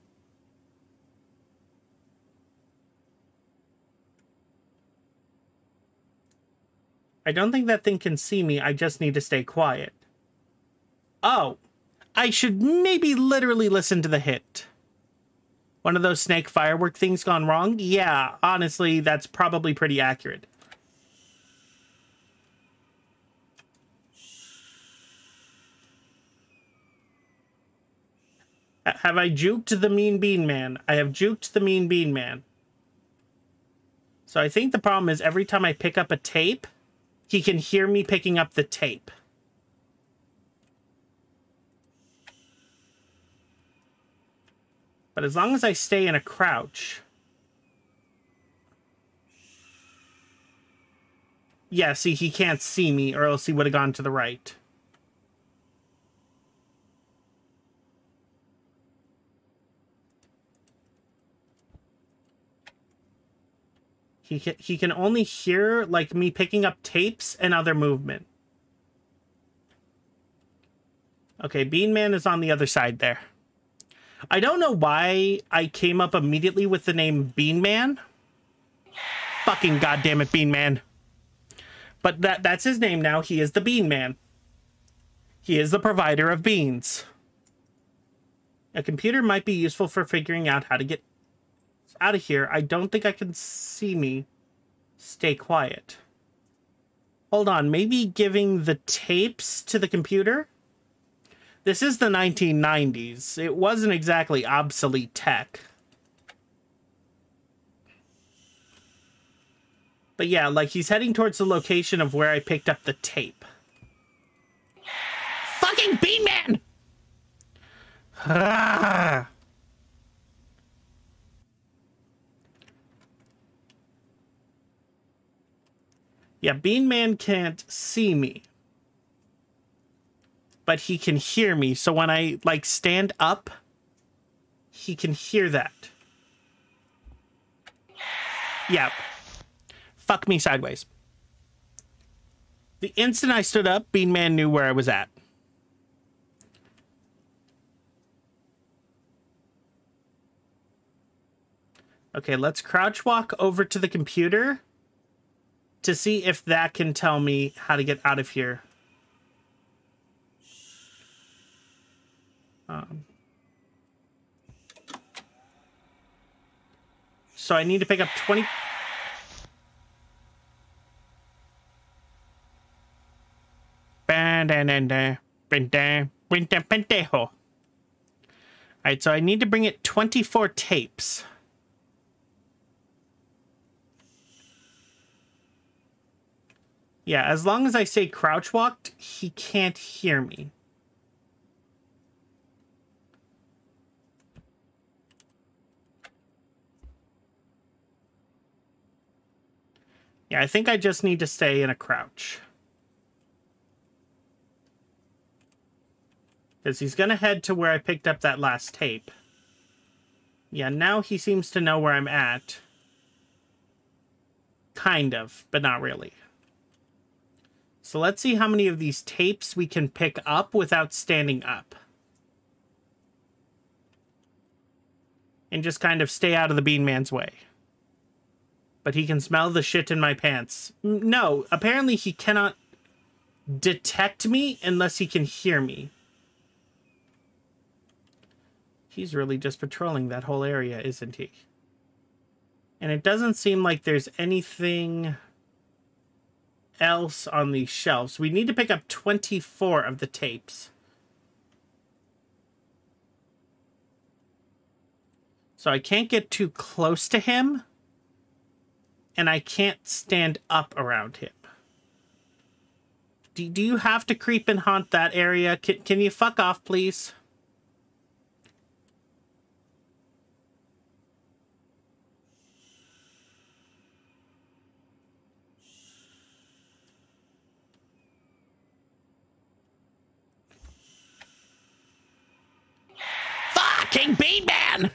I don't think that thing can see me. I just need to stay quiet. Oh, I should maybe literally listen to the hit. One of those snake firework things gone wrong? Yeah, honestly, that's probably pretty accurate. Have I juked the mean bean man? I have juked the mean bean man. So I think the problem is every time I pick up a tape, he can hear me picking up the tape. But as long as I stay in a crouch. Yeah, see, he can't see me, or else he would have gone to the right. He can, he can only hear, like, me picking up tapes and other movement. Okay, Bean Man is on the other side there. I don't know why I came up immediately with the name Bean Man. Fucking goddamn it, Bean Man. But that that's his name now. He is the Bean Man. He is the provider of beans. A computer might be useful for figuring out how to get out of here. I don't think I can see me. Stay quiet. Hold on, maybe giving the tapes to the computer? This is the nineteen nineties. It wasn't exactly obsolete tech. But yeah, like he's heading towards the location of where I picked up the tape. Fucking beanman! Ah. Yeah, beanman can't see me. But he can hear me. So when I, like, stand up, he can hear that. Yeah. Fuck me sideways. The instant I stood up, beanman knew where I was at. Okay, let's crouch walk over to the computer to see if that can tell me how to get out of here. Um, so I need to pick up twenty... Alright, so I need to bring it twenty-four tapes. Yeah, as long as I say crouch walked, he can't hear me. Yeah, I think I just need to stay in a crouch. Because he's going to head to where I picked up that last tape. Yeah, now he seems to know where I'm at. Kind of, but not really. So let's see how many of these tapes we can pick up without standing up. And just kind of stay out of the beanman's way. But he can smell the shit in my pants. No, apparently he cannot detect me unless he can hear me. He's really just patrolling that whole area, isn't he? And it doesn't seem like there's anything else on these shelves. We need to pick up twenty-four of the tapes. So I can't get too close to him. And I can't stand up around him. Do, do you have to creep and haunt that area? Can, can you fuck off, please? Fucking beanman!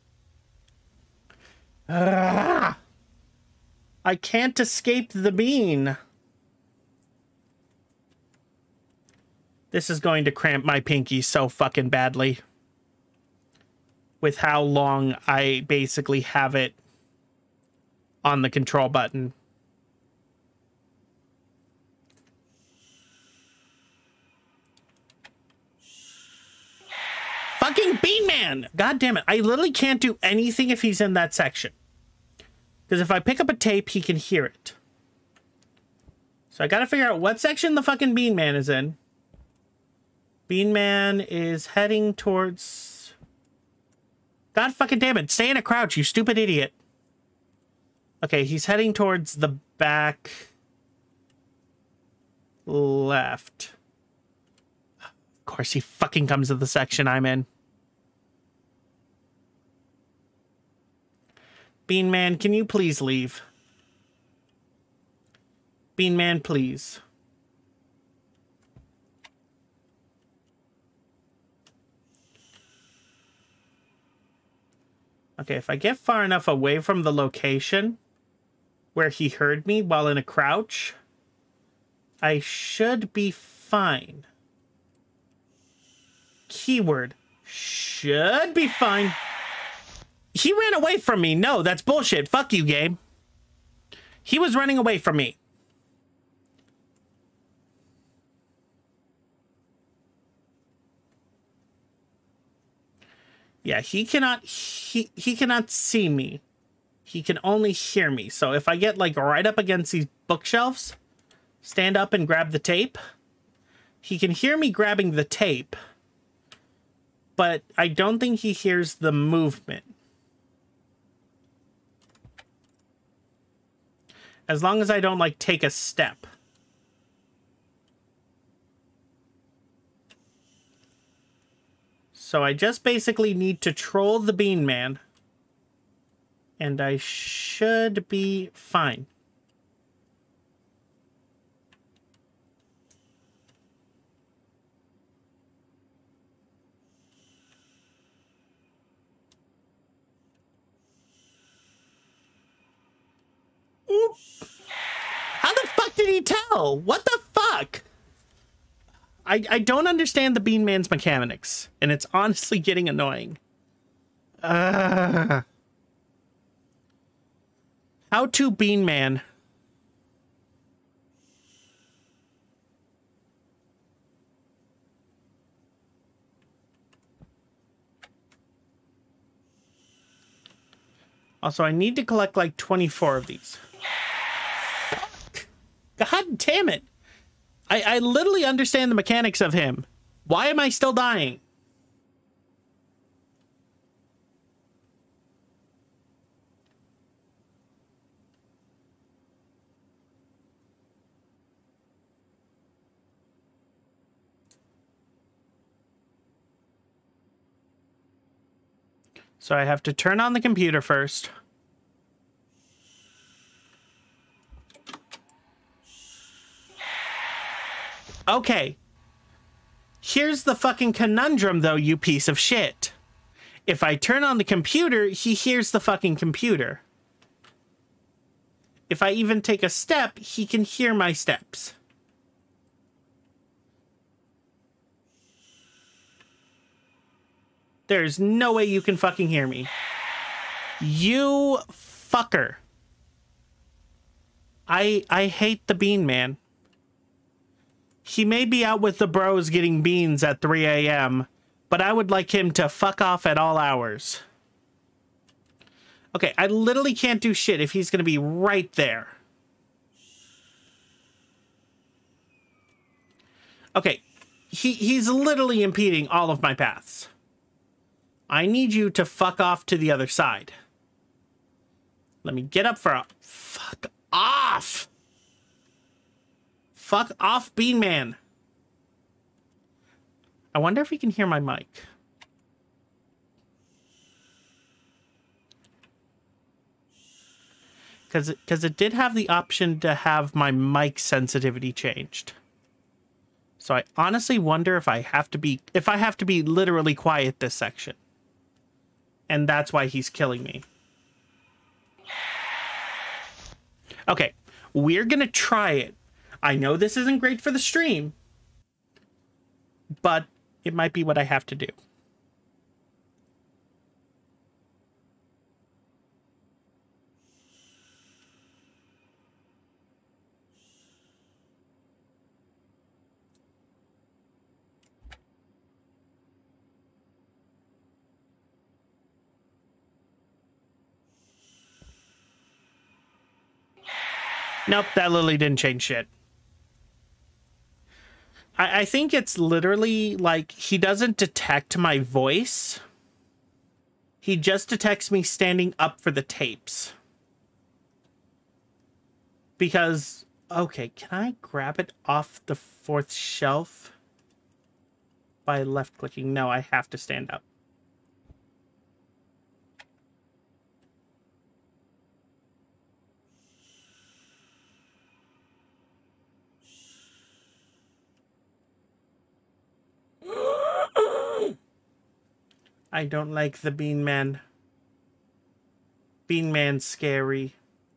Ugh. I can't escape the bean. This is going to cramp my pinky so fucking badly. With how long I basically have it on the control button. Fucking beanman! God damn it. I literally can't do anything if he's in that section. Because if I pick up a tape, he can hear it. So I gotta figure out what section the fucking beanman is in. Beanman is heading towards... God fucking damn it. Stay in a crouch, you stupid idiot. Okay, he's heading towards the back... left. Of course he fucking comes to the section I'm in. Beanman, can you please leave? Beanman, please. Okay, if I get far enough away from the location where he heard me while in a crouch, I should be fine. Keyword, should be fine. He ran away from me. No, that's bullshit. Fuck you, game. He was running away from me. Yeah, he cannot he he cannot see me. He can only hear me. So if I get like right up against these bookshelves, stand up and grab the tape, he can hear me grabbing the tape, but I don't think he hears the movement. As long as I don't, like, take a step. So I just basically need to troll the beanman. And I should be fine. Oop. How the fuck did he tell? What the fuck? I, I don't understand the beanman's mechanics, and it's honestly getting annoying. Uh, how to beanman? Also, I need to collect like twenty-four of these. Fuck. God damn it. I, I literally understand the mechanics of him. Why am I still dying? So I have to turn on the computer first. Okay. Here's the fucking conundrum, though, you piece of shit. If I turn on the computer, he hears the fucking computer. If I even take a step, he can hear my steps. There's no way you can fucking hear me. You fucker. I I hate the bean man. He may be out with the bros getting beans at three A M, but I would like him to fuck off at all hours. Okay, I literally can't do shit if he's gonna be right there. Okay, he, he's literally impeding all of my paths. I need you to fuck off to the other side. Let me get up for a... Fuck off! Fuck off, Bean Man. I wonder if he can hear my mic. Because it, because it did have the option to have my mic sensitivity changed. So I honestly wonder if I have to be... If I have to be literally quiet this section. And that's why he's killing me. Okay, we're gonna try it. I know this isn't great for the stream, but it might be what I have to do. Nope, that literally didn't change shit. I, I think it's literally like he doesn't detect my voice. He just detects me standing up for the tapes. Because, okay, can I grab it off the fourth shelf by left clicking? No, I have to stand up. I don't like the Bean Man. Bean Man's scary.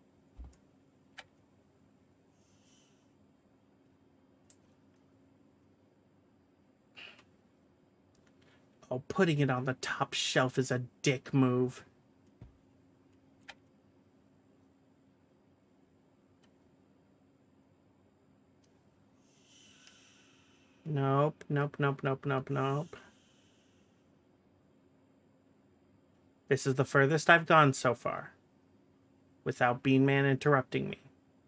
Oh, putting it on the top shelf is a dick move. Nope, nope, nope, nope, nope, nope. This is the furthest I've gone so far, without Bean Man interrupting me.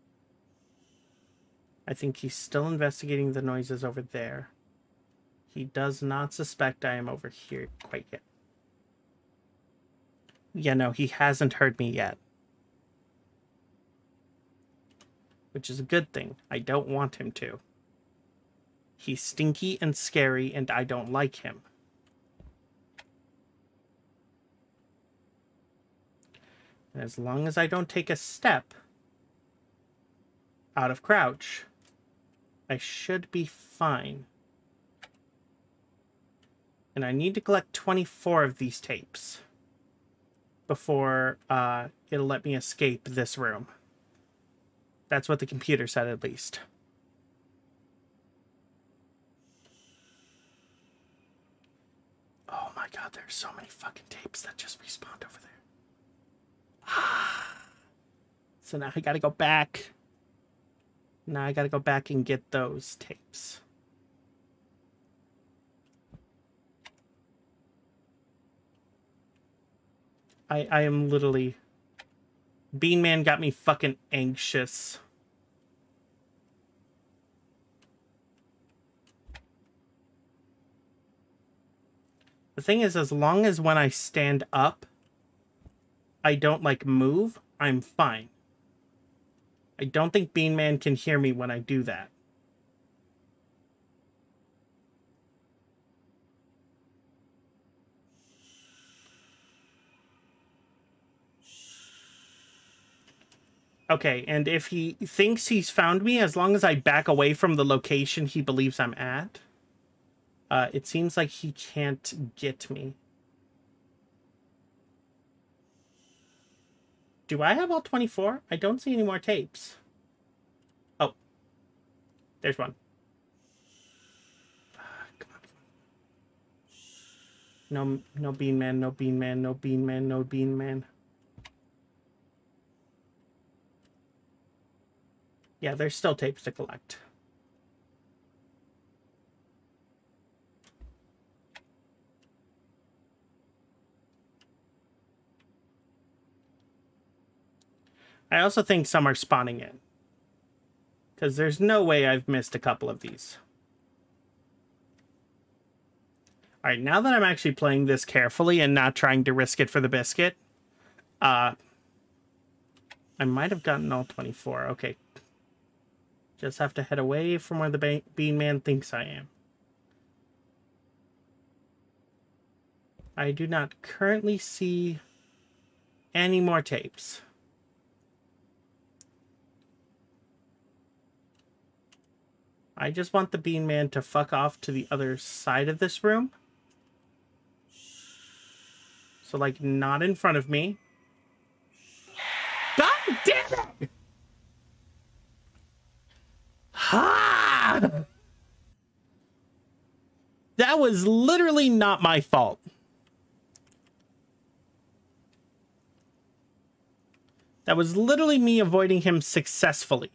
I think he's still investigating the noises over there. He does not suspect I am over here quite yet. Yeah, no, he hasn't heard me yet. which is a good thing. I don't want him to. He's stinky and scary, and I don't like him. And as long as I don't take a step out of crouch, I should be fine. And I need to collect twenty-four of these tapes before uh, it'll let me escape this room. That's what the computer said, at least. Oh my god, there's so many fucking tapes that just respawned over there. Ah. So now I gotta go back. Now I gotta go back and get those tapes. I, I am literally... Beanman got me fucking anxious. The thing is, as long as when I stand up, I don't, like, move, I'm fine. I don't think Beanman can hear me when I do that. Okay, and if he thinks he's found me, as long as I back away from the location he believes I'm at, uh, it seems like he can't get me. Do I have all twenty-four? I don't see any more tapes. Oh. There's one. Ah, come on, come on. No, no Beanman, no Beanman, no Beanman, no Beanman. Yeah, there's still tapes to collect. I also think some are spawning in. Because there's no way I've missed a couple of these. Alright, now that I'm actually playing this carefully and not trying to risk it for the biscuit, uh, I might have gotten all twenty-four. Okay. Just have to head away from where the Bean Man thinks I am. I do not currently see any more tapes. I just want the Bean Man to fuck off to the other side of this room. So, like, not in front of me. God damn it! Ha! That was literally not my fault. That was literally me avoiding him successfully.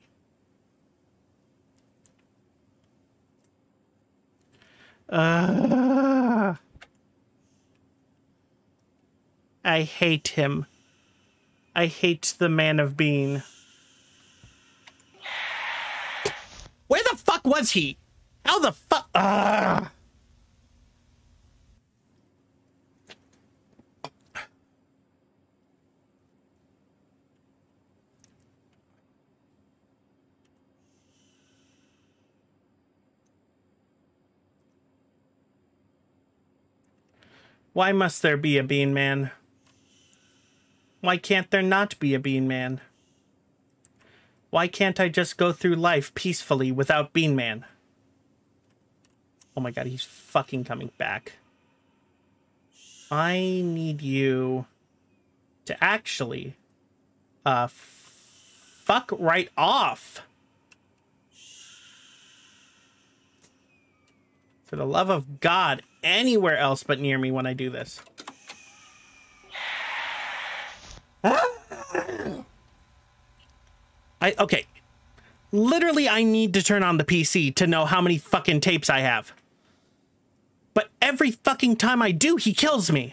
Uh, I hate him. I hate the man of Bean. Where the fuck was he? How the fuck? Uh. Why must there be a Bean Man? Why can't there not be a Bean Man? Why can't I just go through life peacefully without Bean Man? Oh my god, he's fucking coming back. I need you to actually uh fuck right off. For the love of God, anywhere else but near me when I do this. I, okay. Literally, I need to turn on the P C to know how many fucking tapes I have. But every fucking time I do, he kills me.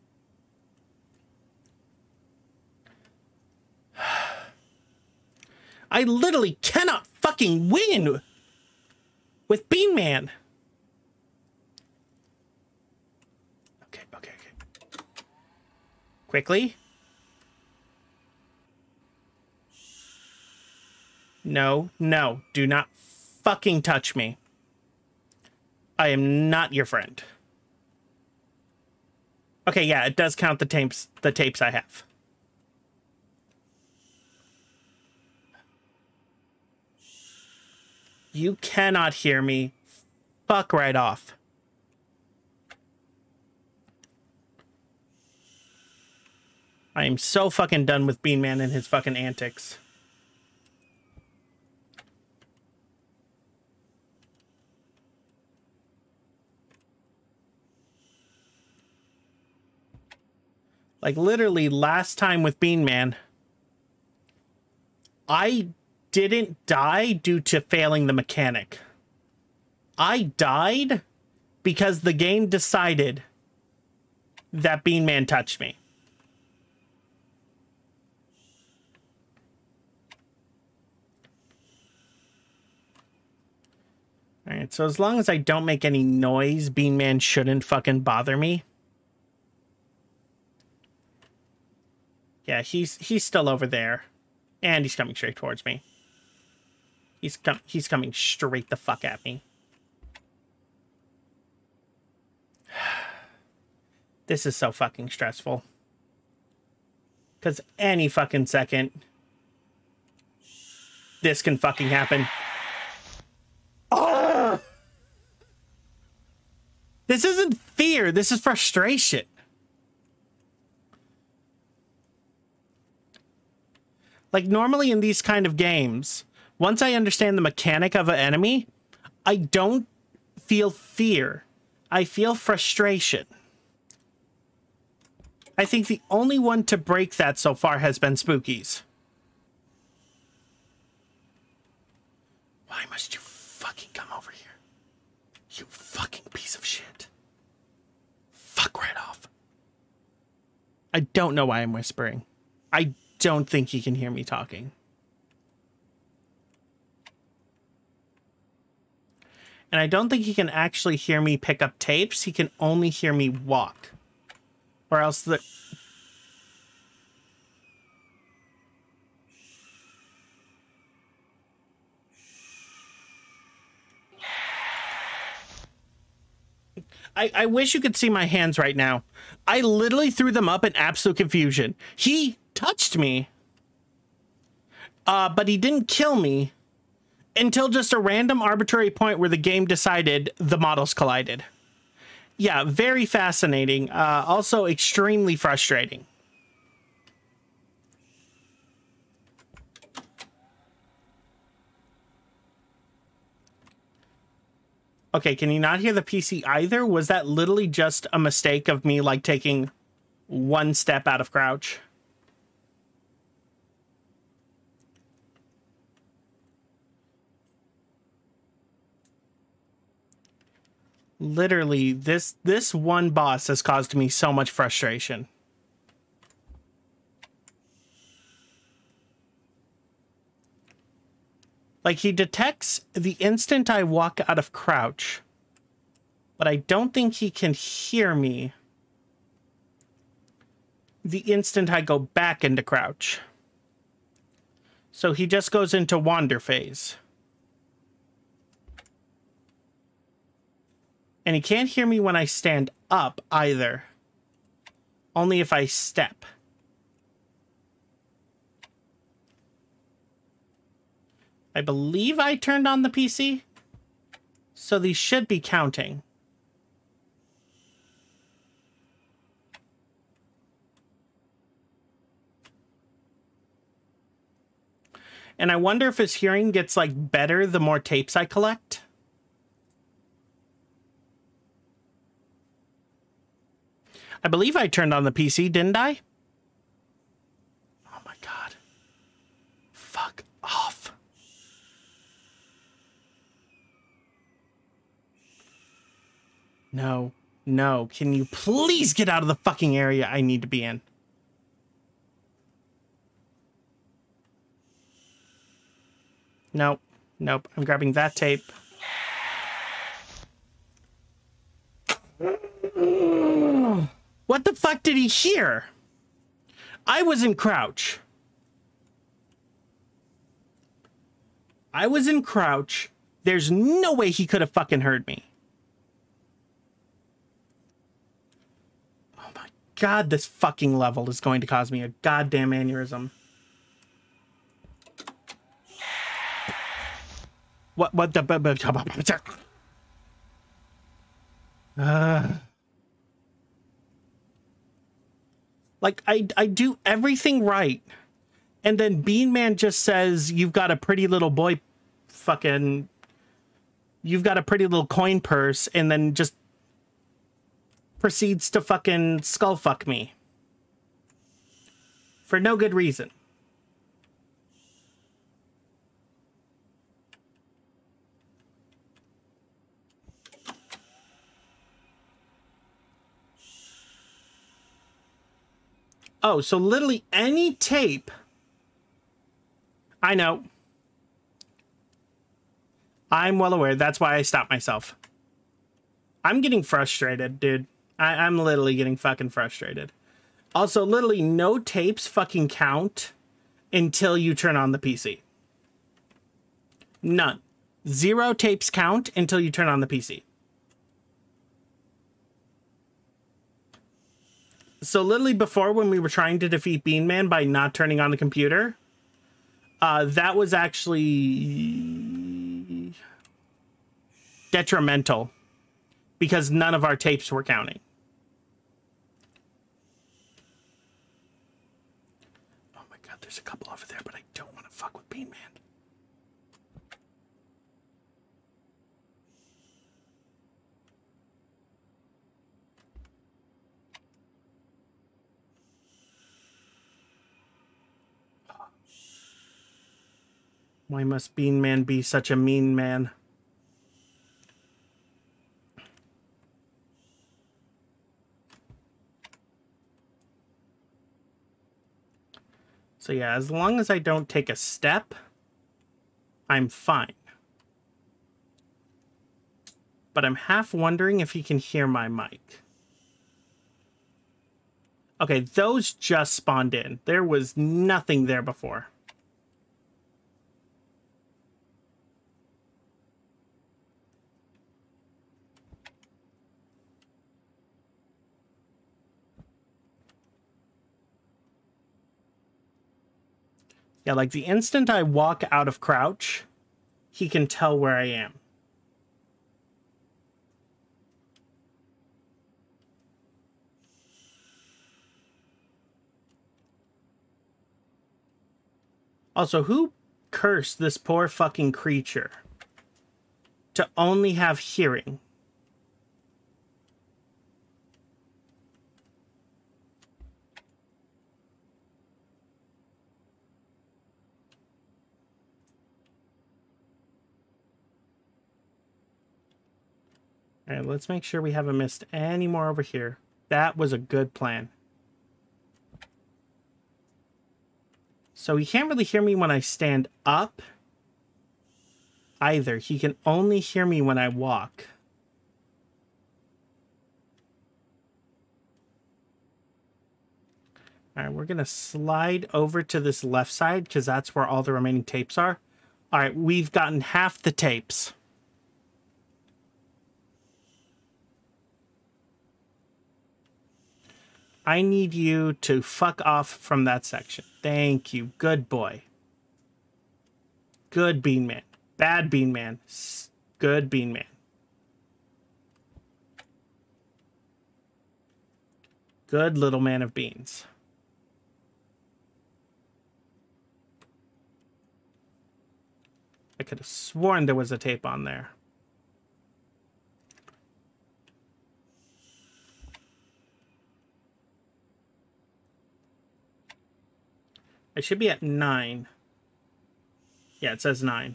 I literally cannot fucking win with Bean Man. Okay, okay, okay. Quickly. No, no, do not fucking touch me. I am not your friend. Okay, yeah, it does count the tapes, the tapes I have. You cannot hear me. Fuck right off. I am so fucking done with Beanman and his fucking antics. Like, literally, last time with Beanman, I didn't die due to failing the mechanic. I died because the game decided that Beanman touched me. Alright, so as long as I don't make any noise, Beanman shouldn't fucking bother me. Yeah, he's he's still over there. And he's coming straight towards me. He's com he's coming straight the fuck at me. This is so fucking stressful. Because any fucking second, this can fucking happen. Oh! This isn't fear. This is frustration. Like, normally in these kind of games, once I understand the mechanic of an enemy, I don't feel fear. I feel frustration. I think the only one to break that so far has been Spookies. Why must you fucking come over here? You fucking piece of shit. Fuck right off. I don't know why I'm whispering. I don't think he can hear me talking. And I don't think he can actually hear me pick up tapes. He can only hear me walk. Or else the... I, I wish you could see my hands right now. I literally threw them up in absolute confusion. He touched me, uh, but he didn't kill me until just a random arbitrary point where the game decided the models collided. Yeah, very fascinating. Uh, also extremely frustrating. Okay, can you not hear the P C either? Was that literally just a mistake of me, like, taking one step out of crouch? Literally, this this one boss has caused me so much frustration. Like, he detects the instant I walk out of crouch, but I don't think he can hear me the instant I go back into crouch. So he just goes into wander phase. And he can't hear me when I stand up either. Only if I step. I believe I turned on the P C. So these should be counting. And I wonder if his hearing gets, like, better the more tapes I collect. I believe I turned on the P C, didn't I? Oh my god. Fuck off. No, no. Can you please get out of the fucking area I need to be in? Nope. Nope. I'm grabbing that tape. What the fuck did he hear? I was in crouch. I was in crouch. There's no way he could have fucking heard me. Oh my god, this fucking level is going to cause me a goddamn aneurysm. What, what the... Uh, like, I, I do everything right. And then Beanman just says, you've got a pretty little boy fucking... You've got a pretty little coin purse, and then just proceeds to fucking skull fuck me. For no good reason. Oh, so literally any tape... I know. I'm well aware. That's why I stopped myself. I'm getting frustrated, dude. I I'm literally getting fucking frustrated. Also, literally no tapes fucking count until you turn on the P C. None. Zero tapes count until you turn on the P C. So literally before, when we were trying to defeat Beanman by not turning on the computer, uh, that was actually detrimental because none of our tapes were counting. Oh my god, there's a couple over there, but I don't want to fuck with Beanman. Why must Beanman be such a mean man? So yeah, as long as I don't take a step, I'm fine. But I'm half wondering if he can hear my mic. Okay, those just spawned in. There was nothing there before. Yeah, like the instant I walk out of crouch, he can tell where I am. Also, who cursed this poor fucking creature to only have hearing? All right, let's make sure we haven't missed any more over here. That was a good plan. So he can't really hear me when I stand up either. He can only hear me when I walk. All right, we're going to slide over to this left side because that's where all the remaining tapes are. All right, we've gotten half the tapes. I need you to fuck off from that section. Thank you. Good boy. Good Beanman. Bad Beanman. Good Beanman. Good little man of beans. I could have sworn there was a tape on there. I should be at nine. Yeah, it says nine.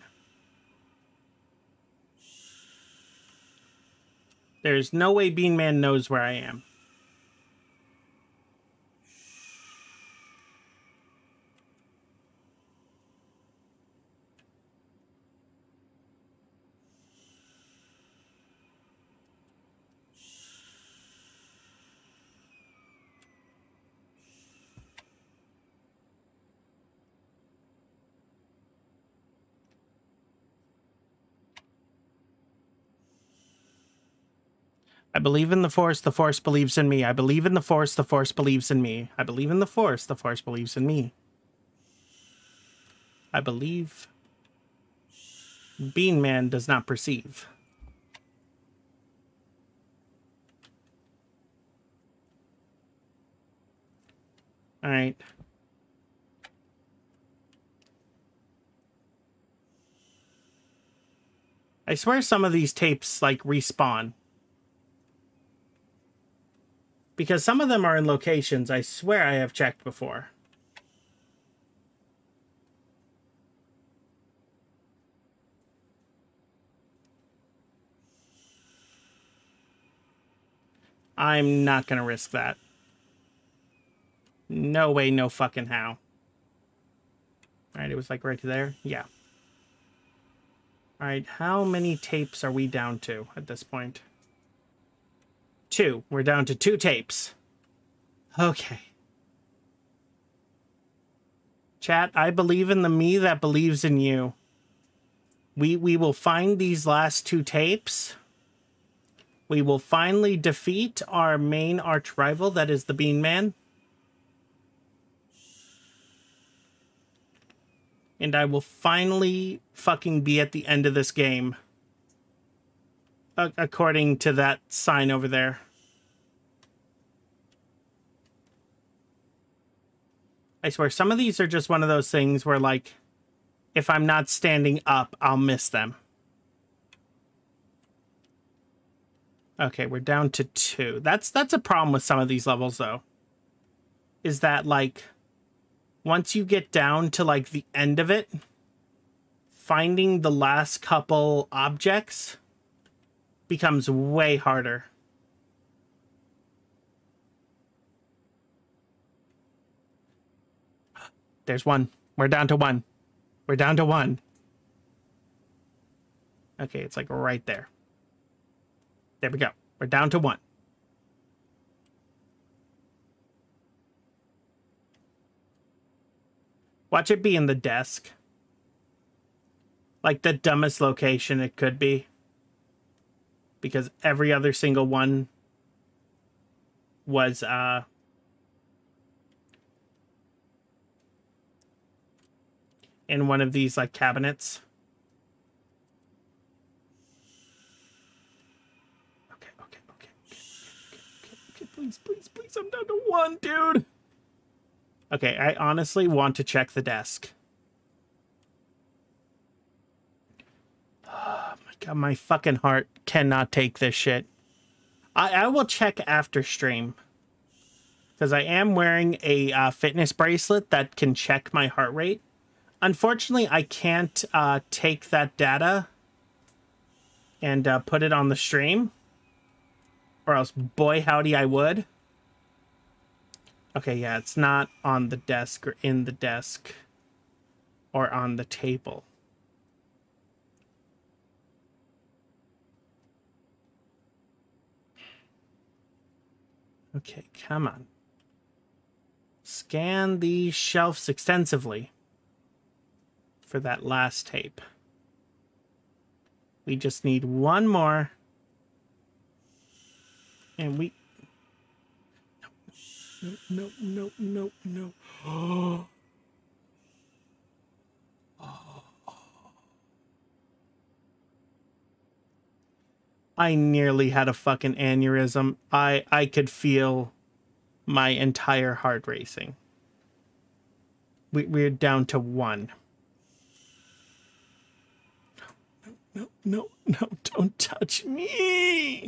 There's no way Beanman knows where I am. I believe in the Force, the Force believes in me. I believe in the Force, the Force believes in me. I believe in the Force, the Force believes in me. I believe Beanman does not perceive. All right. I swear some of these tapes, like, respawn. Because some of them are in locations I swear I have checked before. I'm not going to risk that. No way, no fucking how. All right, it was like right there. Yeah. All right, how many tapes are we down to at this point? Two. We're down to two tapes. Okay. Chat, I believe in the me that believes in you. We we will find these last two tapes. We will finally defeat our main arch rival, that is the Beanman. And I will finally fucking be at the end of this game. Uh, according to that sign over there. I swear, some of these are just one of those things where, like, if I'm not standing up, I'll miss them. Okay, we're down to two. That's that's a problem with some of these levels, though. Is that, like, once you get down to, like, the end of it, finding the last couple objects becomes way harder. There's one. We're down to one. We're down to one. Okay, it's like right there. There we go. We're down to one. Watch it be in the desk. Like the dumbest location it could be. Because every other single one was, uh... in one of these, like, cabinets. Okay, okay, okay, okay, okay, okay, okay, please, please, please, I'm down to one, dude! Okay, I honestly want to check the desk. Oh my god, my fucking heart cannot take this shit. I, I will check after stream. Because I am wearing a uh, fitness bracelet that can check my heart rate. Unfortunately, I can't uh, take that data and uh, put it on the stream. Or else, boy howdy, I would. Okay, yeah, it's not on the desk or in the desk or on the table. Okay, come on. Scan these shelves extensively for that last tape. We just need one more. And we... No, no, no, no, no. Oh. Oh. I nearly had a fucking aneurysm. I, I could feel my entire heart racing. We, we're down to one. No, no, no, no, don't touch me.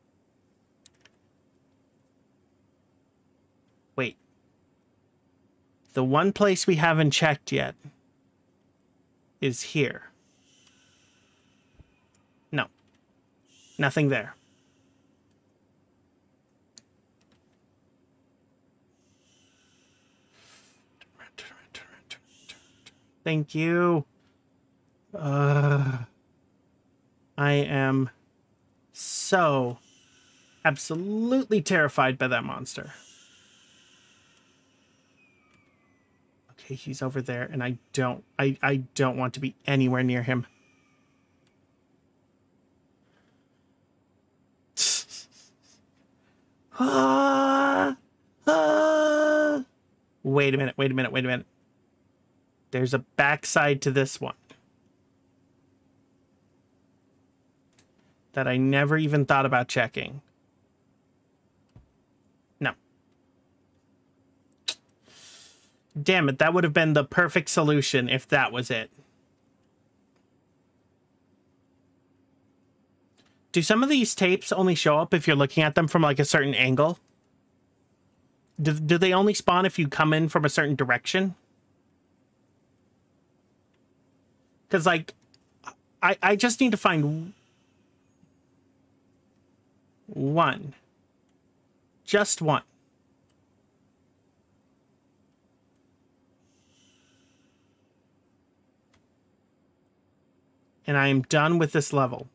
Wait. The one place we haven't checked yet is here. No. Nothing there. Thank you. Uh, I am so absolutely terrified by that monster. Okay, he's over there, and I don't, I, I don't want to be anywhere near him. Ah, ah. Wait a minute, wait a minute, wait a minute. There's a backside to this one that I never even thought about checking. No. Damn it, that would have been the perfect solution if that was it. Do some of these tapes only show up if you're looking at them from like a certain angle? Do, do they only spawn if you come in from a certain direction? Because, like, I, I just need to find one. Just one. And I am done with this level.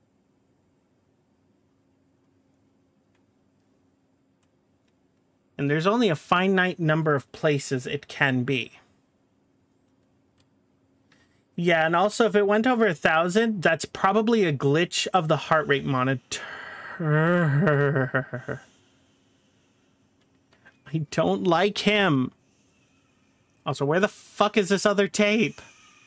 And there's only a finite number of places it can be. Yeah, and also if it went over a thousand, that's probably a glitch of the heart rate monitor. I don't like him. Also, where the fuck is this other tape?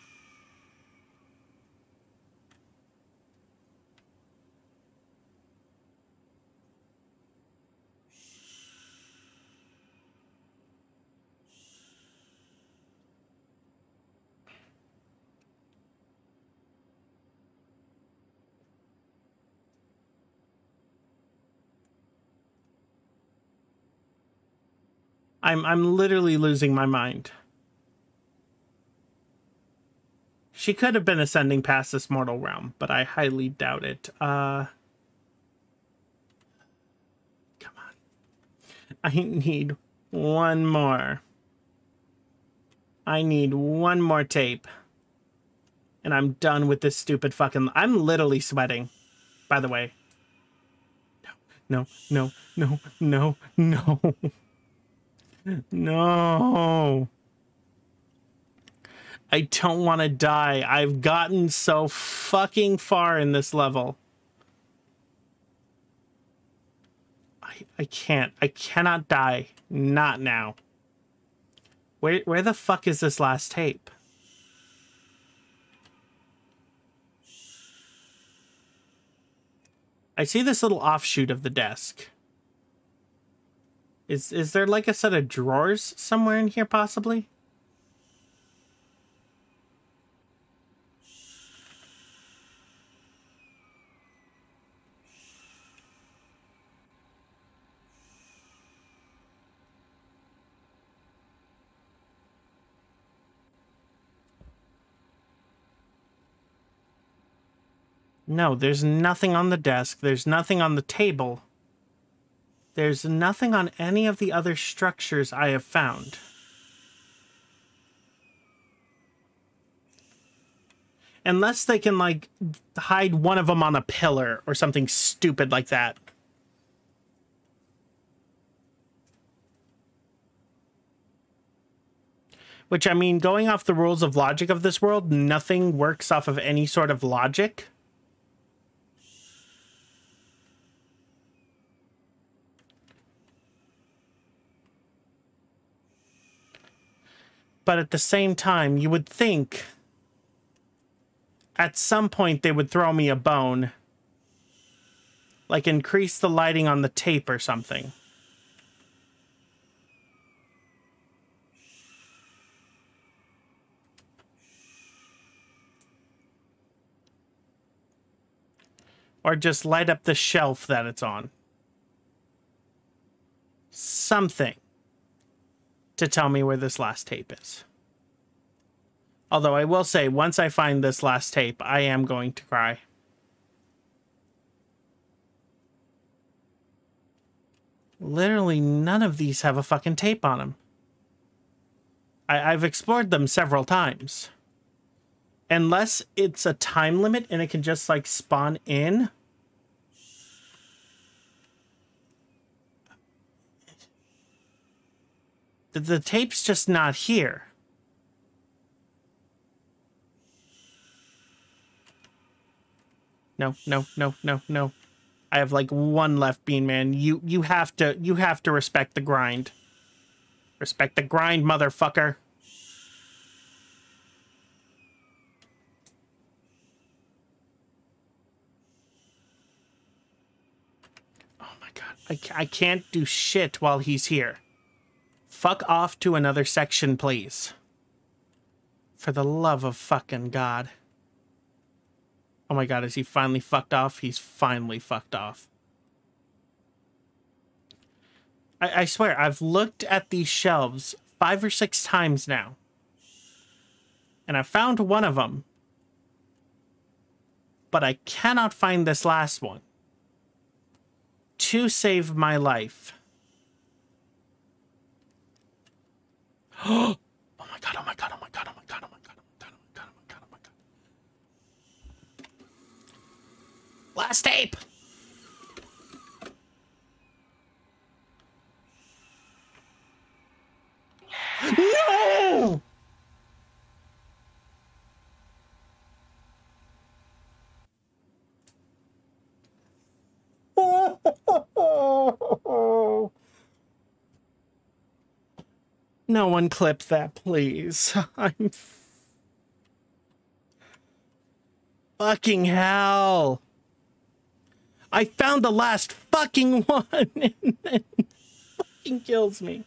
I'm I'm literally losing my mind. She could have been ascending past this mortal realm, but I highly doubt it. Uh, come on. I need one more. I need one more tape. And I'm done with this stupid fucking... I'm literally sweating, by the way. No, no, no, no, no, no. No. I don't want to die. I've gotten so fucking far in this level. I I can't. I cannot die. Not now. Where where the fuck is this last tape? I see this little offshoot of the desk. Is is there like a set of drawers somewhere in here possibly? No, there's nothing on the desk. There's nothing on the table. There's nothing on any of the other structures I have found. Unless they can, like, hide one of them on a pillar or something stupid like that. Which, I mean, going off the rules of logic of this world, nothing works off of any sort of logic. But at the same time, you would think at some point they would throw me a bone. Like increase the lighting on the tape or something. Or just light up the shelf that it's on. Something to tell me where this last tape is. Although I will say, once I find this last tape, I am going to cry. Literally none of these have a fucking tape on them. I I've explored them several times. Unless it's a time limit and it can just like spawn in. The, the tape's just not here. No, no, no, no, no. I have like one left, Beanman. You you have to you have to respect the grind. Respect the grind, motherfucker. Oh my god. I, ca- I can't do shit while he's here. Fuck off to another section, please. For the love of fucking God. Oh my god, is he finally fucked off? He's finally fucked off. I, I swear, I've looked at these shelves five or six times now. And I found one of them. But I cannot find this last one. To save my life. Oh my god, oh my god, oh my god, oh my god, oh my god, oh my god, oh my god, oh my god, oh my god. Last tape! No! No one clip that, please. I'm fucking hell. I found the last fucking one and then fucking kills me.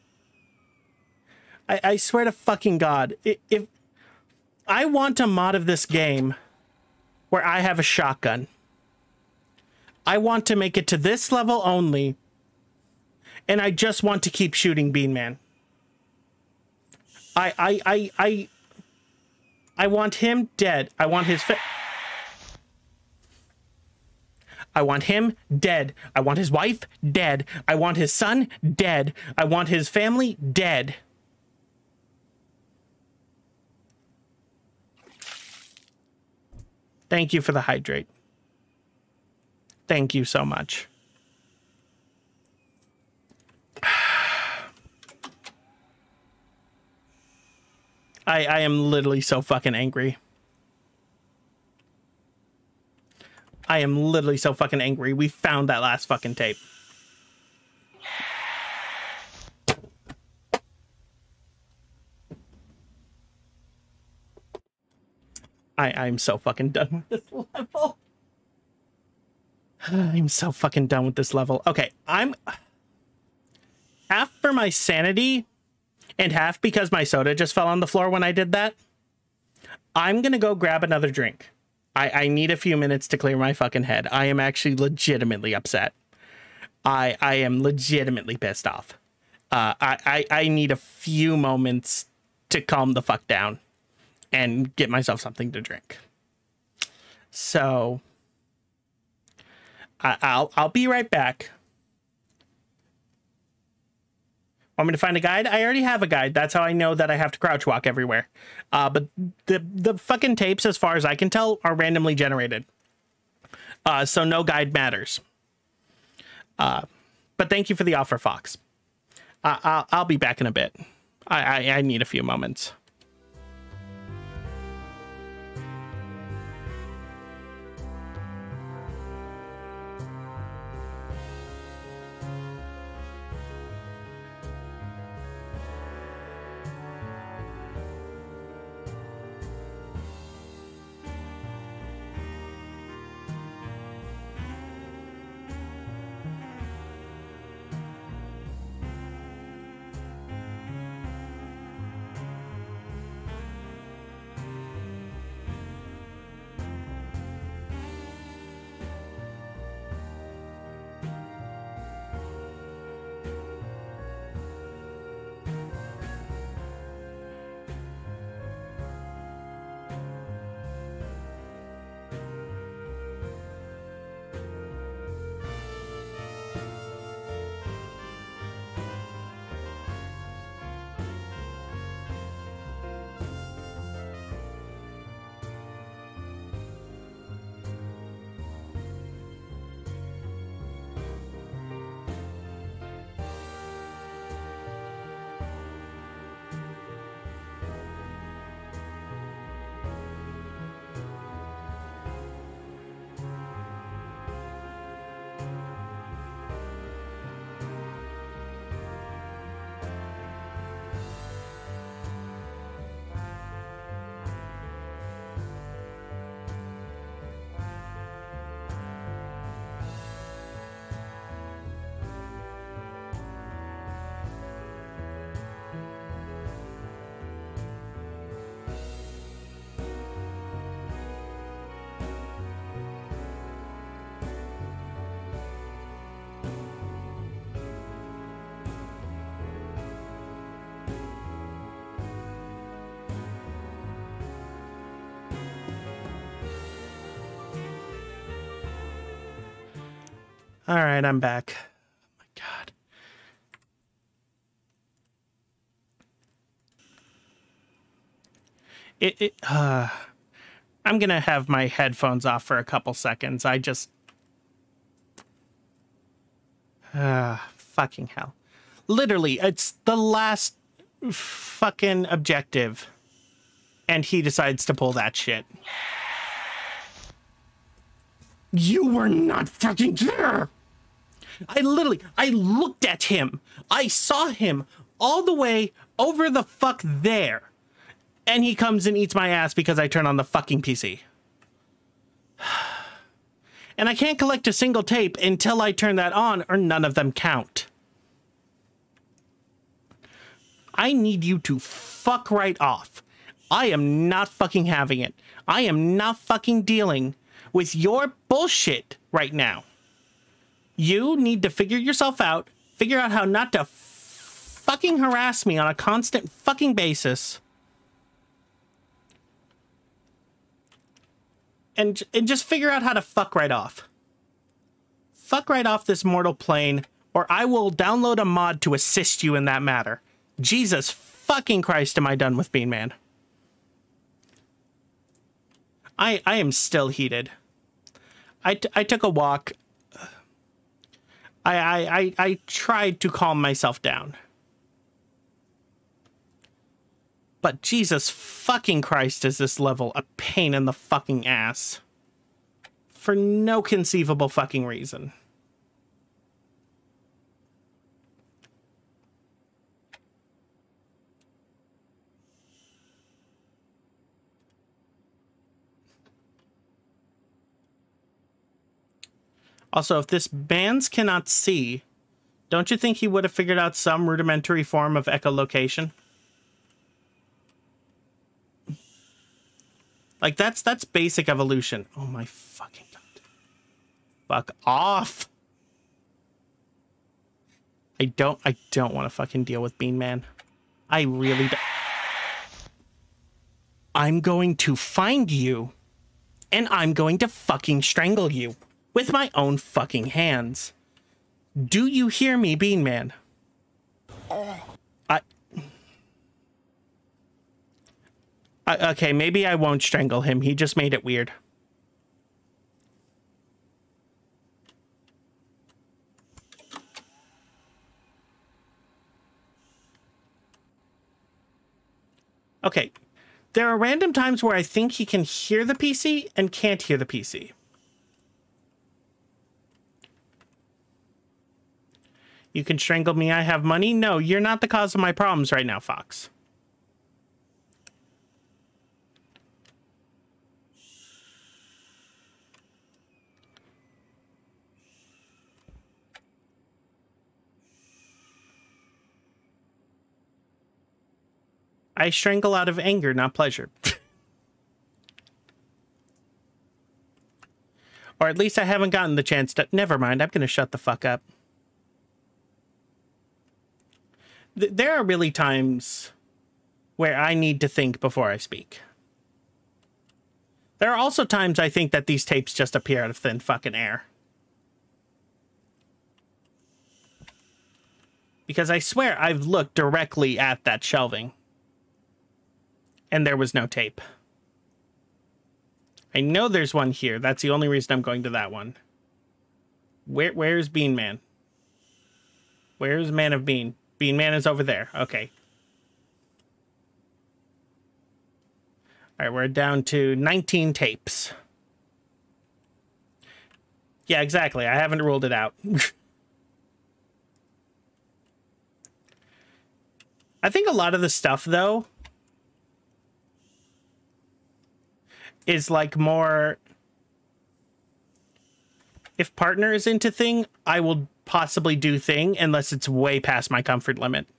I, I swear to fucking God, if I want a mod of this game where I have a shotgun, I want to make it to this level only, and I just want to keep shooting Beanman. I, I, I, I, I want him dead. I want his fa- I want him dead. I want his wife dead. I want his son dead. I want his family dead. Thank you for the hydrate. Thank you so much. I, I am literally so fucking angry. I am literally so fucking angry. We found that last fucking tape. I, I'm so fucking done with this level. I'm so fucking done with this level. Okay, I'm... half for my sanity and half because my soda just fell on the floor when I did that. I'm gonna go grab another drink. I, I need a few minutes to clear my fucking head. I am actually legitimately upset. I I am legitimately pissed off. Uh, I, I, I need a few moments to calm the fuck down and get myself something to drink. So I, I'll I'll be right back. Want me to find a guide? I already have a guide. That's how I know that I have to crouch walk everywhere. Uh, but the the fucking tapes, as far as I can tell, are randomly generated. Uh, so no guide matters. Uh, but thank you for the offer, Fox. Uh, I'll, I'll be back in a bit. I, I, I need a few moments. All right, I'm back. Oh my God. It, it, uh, I'm gonna have my headphones off for a couple seconds. I just, uh, fucking hell. Literally, it's the last fucking objective, and he decides to pull that shit. You were not fucking there! I literally, I looked at him. I saw him all the way over the fuck there. And he comes and eats my ass because I turn on the fucking P C. And I can't collect a single tape until I turn that on, or none of them count. I need you to fuck right off. I am not fucking having it. I am not fucking dealing with your bullshit right now. You need to figure yourself out, figure out how not to fucking harass me on a constant fucking basis. And, and just figure out how to fuck right off. Fuck right off this mortal plane, or I will download a mod to assist you in that matter. Jesus fucking Christ, am I done with Beanman. I, I am still heated. I, t I took a walk. I, I, I, I tried to calm myself down. But Jesus fucking Christ, is this level a pain in the fucking ass. For no conceivable fucking reason. Also, if this Bands cannot see, don't you think he would have figured out some rudimentary form of echolocation? Like, that's that's basic evolution. Oh my fucking God. Fuck off. I don't, I don't want to fucking deal with Beanman. I really don't. I'm going to find you, and I'm going to fucking strangle you. With my own fucking hands. Do you hear me, Beanman? I, I... Okay, maybe I won't strangle him. He just made it weird. Okay. There are random times where I think he can hear the P C and can't hear the P C. You can strangle me, I have money? No, you're not the cause of my problems right now, Fox. I strangle out of anger, not pleasure. Or at least I haven't gotten the chance to... Never mind, I'm gonna shut the fuck up. There are really times where I need to think before I speak. There are also times I think that these tapes just appear out of thin fucking air. Because I swear I've looked directly at that shelving. And there was no tape. I know there's one here. That's the only reason I'm going to that one. Where, where's Beanman? Where's Man of Bean? Beanman is over there. Okay. All right, we're down to nineteen tapes. Yeah, exactly. I haven't ruled it out. I think a lot of the stuff, though, is like more... If partner is into thing, I will possibly do thing unless it's way past my comfort limit.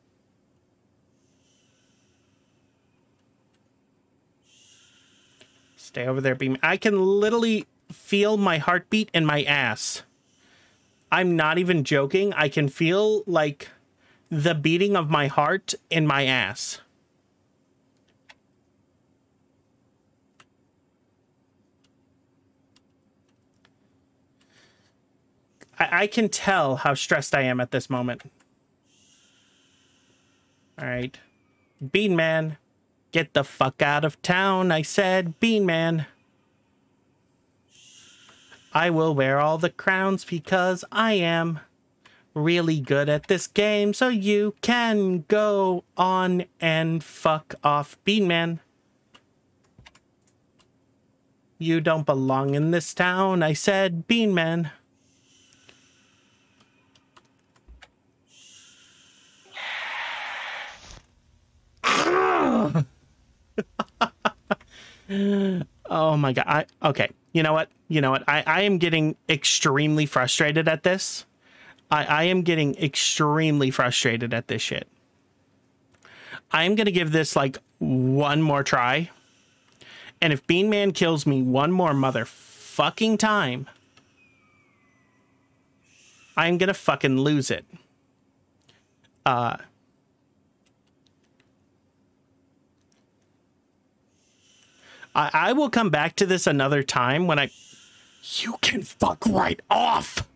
Stay over there, Beam. I can literally feel my heartbeat in my ass. I'm not even joking. I can feel like the beating of my heart in my ass. I, I, I can tell how stressed I am at this moment. All right. Beanman, get the fuck out of town, I said. Beanman. I will wear all the crowns because I am really good at this game, so you can go on and fuck off, Beanman. You don't belong in this town, I said, Beanman. Oh my god. I, okay, you know what? You know what? I, I am getting extremely frustrated at this. I, I am getting extremely frustrated at this shit. I'm going to give this like one more try. And if Beanman kills me one more motherfucking time, I'm going to fucking lose it. Uh... I, I will come back to this another time when I... You can fuck right off!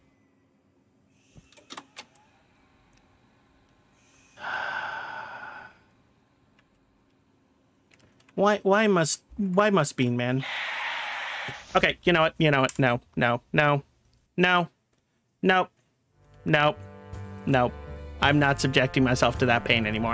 Why, why must, why must Beanman? Okay, you know what, you know what, no, no, no, no, no, no, no. I'm not subjecting myself to that pain anymore.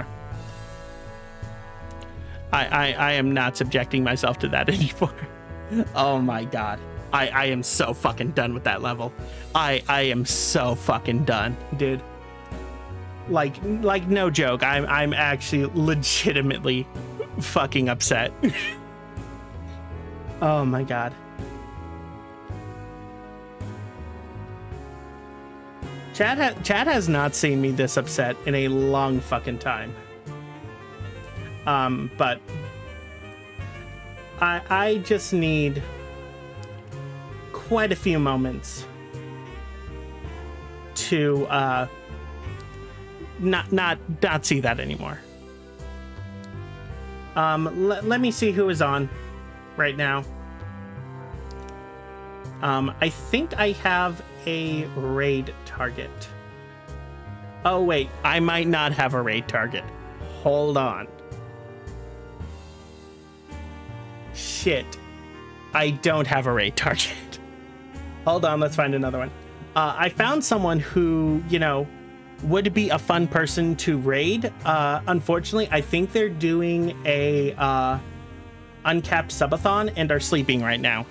I, I, I am not subjecting myself to that anymore. Oh my god. I, I am so fucking done with that level. I, I am so fucking done, dude. Like, like no joke. I'm, I'm actually legitimately fucking upset. Oh my god. Chad, ha Chad has not seen me this upset in a long fucking time. Um, but I, I just need quite a few moments to, uh, not, not, not see that anymore. Um, let me see who is on right now. Um, I think I have a raid target. Oh, wait, I might not have a raid target. Hold on. Shit, I don't have a raid target. Hold on, let's find another one. Uh, I found someone who, you know, would be a fun person to raid. Uh, unfortunately, I think they're doing a uh, uncapped subathon and are sleeping right now.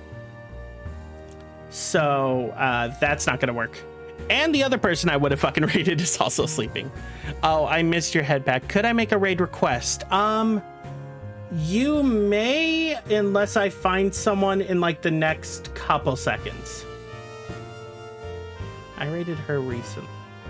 So uh, that's not gonna work. And the other person I would have fucking raided is also sleeping. Oh, I missed your head back. Could I make a raid request? Um... You may, unless I find someone in like the next couple seconds. I raided her recently.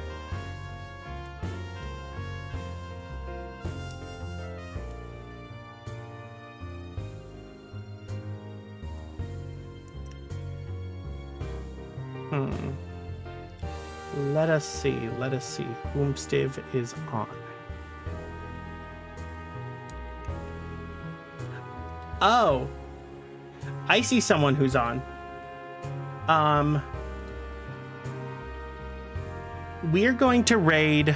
Hmm. Let us see. Let us see. Whomstiv is on. Oh, I see someone who's on. Um, we're going to raid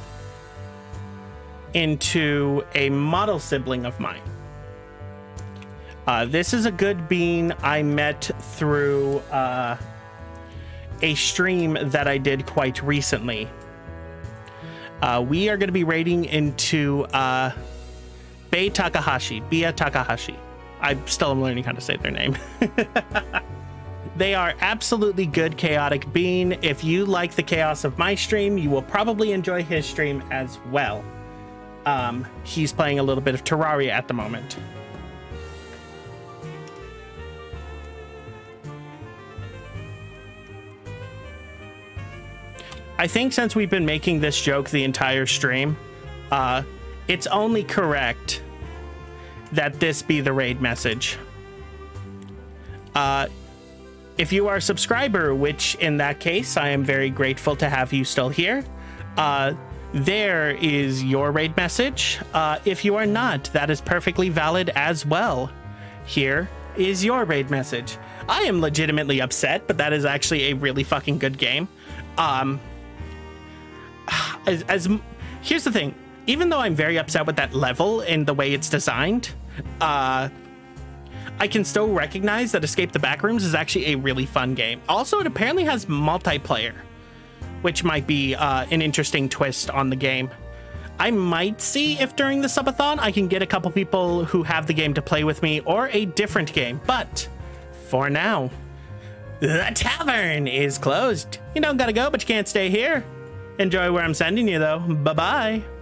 into a model sibling of mine. Uh, this is a good bean I met through uh, a stream that I did quite recently. Uh, we are going to be raiding into uh, Bei Takahashi, Bia Takahashi. I still am learning how to say their name. They are absolutely good chaotic bean. If you like the chaos of my stream, you will probably enjoy his stream as well. Um, he's playing a little bit of Terraria at the moment. I think since we've been making this joke the entire stream, uh, it's only correct that this be the raid message. Uh, if you are a subscriber, which in that case, I am very grateful to have you still here, uh, there is your raid message. Uh, if you are not, that is perfectly valid as well. Here is your raid message? I am legitimately upset, but that is actually a really fucking good game. Um, as, as here's the thing, even though I'm very upset with that level and the way it's designed, uh, I can still recognize that Escape the Backrooms is actually a really fun game. Also, it apparently has multiplayer, which might be uh, an interesting twist on the game. I might see if during the subathon I can get a couple people who have the game to play with me or a different game. But for now, the tavern is closed. You don't gotta go, but you can't stay here. Enjoy where I'm sending you, though. Bye-bye.